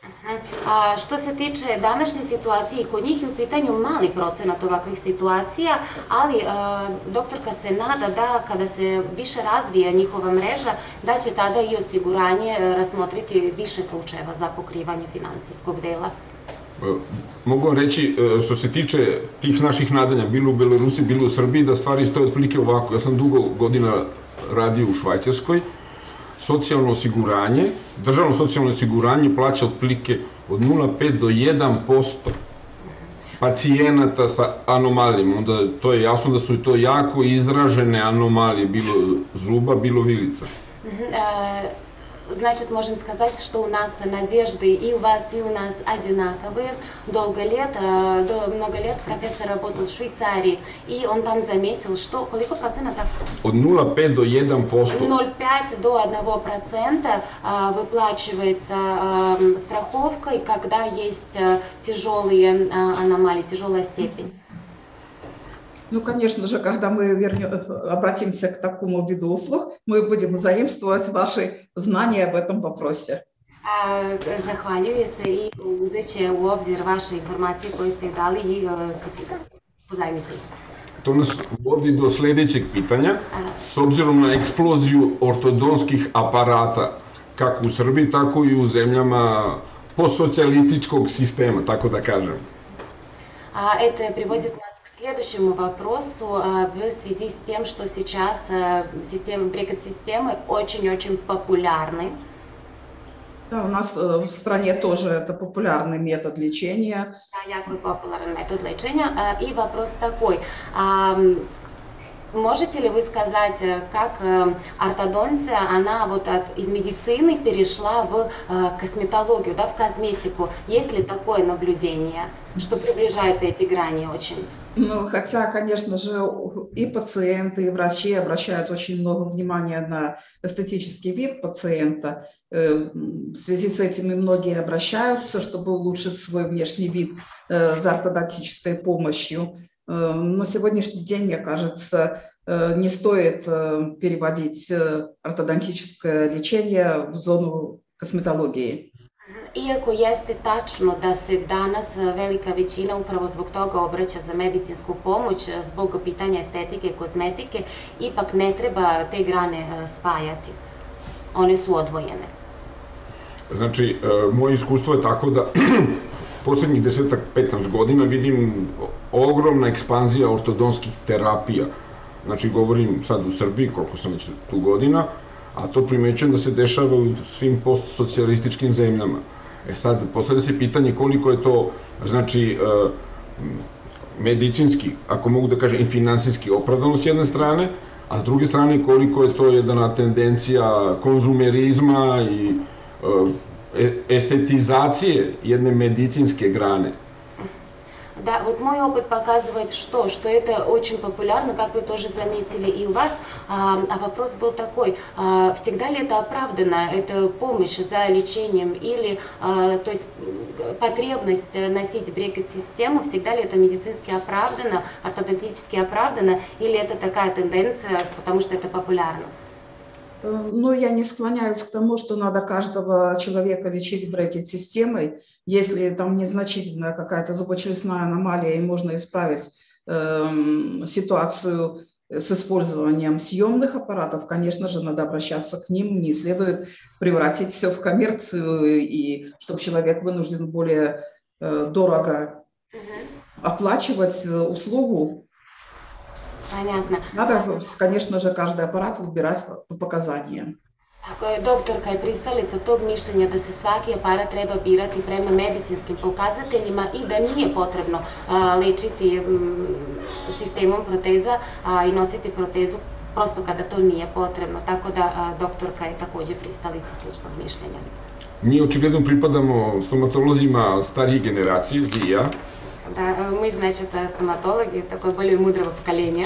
A što se tiče današnje situacije, kod njih je u pitanju mali procenat ovakvih situacija, ali e, doktorka se nada da kada se više razvija njihova mreža, da će tada i osiguranje razmotriti više slučajeva za pokrivanje finansijskog dela. Mogu vam reći, što se tiče tih naših nadanja, bilo u Belorusiji, bilo u Srbiji, da stvari stoje otprilike ovako. Ja sam dugo godina radio u Švajcarskoj. Socijalno osiguranje, državno socijalno osiguranje plaća otprilike od nula zarez pet do jedan posto pacijenata sa anomalijama. Onda to je jasno da su to jako izražene anomalije, bilo zuba, bilo vilica. Значит, можем сказать, что у нас надежды и у вас, и у нас одинаковые. Долго лет, до, много лет профессор работал в Швейцарии, и он там заметил, что... Koliko процентов? От nula zarez pet do jedan posto. ноль целых пять десятых до одного процента выплачивается страховкой, когда есть тяжелые аномалии, тяжелая степень. Ну, конечно же, когда мы вернем, обратимся к такому виду услуг, мы будем заимствовать ваши знания об этом вопросе. Zahvaljujem se i uzet će u obzir vaše informacije koje ste dali i pozajmit će ih. To nas vodi do sljedećeg pitanja. S obzirom na eksploziju ortodonskih aparata, kako u Srbiji, tako i u zemljama postsocijalističkog sistema, tako da kažem. Это приводит нас к следующему вопросу в связи с тем, что сейчас системы, брекет-системы очень-очень популярны. Да, у нас в стране тоже это популярный метод лечения. Да, jako популярный метод лечения. И вопрос такой. Можете ли вы сказать, как ортодонция, она вот от, из медицины перешла в косметологию, да, в косметику? Есть ли такое наблюдение, что приближаются эти грани очень? Ну, хотя, конечно же, и пациенты, и врачи обращают очень много внимания на эстетический вид пациента. В связи с этим и многие обращаются, чтобы улучшить свой внешний вид за ортодонтической помощью. На сегодняшний день, мне кажется, не стоит переводить ортодонтическое лечение в зону косметологии. Iako jeste tačno da se danas velika većina upravo zbog toga obraća za medicinsku pomoć, zbog pitanja estetike i kozmetike, ipak ne treba te grane spajati. One su odvojene. Znači, moje iskustvo je tako da posljednjih desetak, petnaest godina vidim ogromna ekspanzija ortodonskih terapija. Znači, govorim sad u Srbiji, koliko sam već tu godina, a to primećujem da se dešava u svim postsocijalističkim zemljama. E sad, postavlja se pitanje koliko je to, znači, medicinski, ako mogu da kažem, i finansijski opravdano s jedne strane, a s druge strane koliko je to jedna tendencija konzumerizma i estetizacije jedne medicinske grane. Да, вот мой опыт показывает, что, что это очень популярно, как вы тоже заметили и у вас. А, а вопрос был такой, а, всегда ли это оправдано, это помощь за лечением, или а, то есть потребность носить брекет-систему, всегда ли это медицински оправдано, ортодонтически оправдано, или это такая тенденция, потому что это популярно? Ну, я не склоняюсь к тому, что надо каждого человека лечить брекет-системой. Если там незначительная какая-то зубочелюстная аномалия и можно исправить э, ситуацию с использованием съемных аппаратов, конечно же, надо обращаться к ним. Не следует превратить все в коммерцию, и чтобы человек вынужден более э, дорого оплачивать услугу. Понятно. Надо, конечно же, каждый аппарат выбирать по показаниям. Ako je doktorka i pristalica tog mišljenja da se svaki aparat treba birati prema medicinskim pokazateljima i da nije potrebno a, lečiti m, sistemom proteza a, i nositi protezu prosto kada to nije potrebno. Tako da a, doktorka je takođe pristalica sličnog mišljenja. Mi očigledno pripadamo stomatolozima starije generacije, vi i ja. Da, мы, значит, стоматологи, такое более мудрого поколения.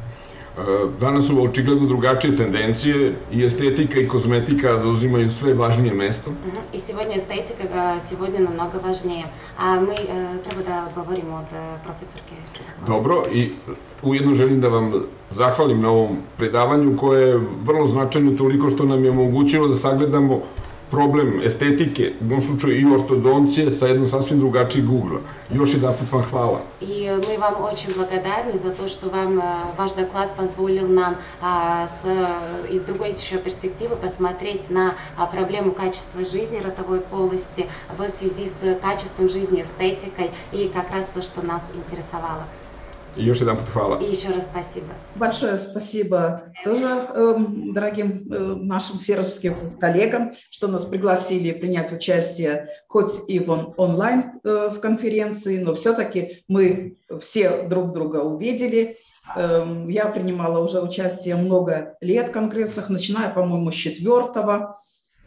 Danas su očigledno drugačije tendencije i estetika i kozmetika zauzimaju sve važnije mesto. И сегодня эстетика сегодня намного важнее. А мы treba da govorimo od profesorke. Dobro, i ujedno želim da vam zahvalim na ovom predavanju koje je vrlo značajno toliko što nam je omogućilo da sagledamo problem estetike, u ovom slučaju i ortodoncije, sa jednom sasvim drugačijeg ugla. Još jedan put vam hvala. И мы вам очень благодарны за то, что вам ваш доклад позволил нам а, с, из другой еще перспективы посмотреть на а, проблему качества жизни ротовой полости в связи с качеством жизни, эстетикой и как раз то, что нас интересовало. И еще раз хвала. И еще раз спасибо. Большое спасибо тоже э, дорогим э, нашим сербским коллегам, что нас пригласили принять участие хоть и в онлайн э, в конференции, но все-таки мы все друг друга увидели. Э, я принимала уже участие много лет в конгрессах, начиная, по-моему, с четвертого.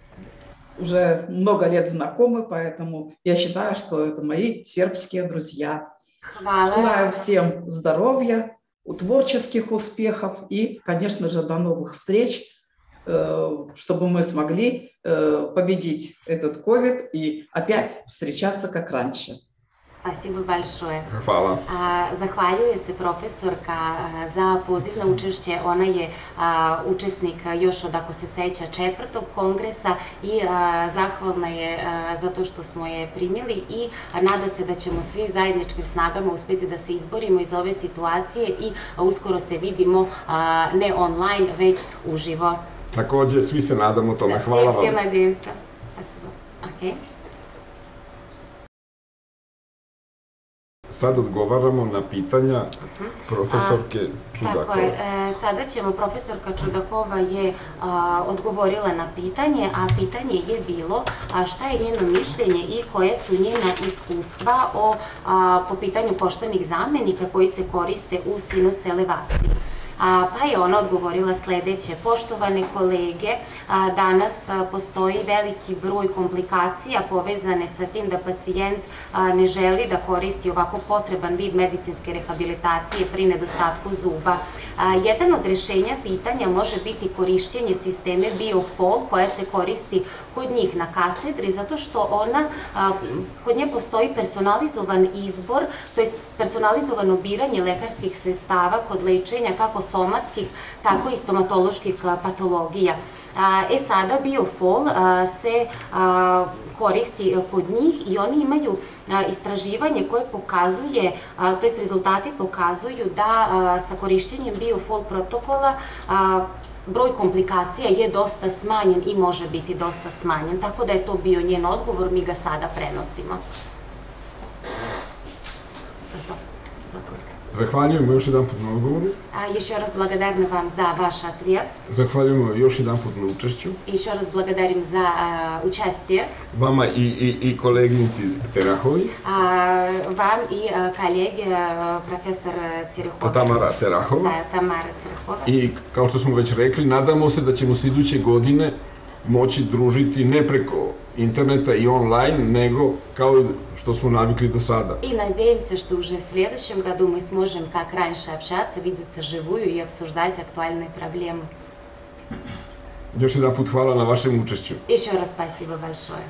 Уже много лет знакомы, поэтому я считаю, что это мои сербские друзья. Желаю всем здоровья, творческих успехов и, конечно же, до новых встреч, чтобы мы смогли победить этот ковид и опять встречаться как раньше. Спасибо большое. Hvala. Zahvaljuje se profesorka za poziv na učešće. Ona je učesnik još od, ako se seća, četvrtog kongresa i zahvalna je za to što smo je primili i nada se da ćemo svi zajedničkim snagama uspjeti da se izborimo iz ove situacije i uskoro se vidimo ne online, već uživo. Takođe, svi se nadamo tome. Hvala vam. Svi se nadijem se. Okay. Sad odgovaramo na pitanja profesorke Čudakova. Tako je, sada ćemo, profesorka Čudakova je a, odgovorila na pitanje, a pitanje je bilo a, šta je njeno mišljenje i koje su njena iskustva o, a, po pitanju koštanih zamenika koji se koriste u sinus elevaciji. A, pa je ona odgovorila sledeće: poštovane kolege, a, danas a, postoji veliki broj komplikacija povezane sa tim da pacijent a, ne želi da koristi ovako potreban vid medicinske rehabilitacije pri nedostatku zuba. A, jedan od rešenja pitanja može biti korišćenje sisteme Biofol koja se koristi kod njih na katedri, zato što ona, a, kod nje postoji personalizovan izbor, to je personalizovano biranje lekarskih sredstava kod lečenja kako somatskih, tako i stomatoloških patologija. E sada Biofol se koristi kod njih i oni imaju istraživanje koje pokazuje, to jest rezultati pokazuju da sa korišćenjem Biofol protokola broj komplikacija je dosta smanjen i može biti dosta smanjen, tako da je to bio njen odgovor, mi ga sada prenosimo. Zahvaljujemo još jedan put na odgovoru. Еще раз благодарна вам за ваш ответ. Zahvaljujemo još jedan put na učešću. Еще раз благодарим за uh, участие. Vama i, i, i koleginici Terahovi. Uh, вам и uh, коллеге uh, профессор Терехова. Tamara Terahova. Da, Tamara Terahova. I kao što smo već rekli, nadamo se da ćemo se iduće godine moći družiti ne preko interneta и онлайн, nego kao što smo navikli do sada. И надеемся, что уже в следующем году мы сможем, как раньше, общаться, видеться живую и обсуждать актуальные проблемы. Još jedan put hvala na vašem učešću. Еще раз спасибо большое.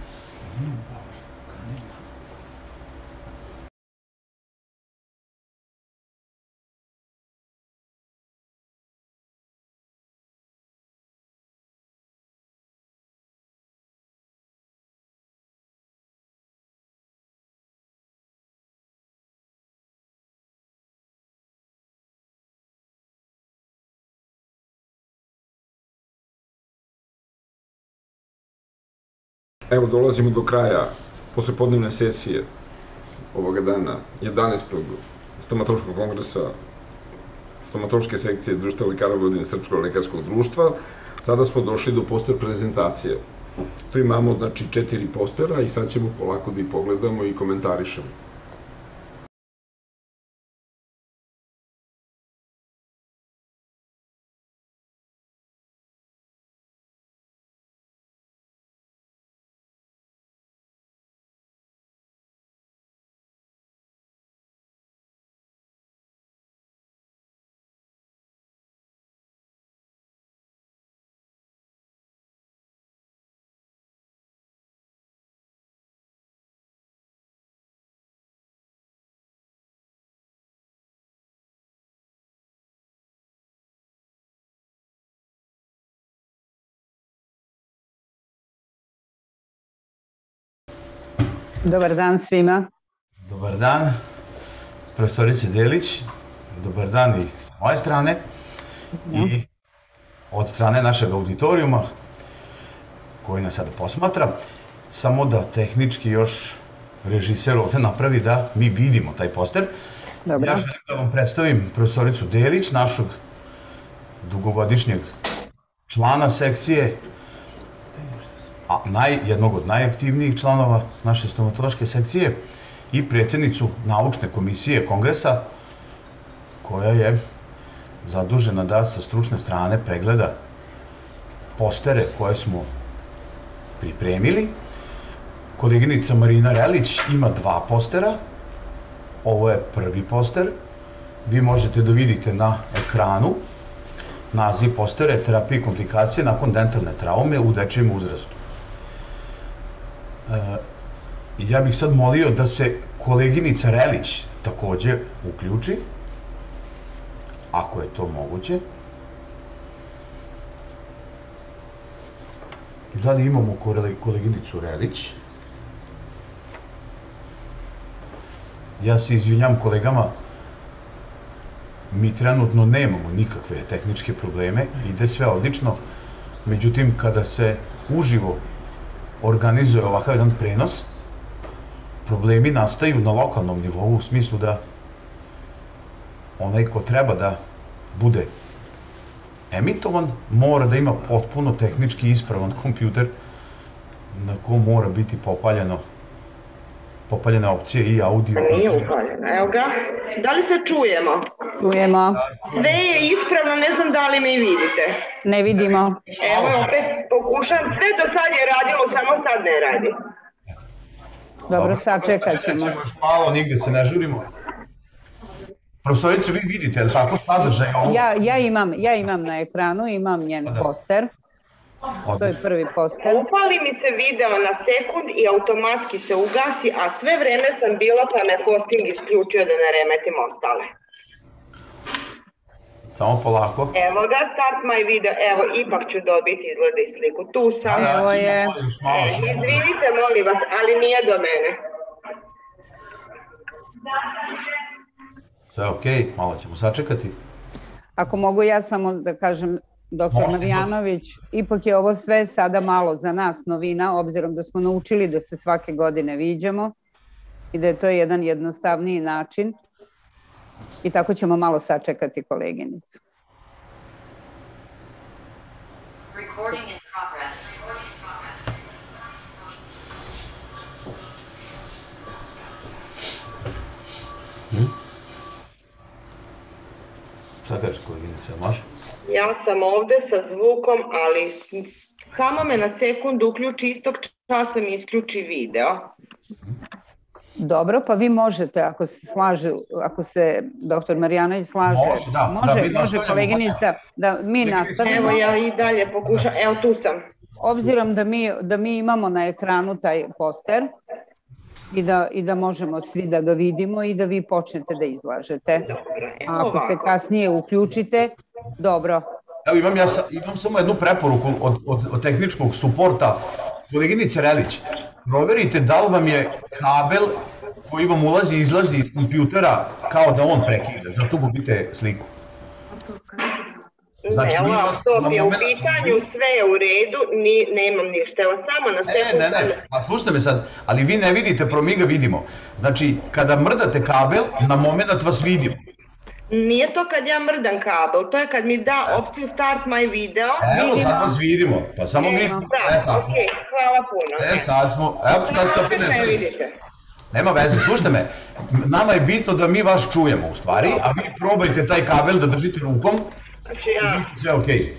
Evo, dolazimo do kraja poslepodnevne sesije ovoga dana, jedanaestog stomatološkog kongresa stomatološke sekcije Društva lekara Vojvodine Srpskog lekarskog društva. Sada smo došli do poster prezentacije. Tu imamo, znači, četiri postera i sad ćemo polako da ih pogledamo i komentarišemo. Dobar dan svima. Dobar dan, profesorice Delić. Dobar dan i s moje strane i od strane našeg auditorijuma koji nas sada posmatra. Samo da tehnički još režiser ovde napravi da mi vidimo taj poster. Ja želim da vam predstavim profesoricu Delić, našeg dugogodišnjeg člana sekcije, a naj, jednog od najaktivnijih članova naše stomatološke sekcije i predsjednicu naučne komisije kongresa koja je zadužena da sa stručne strane pregleda postere koje smo pripremili. Koleginica Marina Relić ima dva postera, ovo je prvi poster, vi možete da vidite na ekranu naziv postera je terapija i komplikacije nakon dentalne traume u dečijem uzrastu. Ja bih sad molio da se koleginica Relić takođe uključi, ako je to moguće. Da li imamo koleginicu Relić? Ja se izvinjam kolegama, mi trenutno nemamo nikakve tehničke probleme, ide sve odlično, međutim kada se uživo organizuje ovakav jedan prenos, problemi nastaju na lokalnom nivou u smislu da onaj ko treba da bude emitovan mora da ima potpuno tehnički ispravan kompjuter na ko mora biti popaljeno popaljene opcije i audio. Nije upaljeno, evo ga. Da li se čujemo? Čujemo. Sve je ispravno, ne znam da li mi vidite. Ne vidimo. Evo, opet pokušam, sve do sad je radilo, samo sad ne radi. Dobro, sad čekat ćemo. Još malo, nigde se ne žurimo. Profesorice, vi vidite, je li tako sadržaj ovo? Ja, ja, imam, ja imam na ekranu, imam njen poster. To je prvi poster. Upali mi se video na sekund i automatski se ugasi, a sve vreme sam bila pa me hosting isključio da ne remetim ostale. Samo polako. Evo ga, start my video, evo, ipak ću dobiti izgleda i sliku. Tu sam. Evo je. Izvinite, molim vas, ali nije do mene. Sve okej, malo ćemo sačekati. Ako mogu ja samo da kažem, doktor Marjanović, ipak je ovo sve sada malo za nas novina, obzirom da smo naučili da se svake godine viđamo i da je to jedan jednostavniji način i tako ćemo malo sačekati koleginicu. Recording in progress. Šta kažeš koleginica, može? Ja sam ovde sa zvukom, ali samo me na sekundu uključi, istog časa mi isključi video. Dobro, pa vi možete, ako se slaže, ako se doktor Marijanović slaže, Može, da, može, da, mi može nastavljamo. koleginica da mi nastavimo. Evo ja i dalje pokušam, evo tu sam. Obzirom da mi, da mi imamo na ekranu taj poster i da, i da možemo svi da ga vidimo i da vi počnete da izlažete. A ako se kasnije uključite, dobro. Evo imam, ja sa, imam samo jednu preporuku od, od, od tehničkog suporta. Koleginice Relić, proverite da li vam je kabel koji vam ulazi i izlazi iz kompjutera kao da on prekida, zato gubite sliku. Znači, ne, laptop je u pitanju, sve je u redu, ni, nemam ništa, evo samo na sekundu. Ne, ne, ne, pa slušajte me sad, ali vi ne vidite, pro mi ga vidimo. Znači, kada mrdate kabel, na moment vas vidimo. Nije to kad ja mrdam kabel, to je kad mi da opciju start my video. Evo sad vas vidimo, pa samo mi... Da, okej, hvala puno. E, sad smo, evo sad ste opet ne vidite. Nema veze, slušajte me, nama je bitno da mi vas čujemo u stvari, a vi probajte taj kabel da držite rukom. Znači ja... Sve okej.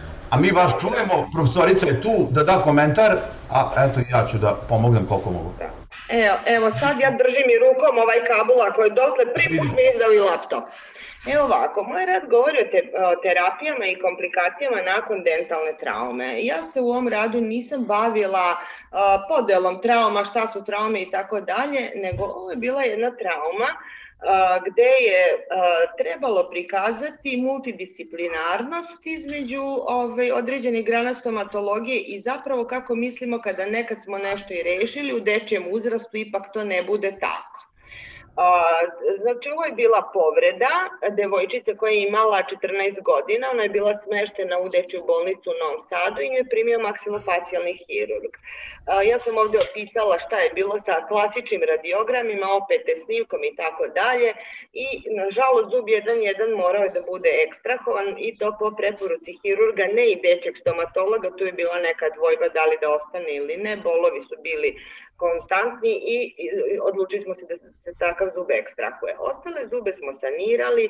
A mi vas čujemo, profesorica je tu da da komentar, a eto ja ću da pomognem koliko mogu. Evo, evo sad ja držim i rukom ovaj kabel, ako je dotle prvi put mi izdao i laptop. Evo ovako, moj rad govori o, te, o terapijama i komplikacijama nakon dentalne traume. Ja se u ovom radu nisam bavila uh, podelom trauma, šta su traume i tako dalje, nego ovo je bila jedna trauma Uh, gde je uh, trebalo prikazati multidisciplinarnost između ovaj, određenih grana stomatologije i zapravo kako mislimo kada nekad smo nešto i rešili u dečijem uzrastu ipak to ne bude tako. Uh, znači ovo je bila povreda devojčice koja je imala četrnaest godina, ona je bila smeštena u dečju bolnicu u Novom Sadu i nju je primio maksilofacijalni hirurg. Ja sam ovdje opisala šta je bilo sa klasičnim radiogramima, opet snimkom i tako dalje i nažalost zub jedan jedan morao je da bude ekstrahovan i to po preporuci hirurga, ne i dečjeg stomatologa, tu je bila neka dvojba da li da ostane ili ne, bolovi su bili konstantni i odlučili smo se da se takav zub ekstrahuje. Ostale zube smo sanirali,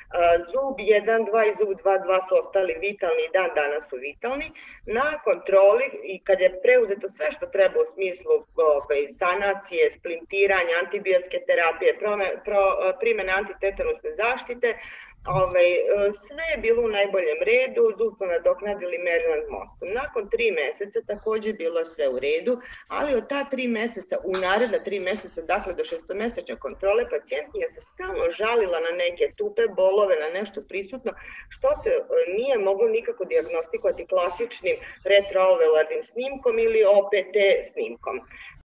zub jedan dva i zub dva dva su ostali vitalni i dan danas su vitalni. Na kontroli i kad je preuzeto sve što treba u smislu ovaj, sanacije, splintiranja, antibiotske terapije, primjene antitetanusne zaštite, Ove, sve je bilo u najboljem redu, zub smo nadoknadili Maryland mostom. Nakon tri meseca takođe bilo sve u redu, ali od ta tri meseca, u naredna tri meseca, dakle do šestomesečne kontrole, pacijentkinja se stalno žalila na neke tupe, bolove, na nešto prisutno, što se nije moglo nikako dijagnostikovati klasičnim retroalveolarnim snimkom ili O P T snimkom.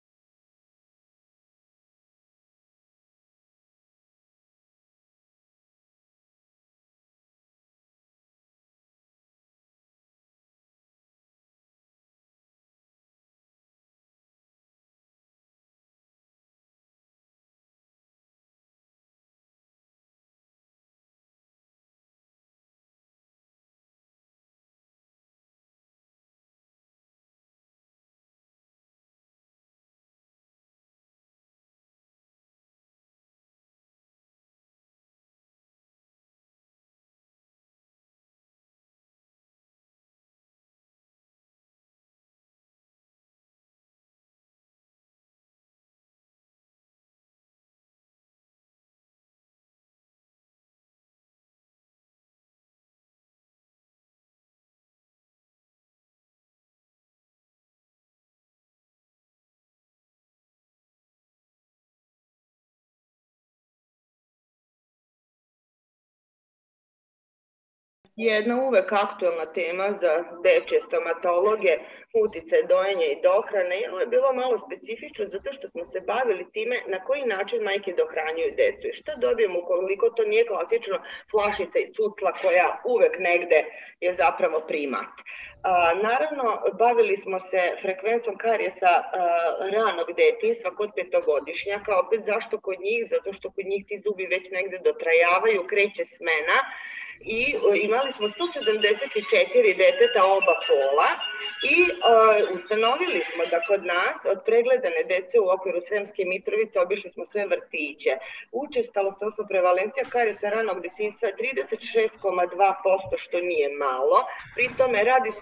Jedna uvek aktuelna tema za dečje stomatologe, uticaj dojenja i dohrane. I ovo je bilo malo specifično zato što smo se bavili time na koji način majke dohranjuju decu i šta dobijemo ukoliko to nije klasično flašica i cucla koja uvek negde je zapravo primat. A, naravno, bavili smo se frekvencom karijesa a, ranog detinjstva kod petogodišnjaka. Opet zašto kod njih? Zato što kod njih ti zubi već negde dotrajavaju, kreće smena. I imali smo sto sedamdeset četiri deteta oba pola i uh, ustanovili smo da kod nas od pregledane dece u okviru Sremske Mitrovice obišli smo sve vrtiće. Učestalost, odnosno prevalencija karijesa ranog detinjstva je trideset šest zarez dva posto, što nije malo. Pri tome radi se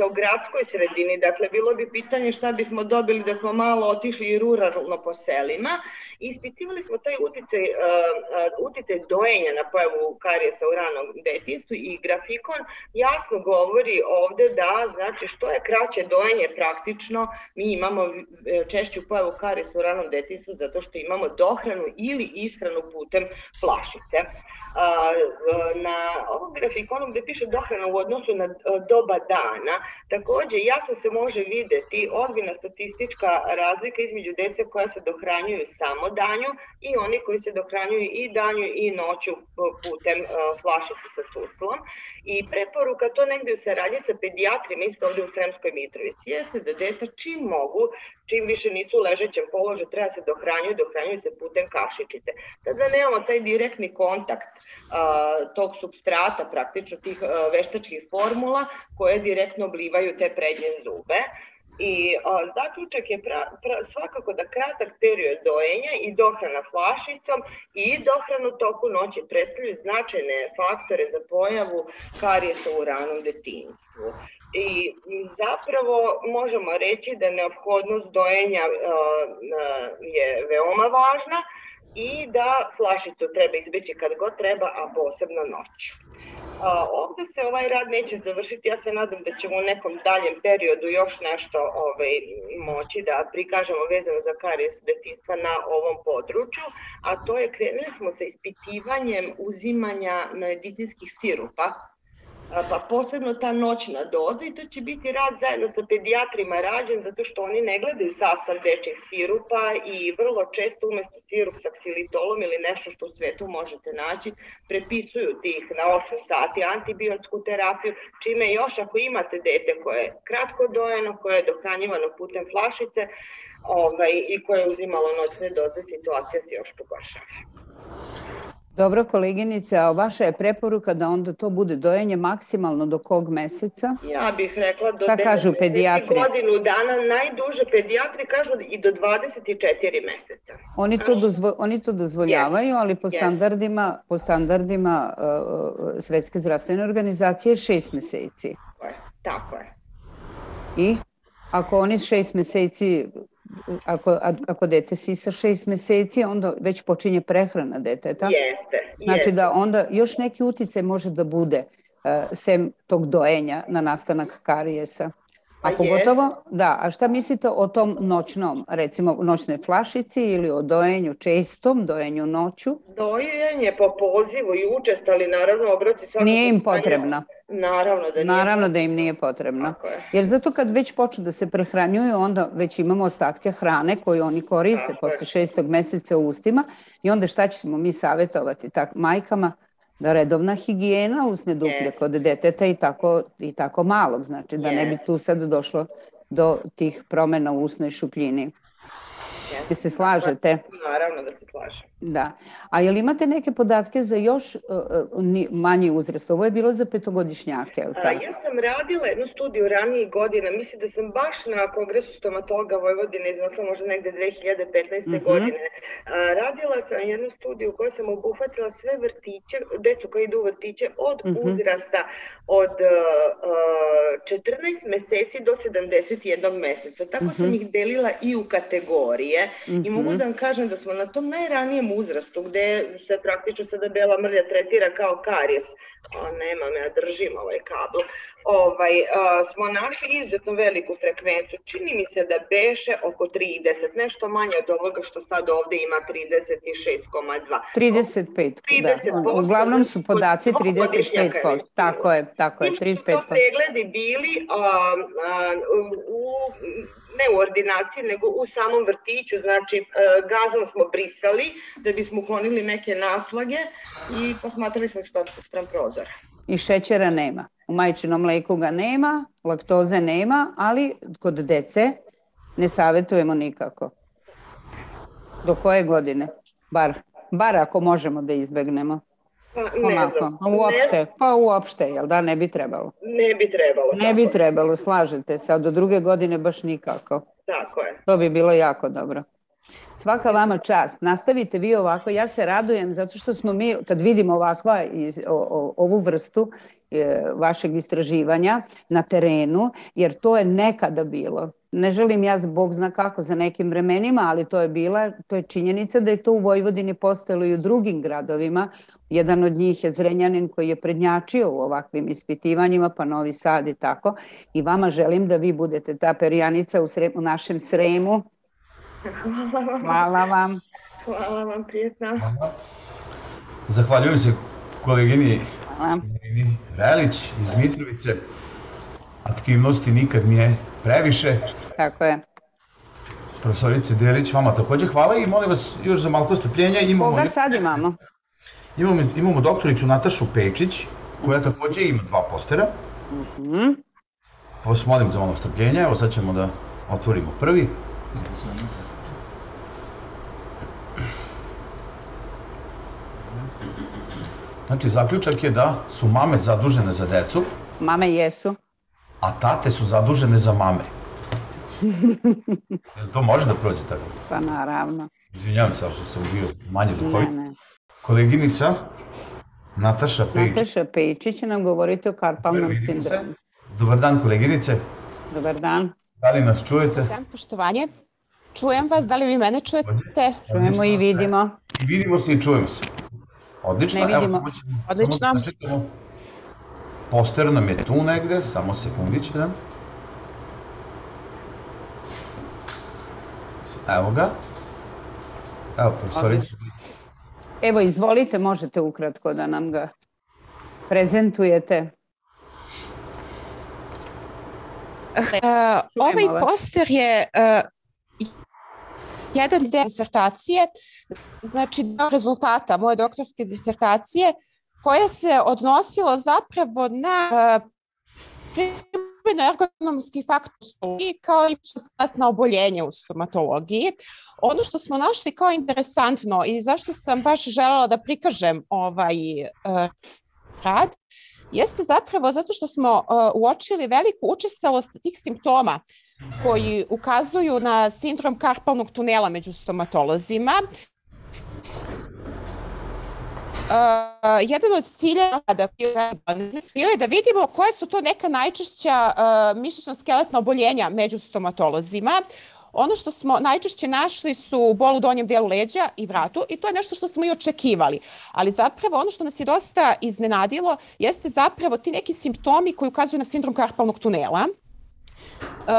u gradskoj sredini, dakle bilo bi pitanje šta bismo dobili da smo malo otišli i ruralno po selima. Ispitivali smo taj uticaj, uticaj dojenja na pojavu karijesa u ranom detinjstvu i grafikon jasno govori ovde da, znači, što je kraće dojenje praktično, mi imamo češću pojavu karijesa u ranom detinjstvu zato što imamo dohranu ili ishranu putem flašice. Na ovom grafikonu gde piše dohrana u odnosu na doba dana, takođe jasno se može videti ozbiljna statistička razlika između dece koja se dohranjuju samo danju i oni koji se dohranjuju i danju i noću putem flašice sa suslom. I preporuka to negde u saradnji sa pedijatrima, isto ovde u Sremskoj Mitrovici, jeste da deca čim mogu, čim više nisu u ležećem položaju, treba se dohranjuju, dohranjuju se putem kašičice. Tada nemamo taj direktni kontakt tog supstrata, praktično tih veštačkih formula koje direktno oblivaju te prednje zube. I zaključak je svakako da kratak period dojenja i dohrana flašicom i dohranu toku noći predstavljaju značajne faktore za pojavu karijesa u ranom detinjstvu. I zapravo možemo reći da neophodnost dojenja je veoma važna i da flašicu treba izbeći kad god treba, a posebno noću. Ovde se ovaj rad neće završiti, ja se nadam da ćemo u nekom daljem periodu još nešto moći da prikažemo vezano za karijes detinjstva na ovom području, a to je krenuli smo sa ispitivanjem uzimanja medicinskih sirupa, pa posebno ta noćna doza i to će biti rad zajedno sa pedijatrima rađen zato što oni ne gledaju sastav dečjih sirupa i vrlo često umesto sirup sa ksilitolom ili nešto što u svetu možete naći, prepisuju tih na osam sati antibiotsku terapiju, čime još ako imate dete koje je kratko dojeno, koje je dohranjivano putem flašice i koje je uzimalo noćne doze, situacija se još pogoršava. Dobro, koleginice, a vaša je preporuka da onda to bude dojenje maksimalno do kog meseca? Ja bih rekla do devet godinu dana, najduže pedijatri kažu i do dvadeset četiri meseca. Oni to dozvoljavaju, ali po standardima, po standardima Svetske zdravstvene organizacije šest meseci. Tako je. I ako oni šest meseci... Ako, ako dete sisa šest meseci, onda već počinje prehrana deteta. Jeste. Znači da onda još neki uticaj može da bude sem tog dojenja na nastanak karijesa. A pogotovo, da, a šta mislite o tom noćnom, recimo noćnoj flašici ili o dojenju čestom, dojenju noću? Dojenje po pozivu i učestali, naravno, obroci svakako... Nije im potrebna. Naravno da nije. Naravno da im nije potrebna. Jer zato kad već počnu da se prehranjuju, onda već imamo ostatke hrane koju oni koriste posle šestog meseca u ustima i onda šta ćemo mi savjetovati tak majkama? Da redovna higijena usne duplje kod deteta i tako malog, znači da ne bi tu sad došlo do tih promjena u usnoj šupljini. Da se slažete? Naravno da se slažem. Da. A je li imate neke podatke za još manji uzrast? Ovo je bilo za petogodišnjake, je li tako? Ja sam radila jednu studiju ranijih godina, mislim da sam baš na Kongresu stomatologa Vojvodine iznosila možda negde dve hiljade petnaeste. godine. Radila sam jednu studiju u kojoj sam obuhvatila sve vrtiće, decu koji idu u vrtiće od uzrasta od četrnaest meseci do sedamdeset jednog meseca. Tako sam ih delila i u kategorije i mogu da vam kažem da smo na tom najranijem uzrastu gde se praktično sada bela mrlja tretira kao karijes, nemam, ja držim ovaj kabel, smo našli izuzetno veliku frekvenciju. Čini mi se da beše oko trideset, nešto manje od ovoga što sad ovde ima trideset šest zarez dva. trideset pet, da. Uglavnom su podaci trideset pet posto. Tako je, tako je, trideset pet posto. To pregledi bili u ne u ordinaciji, nego u samom vrtiću, znači gazom smo brisali da bismo uklonili neke naslage i posmatrali smo ih sprem prozora. I šećera nema. U majčinom mleku ga nema, laktoze nema, ali kod dece ne savjetujemo nikako. Do koje godine? Bar, bar ako možemo da izbegnemo. Ne znam. Uopšte, pa uopšte, jel da, ne bi trebalo? Ne bi trebalo. Ne bi trebalo, slažete se, a do druge godine baš nikako. Tako je. To bi bilo jako dobro. Svaka vama čast. Nastavite vi ovako. Ja se radujem zato što smo mi, kad vidimo ovakva iz, o, o, ovu vrstu e, vašeg istraživanja na terenu, jer to je nekada bilo. Ne želim ja, Bog zna kako, za nekim vremenima, ali to je bila, to je činjenica da je to u Vojvodini postojalo i u drugim gradovima. Jedan od njih je Zrenjanin koji je prednjačio u ovakvim ispitivanjima, pa Novi Sad i tako. I vama želim da vi budete ta perjanica u, sre, u našem Sremu. Hvala vam. Hvala vam, prijetno. Zahvaljujem se kolegini Relić iz Mitrovice. Aktivnosti nikad nije previše. Tako je. Profesorice Delić, vama takođe hvala i molim vas još za malo strpljenja. Imamo, Koga sad imamo? Imamo, imamo doktoricu Natašu Pejčić, koja takođe ima dva postera. Mm-hmm. Pa vas molim za malo strpljenja, evo sad ćemo da otvorimo prvi. Znači, zaključak je da su mame zadužene za decu. Mame jesu. A tate su zadužene za mame. To može da prođe tako? Pa naravno. Izvinjavam se, što sam bio manje duhovit. Ne, ne. Koleginica Nataša Pejčić. Nataša Pejčić će nam govoriti o karpalnom sindromu. Dobar dan, koleginice. Dobar dan. Da li nas čujete? Dobar dan, poštovanje. Čujem vas, da li vi mene čujete? Čujemo i vidimo. I vidimo se i čujemo se. Odlično. Ne vidimo. Evo, ćemo, odlično. Samo poster nam je tu negde, samo sekundić jedan. Evo ga. Evo, profesorica. Evo, izvolite, možete ukratko da nam ga prezentujete. Uh, ovaj poster je uh, jedan deo disertacije, znači deo rezultata moje doktorske disertacije, koja se odnosila zapravo na uh, primjenu ergonomskih faktora kao i skeletna oboljenja u stomatologiji. Ono što smo našli kao interesantno i zašto sam baš želela da prikažem ovaj uh, rad, jeste zapravo zato što smo uh, uočili veliku učestalost tih simptoma koji ukazuju na sindrom karpalnog tunela među stomatolozima. Uh, jedan od ciljeva da bio je da vidimo koje su to neka najčešća uh, mišićno-skeletna oboljenja među stomatolozima. Ono što smo najčešće našli su bol u donjem dijelu leđa i vratu i to je nešto što smo i očekivali. Ali zapravo ono što nas je dosta iznenadilo jeste zapravo ti neki simptomi koji ukazuju na sindrom karpalnog tunela. Uh,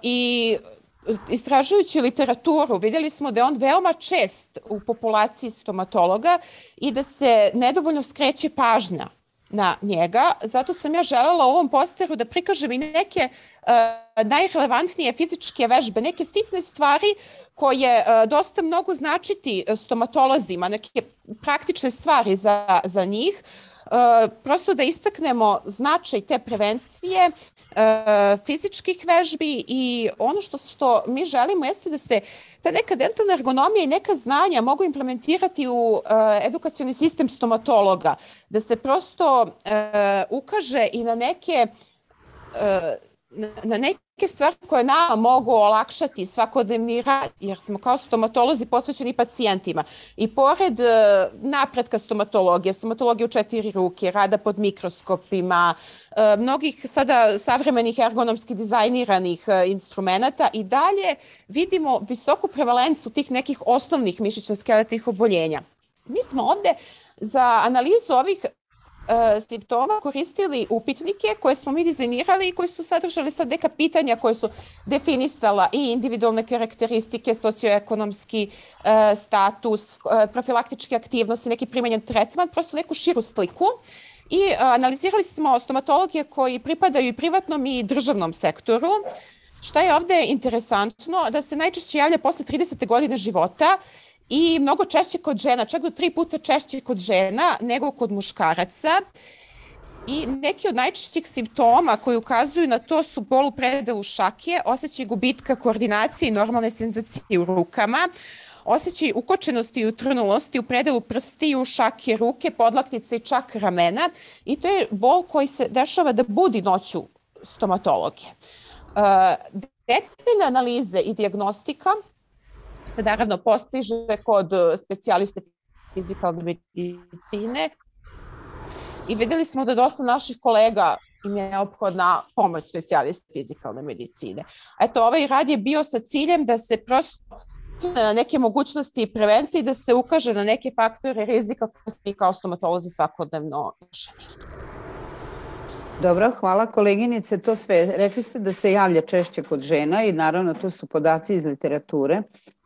I istražujući literaturu vidjeli smo da je on veoma čest u populaciji stomatologa i da se nedovoljno skreće pažnja na njega. Zato sam ja želela u ovom posteru da prikažem i neke uh, najrelevantnije fizičke vežbe, neke sitne stvari koje uh, dosta mnogo značiti stomatolozima, neke praktične stvari za, za njih. Uh, prosto da istaknemo značaj te prevencije, uh, fizičkih vežbi i ono što, što mi želimo jeste da se ta neka dentalna ergonomija i neka znanja mogu implementirati u uh, edukacioni sistem stomatologa, da se prosto uh, ukaže i na neke uh, na neke stvari koje nama mogu olakšati svakodnevni rad, jer smo kao stomatolozi posvećeni pacijentima. I pored napretka stomatologije, stomatologije u četiri ruke, rada pod mikroskopima, mnogih sada savremenih ergonomski dizajniranih instrumenta i dalje vidimo visoku prevalencu tih nekih osnovnih mišićno-skeletnih oboljenja. Mi smo ovde za analizu ovih simptoma koristili upitnike koje smo mi dizajnirali i koji su sadržali sad neka pitanja koje su definisala i individualne karakteristike, socioekonomski status, profilaktičke aktivnosti, neki primenjen tretman, prosto neku širu sliku. I analizirali smo stomatologije koji pripadaju i privatnom i državnom sektoru. Šta je ovde interesantno? Da se najčešće javlja posle tridesete godine života i mnogo češće kod žena, čak do tri puta češće kod žena nego kod muškaraca. I neki od najčešćih simptoma koji ukazuju na to su bol u predelu šake, osjećaj gubitka koordinacije i normalne senzacije u rukama, osjećaj ukočenosti i utrnulosti u predelu prstiju, šake, ruke, podlaktice i čak ramena. I to je bol koji se dešava da budi noću stomatologije. Detaljne analize i dijagnostika se naravno postiže kod specijaliste fizikalne medicine i vidjeli smo da dosta naših kolega im je neophodna pomoć specijaliste fizikalne medicine. Eto, ovaj rad je bio sa ciljem da se prosto na neke mogućnosti i prevencije i da se ukaže na neke faktore rizika koje smo kao stomatolozi svakodnevno išli. Dobro, hvala koleginice. To sve, rekli ste da se javlja češće kod žena i naravno to su podaci iz literature,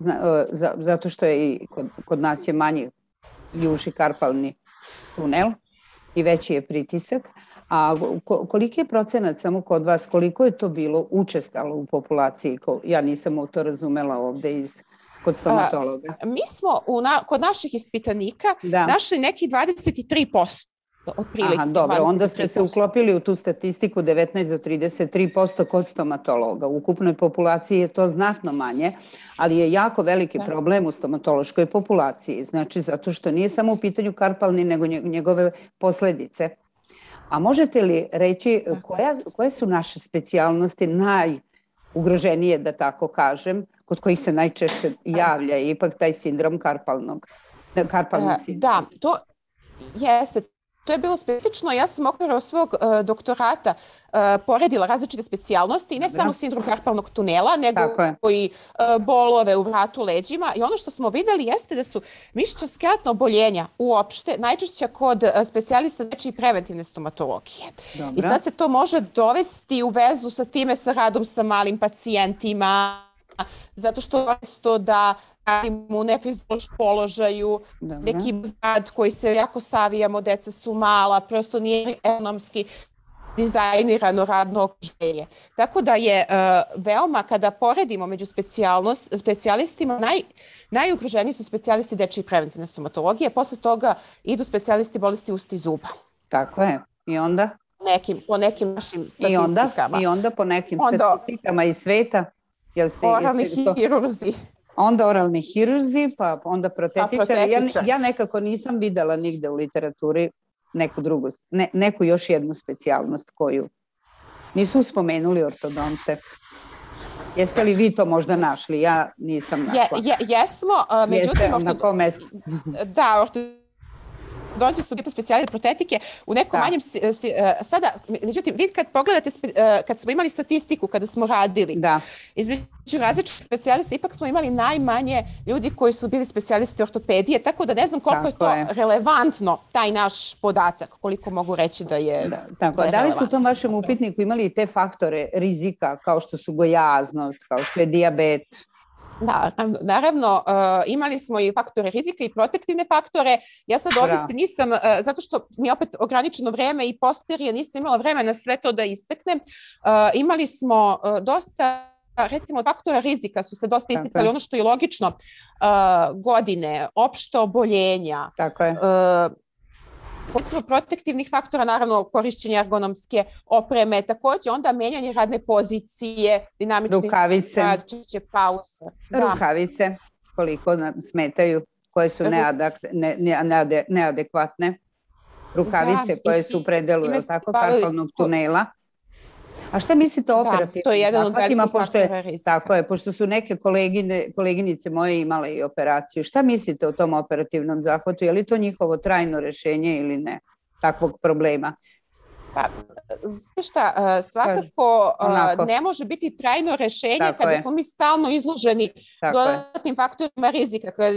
zato što je i kod, kod nas je manji južni karpalni tunel i veći je pritisak. A koliki je procenat samo kod vas, koliko je to bilo učestalo u populaciji? Ja nisam to razumela ovde iz, kod stomatologa. A, mi smo u na, kod naših ispitanika da. našli neki dvadeset tri posto. Aha, dobro, onda ste se uklopili u tu statistiku devetnaest do trideset tri posto kod stomatologa. U ukupnoj populaciji je to znatno manje, ali je jako veliki problem u stomatološkoj populaciji. Znači, zato što nije samo u pitanju karpalni, nego njegove posledice. A možete li reći koja, koje su naše specijalnosti najugroženije, da tako kažem, kod kojih se najčešće javlja ipak taj sindrom karpalnog? Karpalnog sindrom. Da, to jeste. To je bilo specifično. Ja sam u okviru svog uh, doktorata uh, poredila različite specijalnosti i ne Dobre. samo sindrom karpalnog tunela, nego i uh, bolove u vratu, leđima. I ono što smo vidjeli jeste da su mišićno-skeletna oboljenja uopšte najčešća kod uh, specijalista dečije preventivne stomatologije. Dobre. I sad se to može dovesti u vezu sa time, sa radom sa malim pacijentima, zato što to da radimo u nefiziološkom položaju, Dobre. neki zad koji se jako savijamo, deca su mala, prosto nije ekonomski dizajnirano radno okruženje. Tako da je uh, veoma, kada poredimo među specijalistima, naj, najugroženiji su specijalisti dečije preventivne stomatologije, posle toga idu specijalisti bolesti usta i zuba. Tako je. I onda? Nekim, po nekim našim statistikama. I onda, i onda po nekim onda, statistikama iz sveta. Jel ste, oralni jeste hirurzi. Onda oralni hirurzi, pa onda protetičari. Ja, ja nekako nisam videla nigde u literaturi neku drugu, ne, neku još jednu specijalnost koju nisu spomenuli ortodonte. Jeste li vi to možda našli? Ja nisam našla. Je, je, jesmo, uh, međutim... Jeste, na kom mestu? Da, ortodonte. Odonti su biti specijalne protetike u nekom da. manjem sada, međutim, vi kad pogledate, kad smo imali statistiku, kada smo radili, da. između različitih specijalista, ipak smo imali najmanje ljudi koji su bili specijalisti ortopedije, tako da ne znam koliko tako je to je. relevantno, taj naš podatak, koliko mogu reći da je da, tako. Da, je da li su u tom vašem upitniku imali i te faktore rizika, kao što su gojaznost, kao što je dijabet? Da, naravno, uh, imali smo i faktore rizika i protektivne faktore. Ja sad ovdje se nisam, uh, zato što mi je opet ograničeno vreme i posterije, nisam imala vremena sve to da isteknem. Uh, imali smo uh, dosta, recimo, faktora rizika su se dosta isticali, ono što je logično, uh, godine, opšte oboljenja. Tako je. Uh, Recimo protektivnih faktora, naravno korišćenje ergonomske opreme, također onda menjanje radne pozicije, dinamični rukavice, rad, češće pauze. Rukavice, koliko nam smetaju, koje su neadak, ne, neade, neadekvatne. Rukavice da, koje su u predelu, je tako, karpalnog tunela. A šta mislite o operativnim? Da, to je jedan od velikih faktora rizika. Tako je, pošto su neke kolegine, koleginice moje imale i operaciju. Šta mislite o tom operativnom zahvatu? Je li to njihovo trajno rešenje ili ne? Takvog problema? Pa, znači šta, svakako Onako. ne može biti trajno rešenje Tako kada je. smo mi stalno izloženi Tako dodatnim je. faktorima rizika. Kada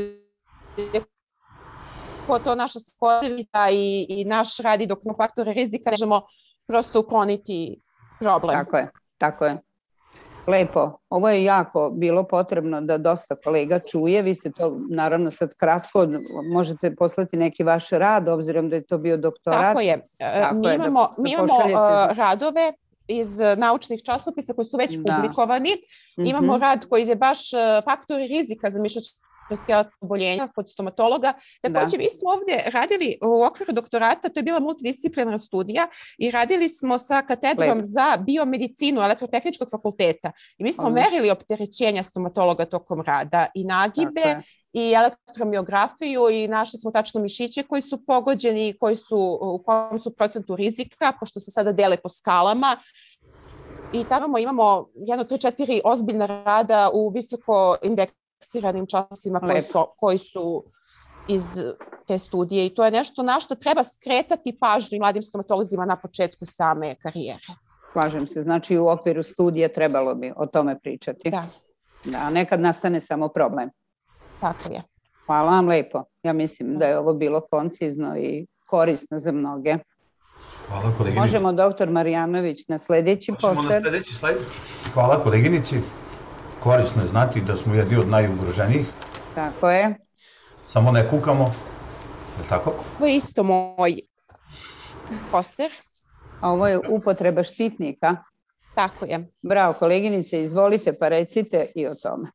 je to naša svakodnevnica i, i naš radi dok na faktore rizika ne možemo prosto ukloniti problem. Tako je, tako je. Lepo. Ovo je jako bilo potrebno da dosta kolega čuje. Vi ste to, naravno, sad kratko, možete poslati neki vaš rad, obzirom da je to bio doktorat. Tako je. Tako mi je, imamo, da, mi imamo da radove iz naučnih časopisa koji su već da. publikovani. Mm-hmm. Imamo rad koji je baš faktori rizika za mišićno-skeletno oboljenja kod stomatologa. Također, mi smo ovdje radili u okviru doktorata, to je bila multidisciplinarna studija i radili smo sa katedrom Lep. za biomedicinu Elektrotehničkog fakulteta. I mi smo Odlično. merili opterećenja stomatologa tokom rada i nagibe i elektromiografiju i našli smo tačno mišiće koji su pogođeni, koji su, u kojem su procentu rizika, pošto se sada dele po skalama. I tamo imamo jedno, tri, četiri ozbiljna rada u visoko indeks fiksiranim časima koji su, koji su iz te studije i to je nešto na što treba skretati pažnju mladim stomatolozima na početku same karijere. Slažem se, znači u okviru studije trebalo bi o tome pričati. Da. Da, nekad nastane samo problem. Tako je. Hvala vam lepo. Ja mislim da je ovo bilo koncizno i korisno za mnoge. Hvala koleginici. Možemo doktor Marjanović na sljedeći poster. Možemo na sljedeći slajd. Hvala koleginici. Korisno je znati da smo jedni od najugroženijih. Tako je. Samo ne kukamo. Je tako? Ovo je isto moj poster. A ovo je upotreba štitnika. Tako je. Bravo koleginice, izvolite pa recite i o tome.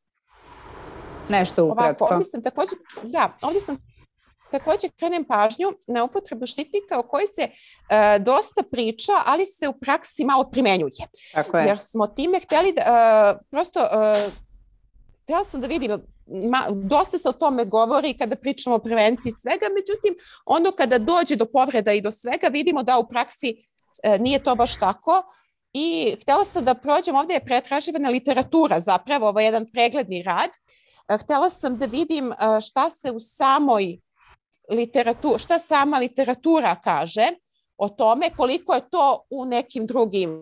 Nešto ukratko. Ovako, ovdje sam također, da, ovdje sam također krenem pažnju na upotrebu štitnika o kojoj se uh, dosta priča, ali se u praksi malo primenjuje. Tako je. Jer smo time htjeli da, uh, prosto, uh, htjela sam da vidim, ma, dosta se o tome govori kada pričamo o prevenciji svega, međutim, ono kada dođe do povreda i do svega, vidimo da u praksi uh, nije to baš tako. I htjela sam da prođem, ovdje je pretraživana literatura, zapravo ovo je jedan pregledni rad. Htjela sam da vidim šta se u samoj literaturi, šta sama literatura kaže o tome, koliko je to u nekim drugim,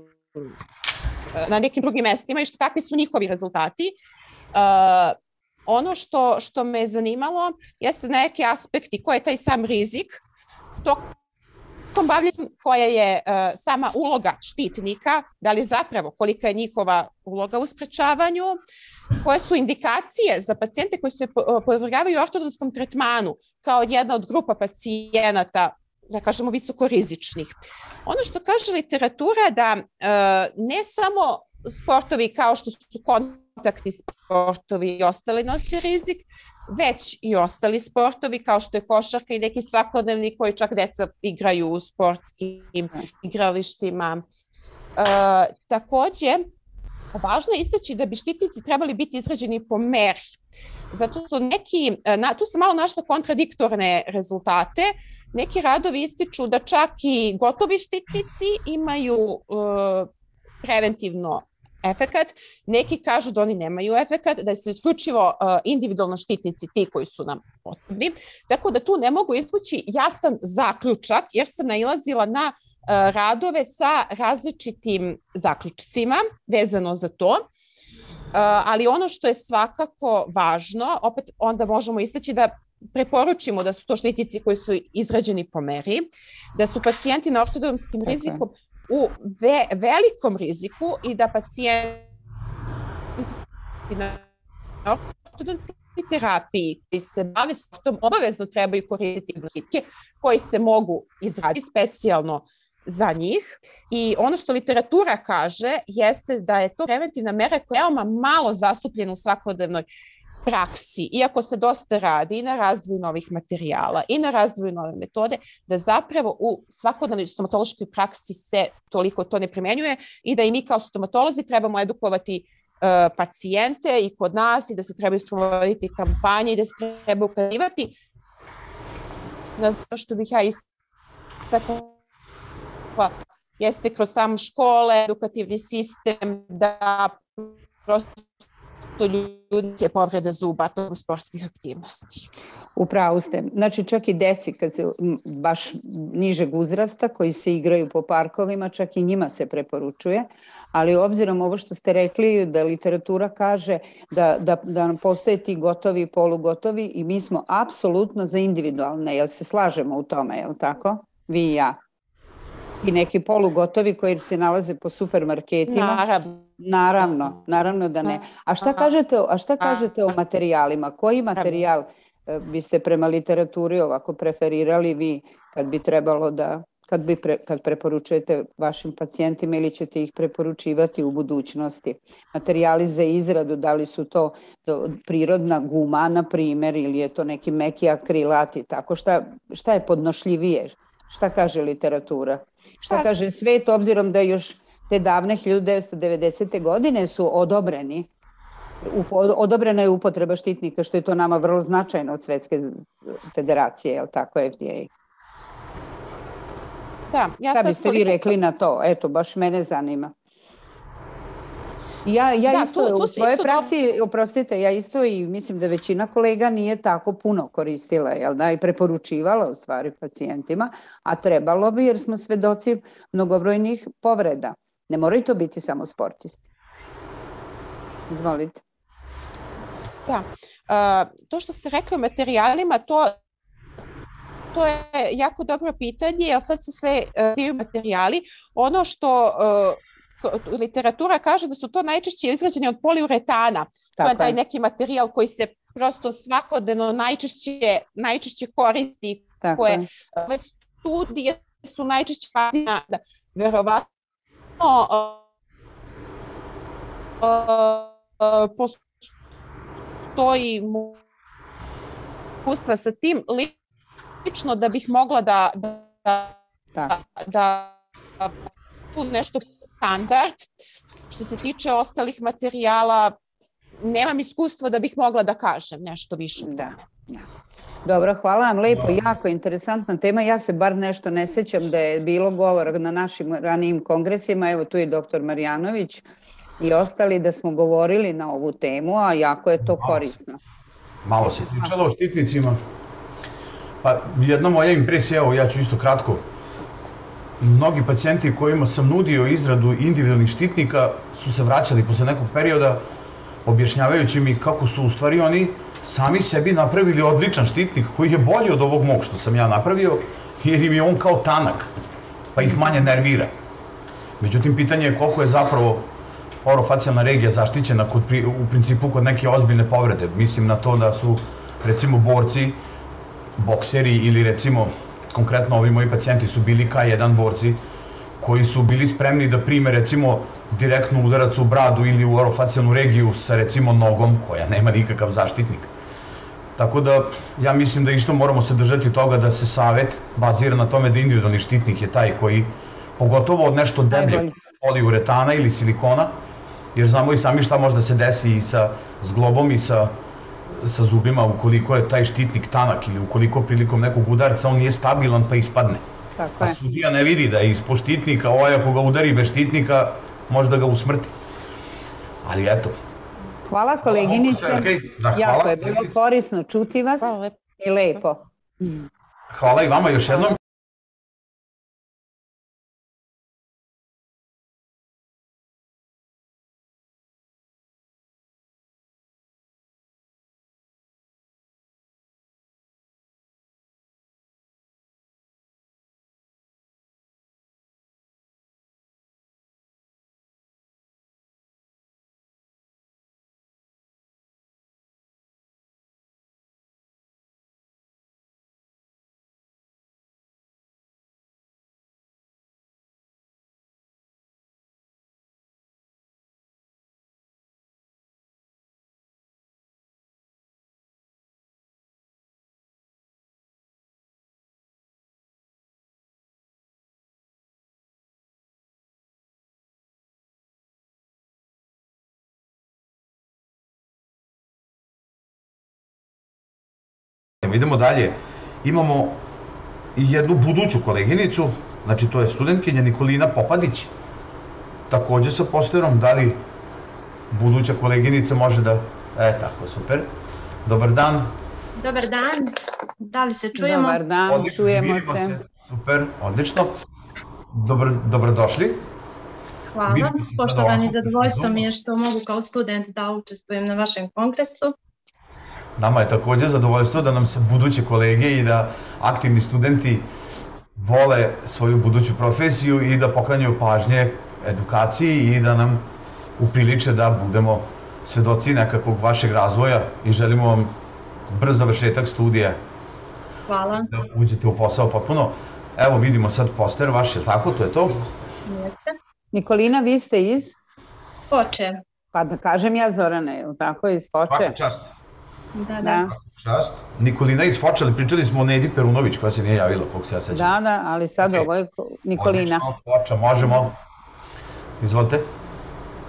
na nekim drugim mestima i što, kakvi su njihovi rezultati. Uh, ono što, što me je zanimalo jeste neki aspekti, koji je taj sam rizik, to koja je uh, sama uloga štitnika, da li zapravo kolika je njihova uloga u sprečavanju, koje su indikacije za pacijente koji se podvrgavaju ortodonskom tretmanu kao jedna od grupa pacijenata, da kažemo visokorizičnih. Ono što kaže literatura da uh, ne samo sportovi kao što su kontaktni sportovi i ostali nose rizik, već i ostali sportovi kao što je košarka i neki svakodnevni koji čak deca igraju u sportskim igralištima. E, također, važno je istaći da bi štitnici trebali biti izrađeni po meri. Zato su neki, na, tu sam malo našla kontradiktorne rezultate. Neki radovi ističu da čak i gotovi štitnici imaju e, preventivno efekat, neki kažu da oni nemaju efekat, da su isključivo uh, individualno štitnici ti koji su nam potrebni. Tako da tu ne mogu izvući jasan zaključak, jer sam nailazila na uh, radove sa različitim zaključcima vezano za to. Uh, ali ono što je svakako važno, opet onda možemo istaći da preporučimo da su to štitnici koji su izrađeni po meri, da su pacijenti na ortodonskim rizikom u ve, velikom riziku i da pacijenti na ortodonskoj terapiji koji se bave sportom obavezno trebaju koristiti štitke koji se mogu izraditi specijalno za njih. I ono što literatura kaže jeste da je to preventivna mera koja je veoma malo zastupljena u svakodnevnoj praksi, iako se dosta radi i na razvoju novih materijala i na razvoju nove metode, da zapravo u svakodnevnoj stomatološkoj praksi se toliko to ne primenjuje i da i mi kao stomatolozi trebamo edukovati uh, pacijente i kod nas i da se trebaju sprovoditi kampanje i da se treba ukazivati na ono što bih ja istakla jeste kroz samu škole, edukativni sistem, da prosto ljudi je povreda zuba tokom sportskih aktivnosti. Upravo ste. Znači čak i deci kad se baš nižeg uzrasta koji se igraju po parkovima, čak i njima se preporučuje, ali obzirom ovo što ste rekli da literatura kaže da, da, da postoje ti gotovi i polugotovi i mi smo apsolutno za individualne, jel se slažemo u tome, jel tako? Vi i ja. I neki polugotovi koji se nalaze po supermarketima. Naravno. Naravno, naravno da ne. A šta kažete, a šta kažete o materijalima? Koji materijal biste prema literaturi ovako preferirali vi kad bi trebalo da, kad bi pre, kad preporučujete vašim pacijentima ili ćete ih preporučivati u budućnosti? Materijali za izradu, da li su to, to prirodna guma, na primjer, ili je to neki meki akrilat i tako? Šta, šta je podnošljivije? Šta kaže literatura? Šta kaže svet, obzirom da još te davne hiljadu devetsto devedesete. godine su odobreni, odobrena je upotreba štitnika, što je to nama vrlo značajno od Svetske federacije, je li tako, F D A? Da, ja Šta biste vi rekli na to? Eto, baš mene zanima. Ja, ja Da, isto tu- tu u se svojoj isto praksi, oprostite, ja isto i mislim da većina kolega nije tako puno koristila, jel da, i preporučivala u stvari pacijentima, a trebalo bi jer smo svedoci mnogobrojnih povreda. Ne moraju to biti samo sportisti. Izvolite. Da. Uh, to što ste rekli o materijalima, to, to je jako dobro pitanje, jer sad se sve uh, materijali. Ono što uh, literatura kaže da su to najčešće izgrađeni od poliuretana. To je Tako taj je. neki materijal koji se prosto svakodnevno najčešće, najčešće koristi. Tako Koje, je. ove studije su najčešće bazirane da verovatno uh, uh, postoji iskustva sa tim lično da bih mogla da da, da, da, da tu nešto standard. Što se tiče ostalih materijala, nemam iskustva da bih mogla da kažem nešto više. Da, da. Dobro, hvala vam lepo, jako interesantna tema. Ja se bar nešto ne sećam da je bilo govora na našim ranijim kongresima, evo tu je doktor Marjanović i ostali da smo govorili na ovu temu, a jako je to korisno. Malo se pričalo o štitnicima. Pa jedna moja impresija, evo ja ću isto kratko. Mnogi pacijenti kojima sam nudio izradu individualnih štitnika su se vraćali posle nekog perioda objašnjavajući mi kako su u stvari oni sami sebi napravili odličan štitnik koji je bolji od ovog mog što sam ja napravio, jer im je on kao tanak, pa ih manje nervira. Međutim, pitanje je koliko je zapravo orofacijalna regija zaštićena kod, u principu kod neke ozbiljne povrede. Mislim na to da su recimo borci, bokseri ili recimo konkretno ovi moji pacijenti su bili K jedan borci koji su bili spremni da prime recimo direktno udarac u bradu ili u orofacijalnu regiju sa recimo nogom koja nema nikakav zaštitnik. Tako da ja mislim da isto moramo se držati toga da se savet bazira na tome da individualni štitnik je taj koji, pogotovo od nešto debljeg poliuretana ili silikona, jer znamo i sami šta može da se desi i sa zglobom i sa, sa zubima ukoliko je taj štitnik tanak ili ukoliko prilikom nekog udarca on nije stabilan pa ispadne. Tako A sudija ne vidi da je ispod štitnika, ovaj ako ga udari bez štitnika može da ga usmrti. Ali eto. Hvala koleginice, Da, hvala. jako je bilo korisno čuti vas i lepo. Hvala i vama još jednom. Idemo dalje. Imamo i jednu buduću koleginicu, znači to je studentkinja Nikolina Popadić, takođe sa posterom. Da li buduća koleginica može da... E, tako, super. Dobar dan. Dobar dan, da li se čujemo? Dobar dan, Odlično, čujemo vidimo se. Super, odlično. Dobro, dobrodošli. Hvala, Vidimo se sada poštovani, ovako. zadovoljstvo mi je što mogu kao student da učestvujem na vašem kongresu. Nama je takođe zadovoljstvo da nam se buduće kolege i da aktivni studenti vole svoju buduću profesiju i da poklanjaju pažnje edukaciji i da nam upriliče da budemo svedoci nekakvog vašeg razvoja i želimo vam brz završetak studija, Hvala. da uđete u posao potpuno. Evo vidimo sad poster vaš, je li tako? To je to? Jeste. Nikolina, vi ste iz? Foče. Pa da kažem ja Zorana, je li tako, iz Foče? Svaka čast. Da, da. Da, Čast. Nikolina iz Foče, ali pričali smo o Nedi Perunović koja se nije javila, kog se ja sećam. da, da, ali sad ovo je ko- Nikolina. Odlično, Foča, možemo. Izvolite.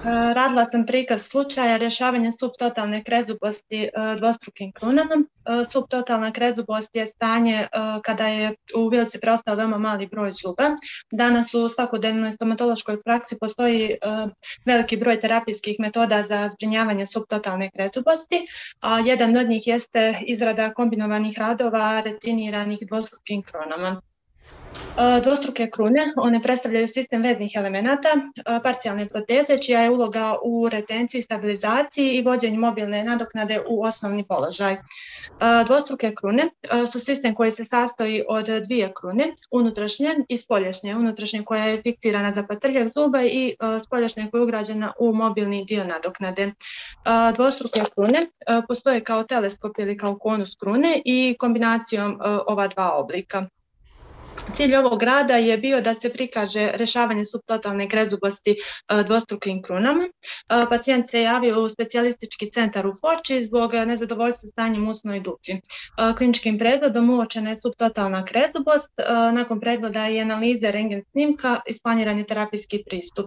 Radila sam prikaz slučaja rješavanja subtotalne krezubosti dvostrukim krunama. Subtotalna krezubost je stanje kada je u vilici preostao veoma mali broj zuba. Danas u svakodnevnoj stomatološkoj praksi postoji veliki broj terapijskih metoda za zbrinjavanje subtotalne krezubosti. Jedan od njih jeste izrada kombinovanih radova retiniranih dvostrukim krunama. Dvostruke krune, one predstavljaju sistem veznih elemenata, parcijalne proteze, čija je uloga u retenciji, stabilizaciji i vođenju mobilne nadoknade u osnovni položaj. Dvostruke krune su sistem koji se sastoji od dvije krune, unutrašnje i spoljašnje. Unutrašnje koja je fiksirana za patrljak zuba i spoljašnje koja je ugrađena u mobilni dio nadoknade. Dvostruke krune postoje kao teleskop ili kao konus krune i kombinacijom ova dva oblika. Cilj ovog rada je bio da se prikaže rješavanje subtotalne krezubosti dvostrukim krunama. Pacijent se javio u specijalistički centar u Foči zbog nezadovoljstva stanjem usnoj i dupi. Kliničkim pregledom uočena je subtotalna krezubost. Nakon pregleda i analize rentgen snimka isplaniran je terapijski pristup.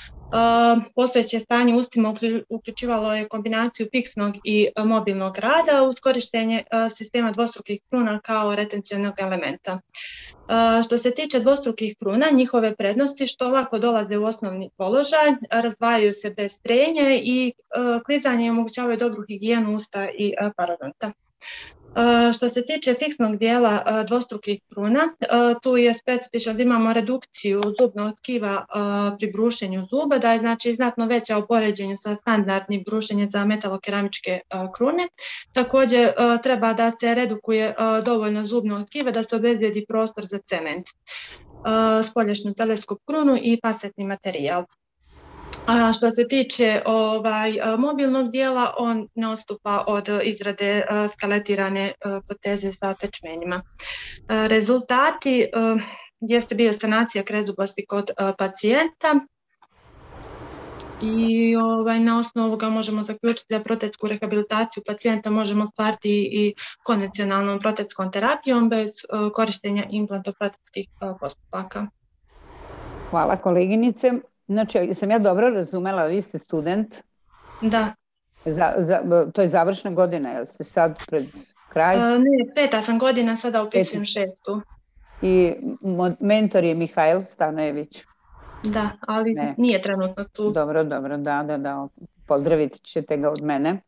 Postojeće stanje ustima uključivalo je kombinaciju fiksnog i mobilnog rada uz korištenje sistema dvostrukih kruna kao retencionog elementa. Što se tiče dvostrukih kruna, njihove prednosti što lako dolaze u osnovni položaj, razdvajaju se bez trenje i klizanje i omogućavaju dobru higijenu usta i parodonta. Što se tiče fiksnog dijela dvostrukih kruna, tu je specifično da imamo redukciju zubnog tkiva pri brušenju zuba, da je znači znatno veća u poređenju sa standardnim brušenjem za metalokeramičke krune. Također treba da se redukuje dovoljno zubnog tkiva da se obezbijedi prostor za cement, spoljašnju teleskop krunu i fasetni materijal. A što se tiče ovaj, mobilnog dijela, on ne odstupa od izrade skeletirane proteze sa tečmenima. Rezultati jeste bio sanacija krezubosti kod pacijenta i ovaj, na osnovu ovoga možemo zaključiti da protetsku rehabilitaciju pacijenta možemo ostvariti i konvencionalnom protetskom terapijom bez korištenja implantoprotetskih postupaka. Hvala koleginice. Znači, sam ja dobro razumela, vi ste student? Da. Za, za, to je završna godina, jel ste sad pred kraj? Uh, ne, peta sam godina, sada upisujem šestu. I mentor je Mihajl Stanojević? Da, ali ne. Nije trenutno tu. Dobro, dobro, da, da, da, pozdravit ćete ga od mene.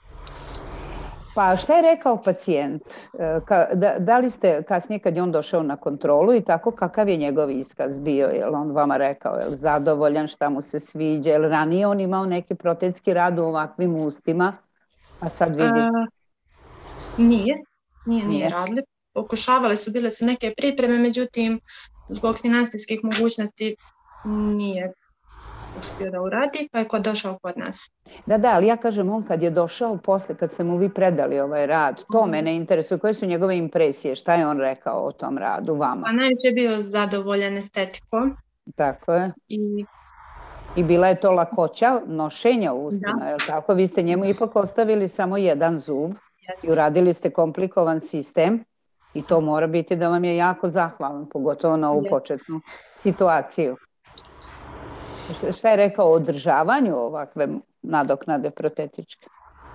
Pa šta je rekao pacijent? Da, da li ste kasnije kad je on došao na kontrolu i tako, kakav je njegov iskaz bio? Je li on vama rekao, je li zadovoljan, šta mu se sviđa? Je li ranije on imao neki protetski rad u ovakvim ustima? A sad vidi... A, nije, nije, nije radili. Pokušavali su, bile su neke pripreme, međutim, zbog finansijskih mogućnosti nije uspio da uradi, pa je kod došao kod nas. Da, da, ali ja kažem, on kad je došao posle, kad ste mu vi predali ovaj rad, to mm. mene interesuje, koje su njegove impresije, šta je on rekao o tom radu vama? Pa najviše je bio zadovoljan estetikom. Tako je. I, I bila je to lakoća nošenja u ustima, je li tako? Vi ste njemu ipak ostavili samo jedan zub i uradili ste komplikovan sistem i to mora biti da vam je jako zahvalan, pogotovo na ovu početnu situaciju. Šta je rekao o održavanju ovakve nadoknade protetičke?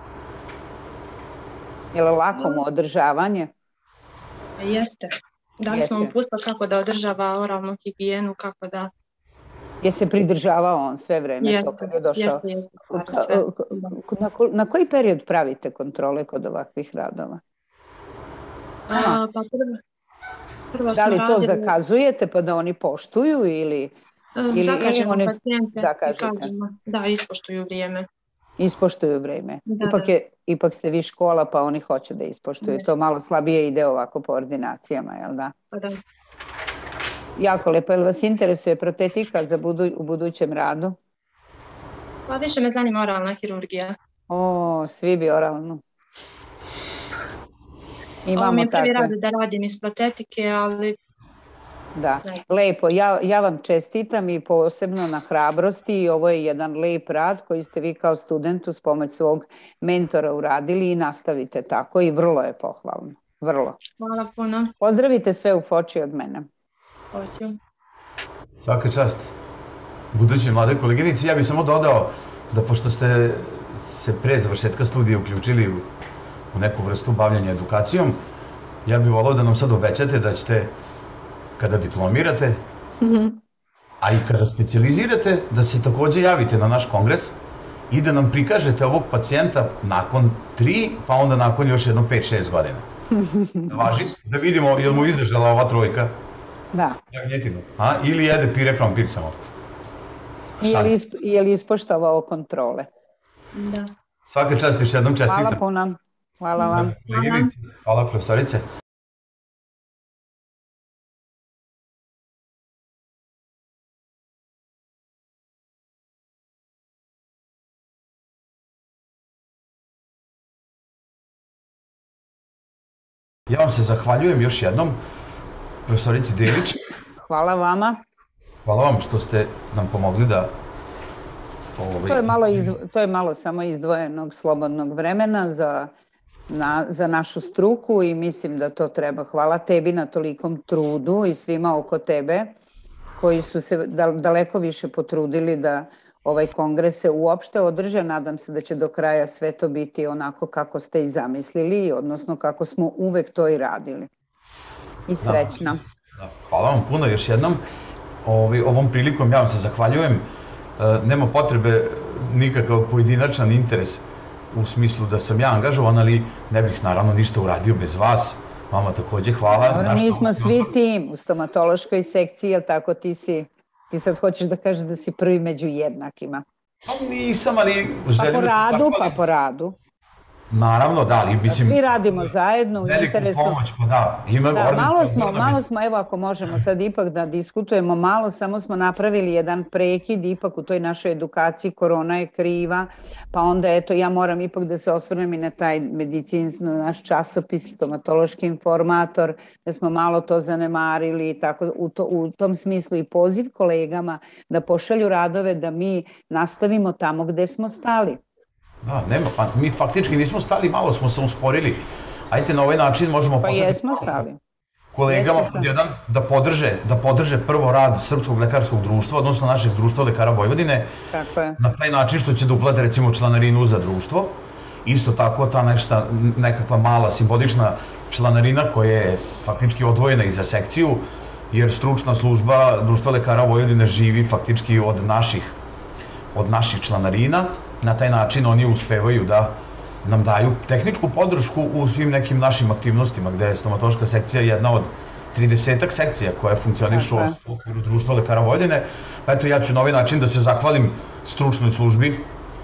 Je li lako mu održavanje? Jeste. Dali smo mu pusta kako da održava oralnu higijenu, kako da... Je se pridržavao on sve vreme jeste, to kad je došao? Jeste, jeste. Na, na koji period pravite kontrole kod ovakvih radova? A, pa prvo, prvo da li to radili... zakazujete pa da oni poštuju ili... Ili, zakažemo ili pacijente i kažemo da ispoštuju vrijeme. Ispoštuju vrijeme. Da, ipak, da. Je, ipak ste vi škola pa oni hoće da ispoštuju. Yes. To malo slabije ide ovako po ordinacijama, jel da? Pa da. Jako lepo. Jel vas interesuje protetika za budu, u budućem radu? Pa više me zanima oralna hirurgija. O, svi bi oralnu. Imamo Ovo mi je prvi rad da radim iz protetike, ali... Da, lepo. Ja, ja vam čestitam i posebno na hrabrosti i ovo je jedan lep rad koji ste vi kao student uz pomoć svog mentora uradili i nastavite tako i vrlo je pohvalno. Vrlo. Hvala puno. Pozdravite sve u Foči od mene. Hoću. Svaka čast buduće mlade koleginici. Ja bih samo dodao da pošto ste se pre završetka studija uključili u, u neku vrstu bavljanja edukacijom, ja bih volao da nam sad obećate da ćete, kada diplomirate, mm-hmm. a i kada specijalizirate, da se takođe javite na naš kongres i da nam prikažete ovog pacijenta nakon tri, pa onda nakon još jedno pet šest godina. Da važi, da vidimo je li mu izdržala ova trojka. Da. Jagnjetinu. A? Ili jede pire krompir samo. Je li ispoštovao kontrole? Da. Svaka čast, još jednom čestitam. Hvala puno. Hvala vam. Hvala profesorice. Ja vam se zahvaljujem još jednom, profesorici Delić. Hvala vama. Hvala vam što ste nam pomogli da... Ovaj... To, je malo izv... to je malo samo izdvojenog slobodnog vremena za, na, za našu struku i mislim da to treba. Hvala tebi na tolikom trudu i svima oko tebe koji su se daleko više potrudili da ovaj kongres se uopšte održe. Nadam se da će do kraja sve to biti onako kako ste i zamislili, odnosno kako smo uvek to i radili. I srećna. Da, hvala vam puno još jednom. Ovi, ovom prilikom ja vam se zahvaljujem. E, nema potrebe nikakav pojedinačan interes u smislu da sam ja angažovan, ali ne bih naravno ništa uradio bez vas. Vama takođe hvala. Dobro, mi smo svi tim u stomatološkoj sekciji, jel tako ti si... Ti sad hoćeš da kažeš da si prvi među jednakima. Pa nisam, ali... Pa po radu, pa po radu. Naravno, da, ali mislim... Svi radimo zajedno u interesu... Veliku pomoć, pa da. Ima da, malo smo, malo smo, evo ako možemo sad ipak da diskutujemo malo, samo smo napravili jedan prekid ipak u toj našoj edukaciji, korona je kriva, pa onda eto ja moram ipak da se osvrnem i na taj medicinski, na naš časopis, stomatološki informator, da smo malo to zanemarili i tako u, to, u tom smislu i poziv kolegama da pošalju radove da mi nastavimo tamo gde smo stali. Da, nema, pa mi faktički nismo stali, malo smo se usporili. Ajde, na ovaj način možemo... Pa jesmo stali. Kolegama jedan da podrže, da podrže prvo rad Srpskog lekarskog društva, odnosno našeg društva lekara Vojvodine. Tako je. Na taj način što će da uplate recimo članarinu za društvo. Isto tako ta nešta, nekakva mala simbolična članarina koja je faktički odvojena i za sekciju, jer stručna služba društva lekara Vojvodine živi faktički od naših, od naših članarina. Na taj način oni uspevaju da nam daju tehničku podršku u svim nekim našim aktivnostima, gde je stomatološka sekcija jedna od tridesetak sekcija koje funkcionišu u okviru društva lekara Vojvodine. Pa eto, ja ću na ovaj način da se zahvalim stručnoj službi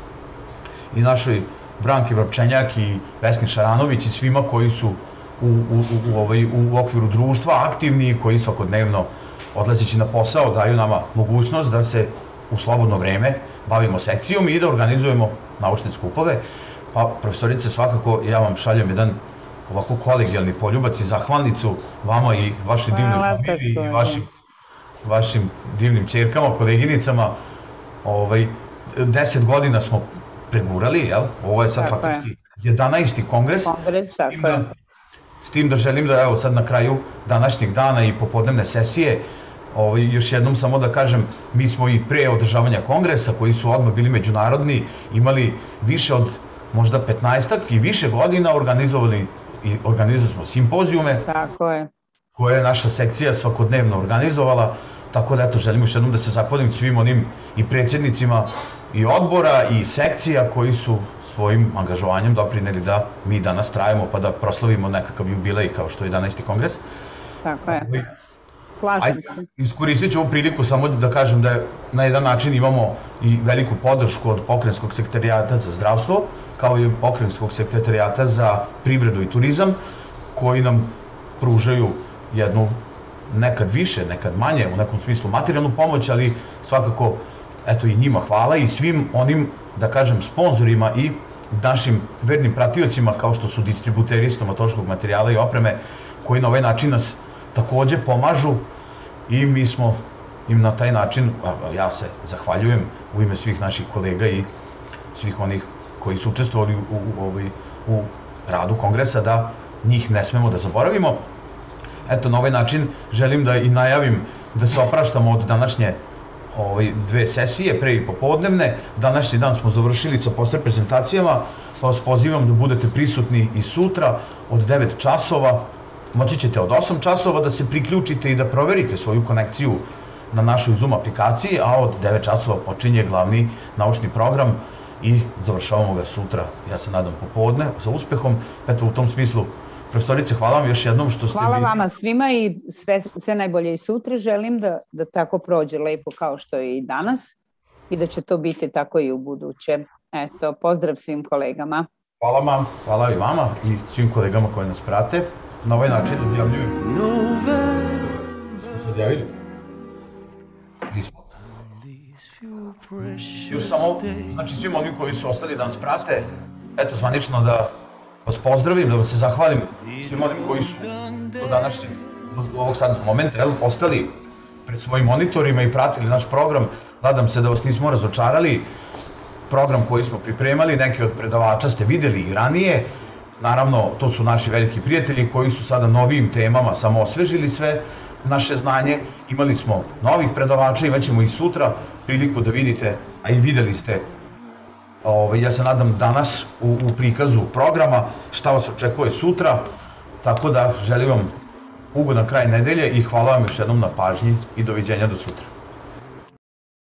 i našoj Branki Vrpčenjak i Vesni Šaranović i svima koji su u, u, u, ovaj, u okviru društva aktivni i koji svakodnevno odlazeći na posao daju nama mogućnost da se u slobodno vreme bavimo sekcijom i da organizujemo naučne skupove. Pa, profesorice, svakako ja vam šaljem jedan ovako kolegijalni poljubac i zahvalnicu vama i vašoj divnoj familiji i vašim, vašim divnim ćerkama, koleginicama. Ovaj, deset godina smo pregurali, jel? Ovo je sad faktički jedanaesti kongres. Kongres, tako je. S tim da želim da, evo sad na kraju današnjeg dana i popodnevne sesije, Ovaj, još jednom samo da kažem, mi smo i pre održavanja kongresa, koji su odmah bili međunarodni, imali više od možda petnaestak i više godina organizovali i organizovali smo simpozijume. Tako je. Koje je naša sekcija svakodnevno organizovala, tako da eto, želim još jednom da se zahvalim svim onim i predsjednicima i odbora i sekcija koji su svojim angažovanjem doprineli da mi danas trajemo pa da proslavimo nekakav jubilej kao što je jedanaesti kongres. Tako je. Slažem se. Iskoristit ću ovu priliku samo da kažem da na jedan način imamo i veliku podršku od Pokrajinskog sekretarijata za zdravstvo, kao i Pokrajinskog sekretarijata za privredu i turizam, koji nam pružaju jednu nekad više, nekad manje, u nekom smislu materijalnu pomoć, ali svakako eto i njima hvala i svim onim, da kažem, sponzorima i našim vernim pratiocima kao što su distributeri stomatološkog materijala i opreme, koji na ovaj način nas takođe pomažu i mi smo im na taj način, ja se zahvaljujem u ime svih naših kolega i svih onih koji su učestvovali u, u, u, u radu kongresa, da njih ne smemo da zaboravimo. Eto, na ovaj način želim da i najavim da se opraštamo od današnje dve sesije, pre i popodnevne. Današnji dan smo završili sa poster prezentacijama, pa vas pozivam da budete prisutni i sutra od devet časova. Moći ćete od osam časova da se priključite i da proverite svoju konekciju na našoj Zoom aplikaciji, a od devet časova počinje glavni naučni program i završavamo ga sutra, ja se nadam popodne, sa uspehom. Eto, u tom smislu, profesorice, hvala vam još jednom što ste... Hvala vama svima i sve, sve najbolje i sutra. Želim da, da tako prođe lepo kao što je i danas i da će to biti tako i u buduće. Eto, pozdrav svim kolegama. Hvala vam, hvala i vama i svim kolegama koji nas prate. Na ovaj način odjavljujem. Smo se odjavili? Nismo. Još samo, znači svim onim koji su ostali da nas prate, eto zvanično da vas pozdravim, da vas se zahvalim svim onim koji su do današnjeg, do ovog sad momenta, jel, ostali pred svojim monitorima i pratili naš program. Nadam se da vas nismo razočarali. Program koji smo pripremali, neki od predavača ste videli i ranije. Naravno, to su naši veliki prijatelji koji su sada novim temama samo osvežili sve naše znanje. Imali smo novih predavača, imat ćemo i sutra priliku da vidite, a i videli ste, ja se nadam danas u prikazu programa, šta vas očekuje sutra. Tako da želim vam ugodan kraj nedelje i hvala vam još jednom na pažnji i doviđenja do sutra.